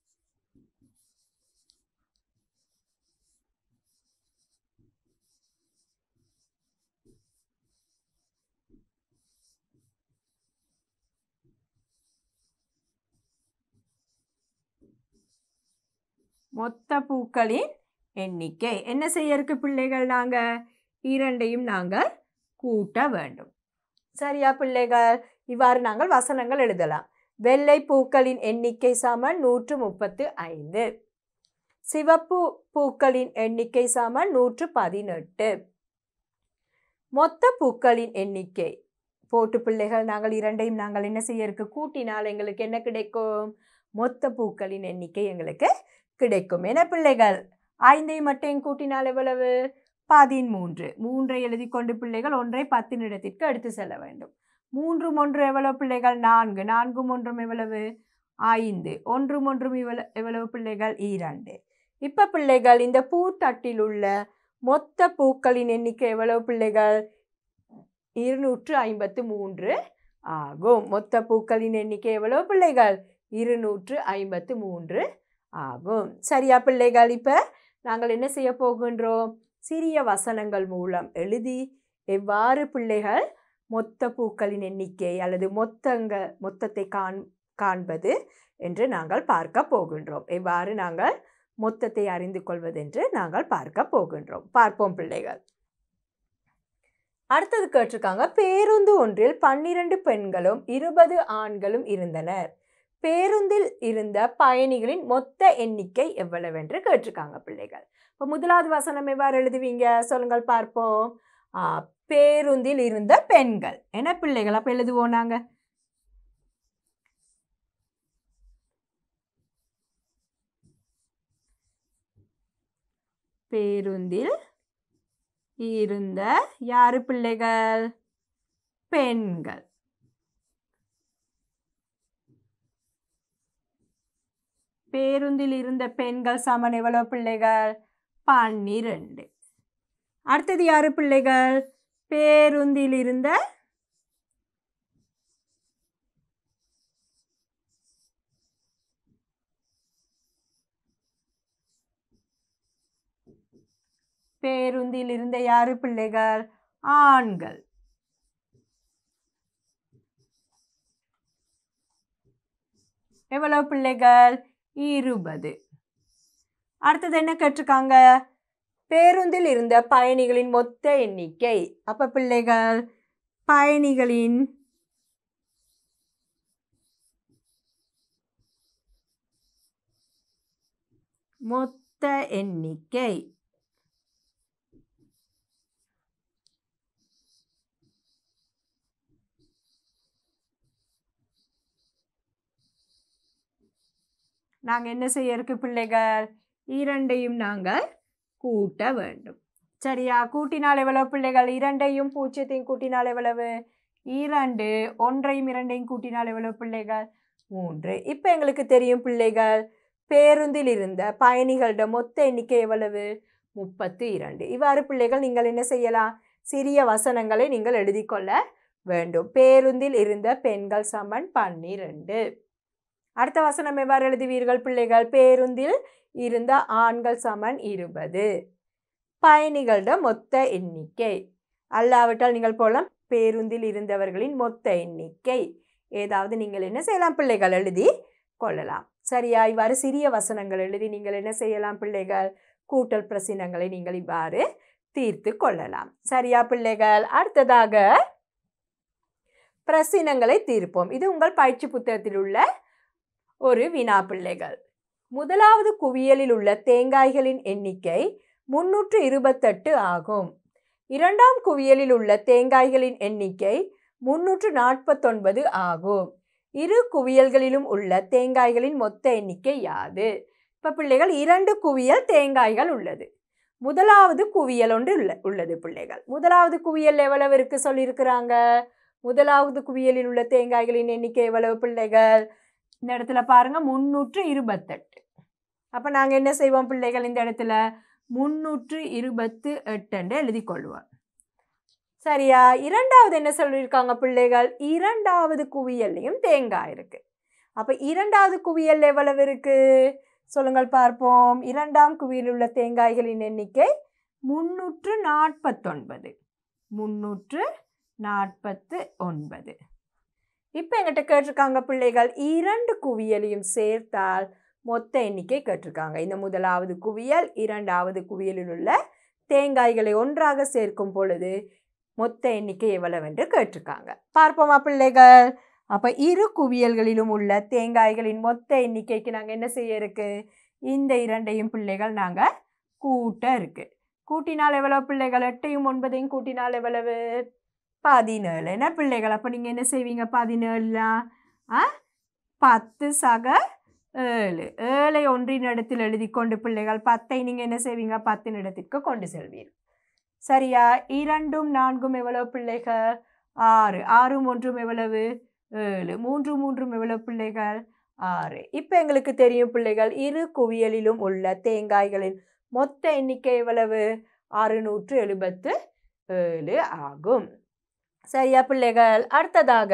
மொத்த பூக்களின் எண்ணிக்கை. என்ன செய்ய இருக்கு பிள்ளைகள்? நாங்கள் இரண்டையும் நாங்கள் கூட்ட வேண்டும். சரியா பிள்ளைகள்? இவ்வாறு நாங்கள் வசனங்கள் எழுதலாம். வெள்ளை பூக்களின் எண்ணிக்கை சமன் நூற்று முப்பத்து ஐந்து. சிவப்பு பூக்களின் எண்ணிக்கை சமன் நூற்று பதினெட்டு. மொத்த பூக்களின் எண்ணிக்கை போட்டு பிள்ளைகள் நாங்கள் இரண்டையும் நாங்கள் என்ன செய்ய இருக்கு? கூட்டினால் எங்களுக்கு என்ன கிடைக்கும்? மொத்த பூக்களின் எண்ணிக்கை எங்களுக்கு கிடைக்கும். என பிள்ளைகள்? ஐந்தையும் மட்டும் கூட்டினால் எவ்வளவு? பதிமூன்று. மூன்றை எழுதி கொண்டு பிள்ளைகள் ஒன்றை பத்தின் இடத்திற்கு எடுத்து செல்ல வேண்டும். மூன்றும் ஒன்று எவ்வளவு பிள்ளைகள்? நான்கு. நான்கும் ஒன்றும் எவ்வளவு? ஐந்து. ஒன்றும் ஒன்றும் இவ்வளவு எவ்வளவு பிள்ளைகள்? இரண்டு. இப்ப பிள்ளைகள், இந்த பூத்தட்டில் உள்ள மொத்த பூக்களின் எண்ணிக்கை எவ்வளவு பிள்ளைகள்? இருநூற்று ஐம்பத்து மூன்று ஆகும். மொத்த பூக்களின் எண்ணிக்கை எவ்வளவு பிள்ளைகள்? இருநூற்று ஐம்பத்து மூன்று ஆகும். சரியா பிள்ளைகள்? இப்ப நாங்கள் என்ன செய்ய போகின்றோம்? சிறிய வசனங்கள் மூலம் எழுதி எவ்வாறு பிள்ளைகள் மொத்த பூக்களின் எண்ணிக்கை அல்லது மொத்தங்க மொத்தத்தை காண் காண்பது என்று நாங்கள் பார்க்க போகின்றோம். எவ்வாறு நாங்கள் மொத்தத்தை அறிந்து கொள்வது என்று நாங்கள் பார்க்க போகின்றோம். பார்ப்போம் பிள்ளைகள். அடுத்தது கேட்டிருக்காங்க, பேருந்து ஒன்றில் பன்னிரண்டு பெண்களும் இருபது ஆண்களும் இருந்தனர். பேருந்தில் இருந்த பயணிகளின் மொத்த எண்ணிக்கை எவ்வளவு என்று கேட்டிருக்காங்க பிள்ளைகள். இப்போ முதலாவது வசனம் எவ்வாறு எழுதுவீங்க? சொல்லுங்கள் பார்ப்போம். ஆ பேருந்தில் இருந்த பெண்கள். என்ன பிள்ளைகள்? அப்போ எழுதுவோம் நாங்க. பேருந்தில் இருந்த யாரு பிள்ளைகள்? பெண்கள். பேருந்தில் இருந்த பெண்கள் சமன் எவ்வளவு பிள்ளைகள்? பன்னிரண்டு. அடுத்தது யாரு பிள்ளைகள்? பேருந்தில் இருந்த பேருந்தில் இருந்த யாரு பிள்ளைகள்? ஆண்கள். எவ்வளவு பிள்ளைகள்? இருபது. அடுத்தது என்ன கேட்டிருக்காங்க? பேருந்தில் இருந்த பயணிகளின் மொத்த எண்ணிக்கை. அப்ப பிள்ளைகள் பயணிகளின் மொத்த எண்ணிக்கை நாங்கள் என்ன செய்ய இருக்கு பிள்ளைகள்? இரண்டையும் நாங்கள் கூட்ட வேண்டும். சரியா? கூட்டினால் எவ்வளவு பிள்ளைகள்? இரண்டையும் பூஜ்ஜியத்தையும் கூட்டினால் எவ்வளவு? இரண்டு. ஒன்றையும் இரண்டையும் கூட்டினால் எவ்வளவு பிள்ளைகள்? மூன்று. இப்போ எங்களுக்கு தெரியும் பிள்ளைகள், பேருந்தில் இருந்த பயணிகளோட மொத்த எண்ணிக்கை எவ்வளவு? முப்பத்தி இரண்டு. இவ்வாறு பிள்ளைகள் நீங்கள் என்ன செய்யலாம்? சிறிய வசனங்களை நீங்கள் எழுதி கொள்ள வேண்டும். பேருந்தில் இருந்த பெண்கள் சமன் பன்னிரண்டு. அடுத்த வசனம் எவ்வாறு எழுதுவீர்கள் பிள்ளைகள்? பேருந்தில் இருந்த ஆண்கள் சமன் இருபது. பயணிகளோட மொத்த எண்ணிக்கை. அல்லாவிட்டால் நீங்கள் போலாம் பேருந்தில் இருந்தவர்களின் மொத்த எண்ணிக்கை. ஏதாவது நீங்கள் என்ன செய்யலாம் பிள்ளைகள்? எழுதி கொள்ளலாம். சரியா? இவ்வாறு சிறிய வசனங்கள் எழுதி நீங்கள் என்ன செய்யலாம் பிள்ளைகள்? கூட்டல் பிரச்சனைகளை நீங்கள் இவ்வாறு தீர்த்து கொள்ளலாம். சரியா பிள்ளைகள்? அடுத்ததாக பிரச்சனைகளை தீர்ப்போம். இது உங்கள் பயிற்சி புத்தகத்தில் உள்ள ஒரு வினா பிள்ளைகள். முதலாவது குவியலில் உள்ள தேங்காய்களின் எண்ணிக்கை முன்னூற்று இருபத்தெட்டு ஆகும். இரண்டாம் குவியலில் உள்ள தேங்காய்களின் எண்ணிக்கை முன்னூற்று நாற்பத்தொன்பது ஆகும். இரு குவியல்களிலும் உள்ள தேங்காய்களின் மொத்த எண்ணிக்கை யாது? இப்போ பிள்ளைகள் இரண்டு குவியல் தேங்காய்கள் உள்ளது. முதலாவது குவியல் ஒன்று உள்ள உள்ளது பிள்ளைகள். முதலாவது குவியல் எவ்வளவு இருக்கு சொல்லியிருக்கிறாங்க? முதலாவது குவியலில் உள்ள தேங்காய்களின் எண்ணிக்கை எவ்வளவு பிள்ளைகள்? இந்த இடத்துல பாருங்க முன்னூற்று இருபத்தெட்டு. அப்போ நாங்கள் என்ன செய்வோம் பிள்ளைகள்? இந்த இடத்துல முன்னூற்று இருபத்து எட்டு என்று எழுதி கொள்வோம். சரியா? இரண்டாவது என்ன சொல்லியிருக்காங்க பிள்ளைகள்? இரண்டாவது குவியல்லையும் தேங்காய் இருக்கு. அப்போ இரண்டாவது குவியல் எவ்வளவு இருக்கு சொல்லுங்கள் பார்ப்போம். இரண்டாம் குவியலில் உள்ள தேங்காய்களின் எண்ணிக்கை முன்னூற்று நாற்பத்தொன்பது. முன்னூற்று நாற்பத்து ஒன்பது. இப்போ எங்கிட்ட கேட்டிருக்காங்க பிள்ளைகள், இரண்டு குவியலையும் சேர்த்தால் மொத்த எண்ணிக்கை கேட்டிருக்காங்க. இந்த முதலாவது குவியல் இரண்டாவது குவியலில் உள்ள தேங்காய்களை ஒன்றாக சேர்க்கும் பொழுது மொத்த எண்ணிக்கை எவ்வளவு என்று கேட்டிருக்காங்க. பார்ப்போமா பிள்ளைகள்? அப்போ இரு குவியல்களிலும் உள்ள தேங்காய்களின் மொத்த எண்ணிக்கைக்கு நாங்கள் என்ன செய்ய இருக்கு? இந்த இரண்டையும் பிள்ளைகள் நாங்கள் கூட்ட இருக்கு. கூட்டினால் எவ்வளவு பிள்ளைகள்? எட்டையும் ஒன்பதையும் கூட்டினால் எவ்வளவு? பதினேழு. என்ன பிள்ளைகள்? அப்போ நீங்கள் என்ன செய்வீங்க? பதினேழுலாம் ஆ பத்து சக ஏழு. ஏழை ஒன்றின் இடத்தில் எழுதி கொண்டு பிள்ளைகள் பத்தை நீங்கள் என்ன செய்வீங்க? பத்தின் இடத்திற்கு கொண்டு செல்வீர்கள். சரியா? இரண்டும் நான்கும் எவ்வளவு பிள்ளைகள்? ஆறு. ஆறும் ஒன்றும் எவ்வளவு? ஏழு. மூன்று மூன்றும் எவ்வளவு பிள்ளைகள்? ஆறு. இப்போ எங்களுக்கு தெரியும் பிள்ளைகள், இரு குவியலிலும் உள்ள தேங்காய்களின் மொத்த எண்ணிக்கை எவ்வளவு? அறுநூற்று எழுபத்து ஏழு ஆகும். சரியா பிள்ளைகள்? அடுத்ததாக,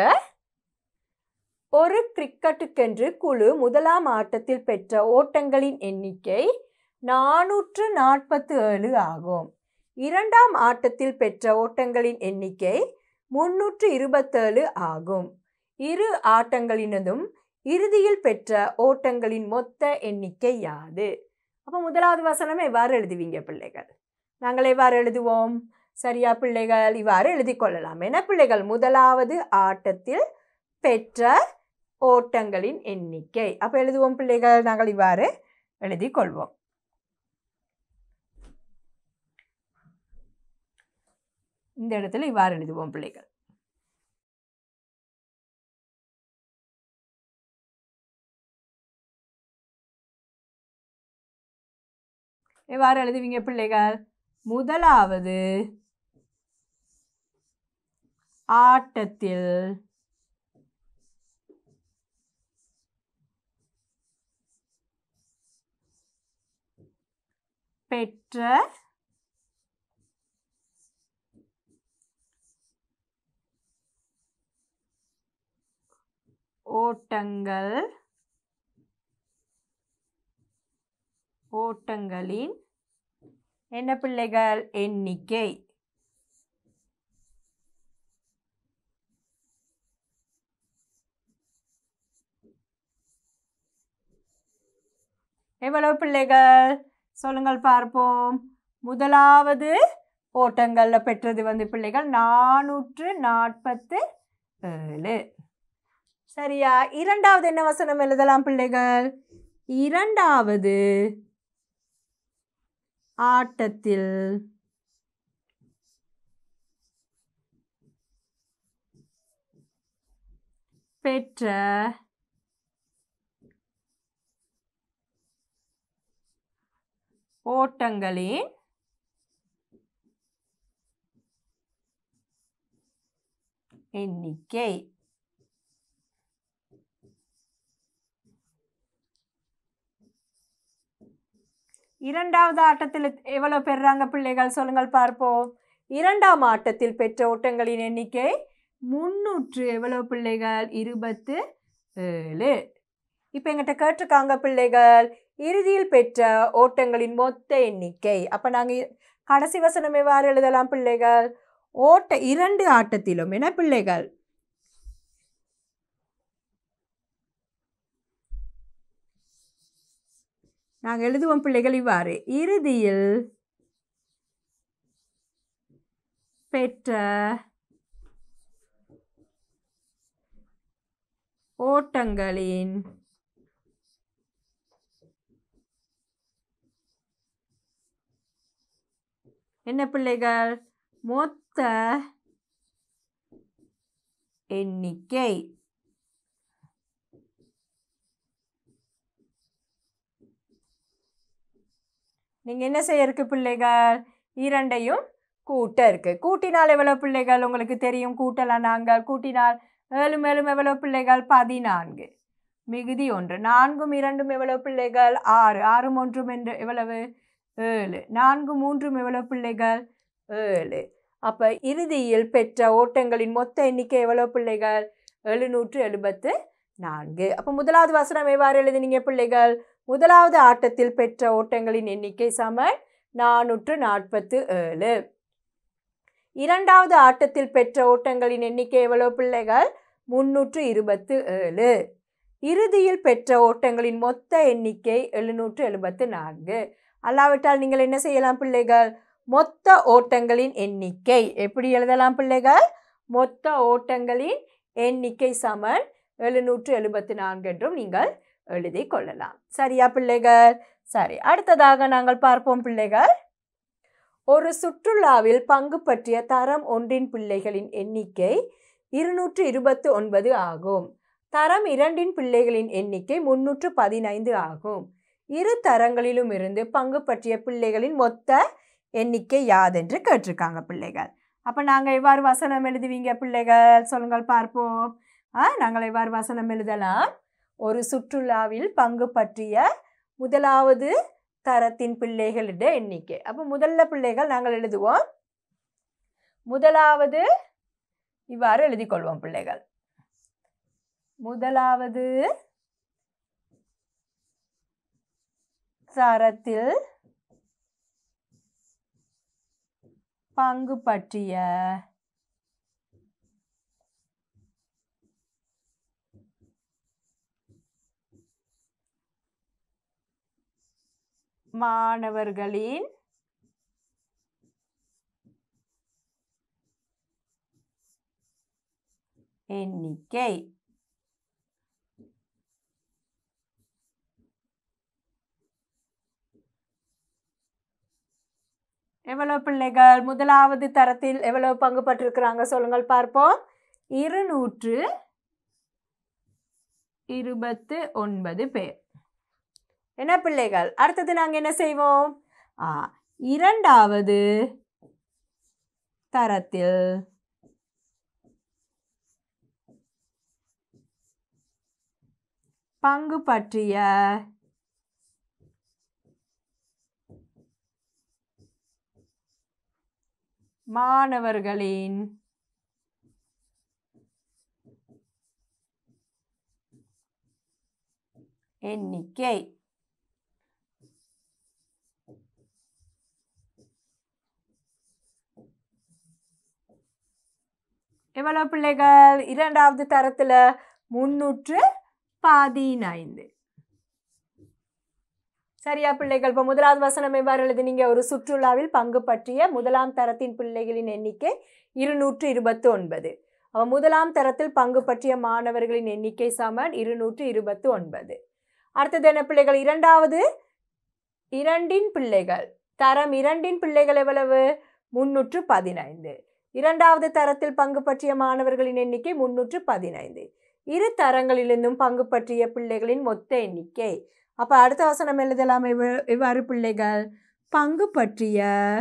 ஒரு கிரிக்கெட்டுக்கென்று குழு முதலாம் ஆட்டத்தில் பெற்ற ஓட்டங்களின் எண்ணிக்கை நானூற்று நாற்பத்து ஏழு ஆகும். இரண்டாம் ஆட்டத்தில் பெற்ற ஓட்டங்களின் எண்ணிக்கை முன்னூற்று இருபத்தேழு ஆகும். இரு ஆட்டங்களினதும் இறுதியில் பெற்ற ஓட்டங்களின் மொத்த எண்ணிக்கை யாது? அப்போ முதலாவது வசனம் எவ்வாறு எழுதுவீங்க பிள்ளைகள்? நாங்கள் எவ்வாறு எழுதுவோம்? சரியா பிள்ளைகள்? இவ்வாறு எழுதி கொள்ளலாம். என்ன பிள்ளைகள்? முதலாவது ஆட்டத்தில் பெற்ற ஓட்டங்களின் எண்ணிக்கை. அப்போ எழுதுவோம் பிள்ளைகள். நாங்கள் இவ்வாறு எழுதி கொள்வோம். இந்த இடத்துல இவ்வாறு எழுதுவோம் பிள்ளைகள். எவ்வாறு எழுதுவீங்க பிள்ளைகள்? முதலாவது ஆட்டத்தில் பெற்ற ஓட்டங்கள் ஓட்டங்களின் என்ன பிள்ளைகள் எண்ணிக்கை. எவ்வளவு பிள்ளைகள் சொல்லுங்கள் பார்ப்போம். முதலாவது ஓட்டங்கள்ல பெற்றது வந்து பிள்ளைகள் நானூற்று நாற்பத்து ஏழு. சரியா? இரண்டாவது என்ன வசனம் எழுதலாம் பிள்ளைகள்? இரண்டாவது ஆட்டத்தில் பெற்ற ஓட்டங்களின் எண்ணிக்கை. இரண்டாவது ஆட்டத்தில் எவ்வளவு பெறாங்க பிள்ளைகள் சொல்லுங்கள் பார்ப்போம். இரண்டாம் ஆட்டத்தில் பெற்ற ஓட்டங்களின் எண்ணிக்கை முன்னூற்று எவ்வளவு பிள்ளைகள் இருபத்து ஏழு. இப்போ எங்கிட்ட கேட்டிருக்காங்க பிள்ளைகள் இறுதியில் பெற்ற ஓட்டங்களின் மொத்த எண்ணிக்கை. அப்போ நாங்கள் கடைசி வசனம் எவ்வாறு எழுதலாம் பிள்ளைகள்? ஓட்ட இரண்டு ஆட்டத்திலும் என்ன பிள்ளைகள் நாங்கள் எழுதுவோம் பிள்ளைகள் இவ்வாறு: இறுதியில் பெற்ற ஓட்டங்களின் என்ன பிள்ளைகள் மொத்த எண்ணிக்கை. நீங்க என்ன செய்ய இருக்கு பிள்ளைகள்? இரண்டையும் கூட்ட இருக்கு. கூட்டினால் எவ்வளவு பிள்ளைகள் உங்களுக்கு தெரியும்? கூட்டலாம் நாங்கள். கூட்டினால் ஏழு மேலும் எவ்வளவு பிள்ளைகள்? பதினான்கு. மிகுதி ஒன்று. நான்கும் இரண்டும் எவ்வளவு பிள்ளைகள்? ஆறு. ஆறும் ஒன்றும் என்று எவ்வளவு? ஏழு. நான்கு மூன்றும் எவ்வளவு பிள்ளைகள்? ஏழு. அப்ப இறுதியில் பெற்ற ஓட்டங்களின் மொத்த எண்ணிக்கை எவ்வளவு பிள்ளைகள்? எழுநூற்று எழுபத்து நான்கு. அப்ப முதலாவது வசனம் எவ்வாறு எழுதினீங்க பிள்ளைகள்? முதலாவது ஆட்டத்தில் பெற்ற ஓட்டங்களின் எண்ணிக்கை சமன் நானூற்று நாற்பத்து ஏழு. இரண்டாவது ஆட்டத்தில் பெற்ற ஓட்டங்களின் எண்ணிக்கை எவ்வளவு பிள்ளைகள்? முன்னூற்று இருபத்து ஏழு. இறுதியில் பெற்ற ஓட்டங்களின் மொத்த எண்ணிக்கை எழுநூற்று எழுபத்து நான்கு. அல்லாவிட்டால் நீங்கள் என்ன செய்யலாம் பிள்ளைகள்? மொத்த ஓட்டங்களின் எண்ணிக்கை எப்படி எழுதலாம் பிள்ளைகள்? மொத்த ஓட்டங்களின் எண்ணிக்கை சமன் எழுநூற்று எழுபத்து நான்கு என்றும் நீங்கள் எழுதி கொள்ளலாம். சரியா பிள்ளைகள்? சரி, அடுத்ததாக நாங்கள் பார்ப்போம் பிள்ளைகள். ஒரு சுற்றுலாவில் பங்கு பற்றிய தரம் ஒன்றின் பிள்ளைகளின் எண்ணிக்கை இருநூற்று இருபத்து ஒன்பது ஆகும். தரம் இரண்டின் பிள்ளைகளின் எண்ணிக்கை முன்னூற்று பதினைந்து ஆகும். இரு தரங்களிலும் இருந்து பங்கு பற்றிய பிள்ளைகளின் மொத்த எண்ணிக்கை யாதென்று கேட்டிருக்காங்க பிள்ளைகள். அப்போ நாங்கள் எவ்வாறு வசனம் எழுதுவீங்க பிள்ளைகள் சொல்லுங்கள் பார்ப்போம். ஆ நாங்கள் எவ்வாறு வசனம் எழுதலாம்? ஒரு சுற்றுலாவில் பங்கு பற்றிய முதலாவது தரத்தின் பிள்ளைகளிட எண்ணிக்கை. அப்போ முதல்ல பிள்ளைகள் நாங்கள் எழுதுவோம். முதலாவது இவ்வாறு எழுதி கொள்வோம் பிள்ளைகள். முதலாவது தரத்தில் பங்கு பற்றிய மாணவர்களின் எண்ணிக்கை. எவ்வளவு பிள்ளைகள் முதலாவது தரத்தில் எவ்வளவு பங்கு பற்றிருக்கிறாங்க சொல்லுங்கள் பார்ப்போம். இருநூற்று இருபத்து ஒன்பது பேர். என்ன பிள்ளைகள்? அடுத்தது நாங்கள் என்ன செய்வோம்? ஆ இரண்டாவது தரத்தில் பங்கு பற்றிய மாணவர்களின் எண்ணிக்கை. எவ்வளவு பிள்ளைகள்? இரண்டாவது தரத்துல முன்னூற்று பதினைந்து. சரியா பிள்ளைகள்? இப்போ முதலாவது வசனம் எவ்வாறு எழுதுனீங்க? ஒரு சுற்றுலாவில் பங்கு பற்றிய முதலாம் தரத்தின் பிள்ளைகளின் எண்ணிக்கை இருநூற்று இருபத்தி ஒன்பது. அவ முதலாம் தரத்தில் பங்கு பற்றிய மாணவர்களின் எண்ணிக்கை சமன் இருநூற்று இருபத்தி ஒன்பது. அடுத்தது என்ன பிள்ளைகள்? இரண்டாவது இரண்டின் பிள்ளைகள், தரம் இரண்டின் பிள்ளைகள் எவ்வளவு? முன்னூற்று பதினைந்து. இரண்டாவது தரத்தில் பங்கு பற்றிய மாணவர்களின் எண்ணிக்கை முன்னூற்று பதினைந்து. இரு தரங்களிலிருந்தும் பங்கு பற்றிய பிள்ளைகளின் மொத்த எண்ணிக்கை. அப்ப அடுத்த வசனம் எழுதலாம் எவ்வாறு பிள்ளைகள்? பங்கு பற்றிய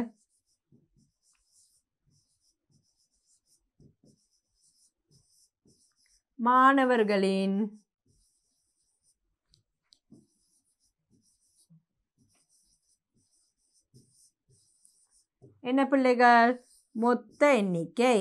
மாணவர்களின் என்ன பிள்ளைகள்? மொத்த எண்ணிக்கை.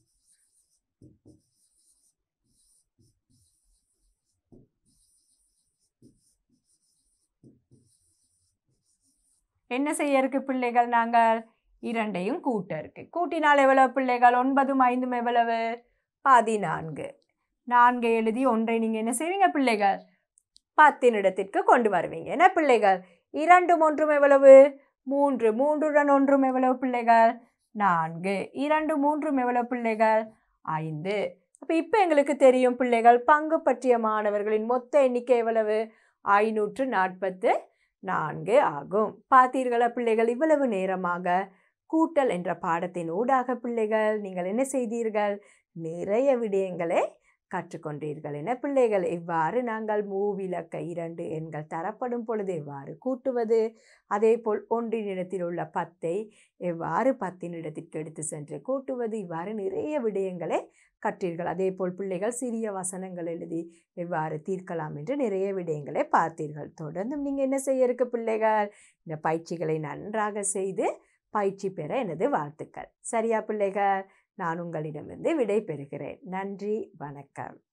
என்ன செய்ய இருக்கு பிள்ளைகள்? நாங்கள் இரண்டையும் கூட்ட இருக்கு. கூட்டினால் எவ்வளவு பிள்ளைகள்? ஒன்பதும் ஐந்தும் எவ்வளவு? பதினான்கு. நான்கு எழுதி ஒன்றை நீங்க என்ன செய்வீங்க பிள்ளைகள்? பத்தின் இடத்திற்கு கொண்டு வருவீங்க. என்ன பிள்ளைகள்? இரண்டும் ஒன்றும் எவ்வளவு? மூன்று. மூன்றுடன் ஒன்றும் எவ்வளவு பிள்ளைகள்? நான்கு. இரண்டு மூன்றும் எவ்வளவு பிள்ளைகள்? ஐந்து. அப்ப இப்ப எங்களுக்கு தெரியும் பிள்ளைகள் பங்கு பற்றிய மாணவர்களின் மொத்த எண்ணிக்கை எவ்வளவு? ஐநூற்று நாற்பத்து நான்கு ஆகும். பார்த்தீர்களா பிள்ளைகள்? இவ்வளவு நேரமாக கூட்டல் என்ற பாடத்தின் ஊடாக பிள்ளைகள் நீங்கள் என்ன செய்தீர்கள்? நிறைய விடயங்களை கற்றுக்கொண்டீர்கள். என பிள்ளைகள் எவ்வாறு நாங்கள் மூவிலக்க இரண்டு எண்கள் தரப்படும் பொழுது எவ்வாறு கூட்டுவது, அதே போல் ஒன்றின் இடத்தில் உள்ள பத்தை எவ்வாறு பத்தின் இடத்திற்கு எடுத்து சென்று கூட்டுவது, இவ்வாறு நிறைய விடயங்களை கற்றீர்கள். அதே போல் பிள்ளைகள் சிறிய வசனங்கள் எழுதி எவ்வாறு தீர்க்கலாம் என்று நிறைய விடயங்களை பார்த்தீர்கள். தொடர்ந்தும் நீங்கள் என்ன செய்ய இருக்கு பிள்ளைகள்? இந்த பயிற்சிகளை நன்றாக செய்து பயிற்சி பெற எனது வாழ்த்துக்கள். சரியா பிள்ளைகள்? நான் உங்களிடமிருந்து விடை பெறுகிறேன். நன்றி, வணக்கம்.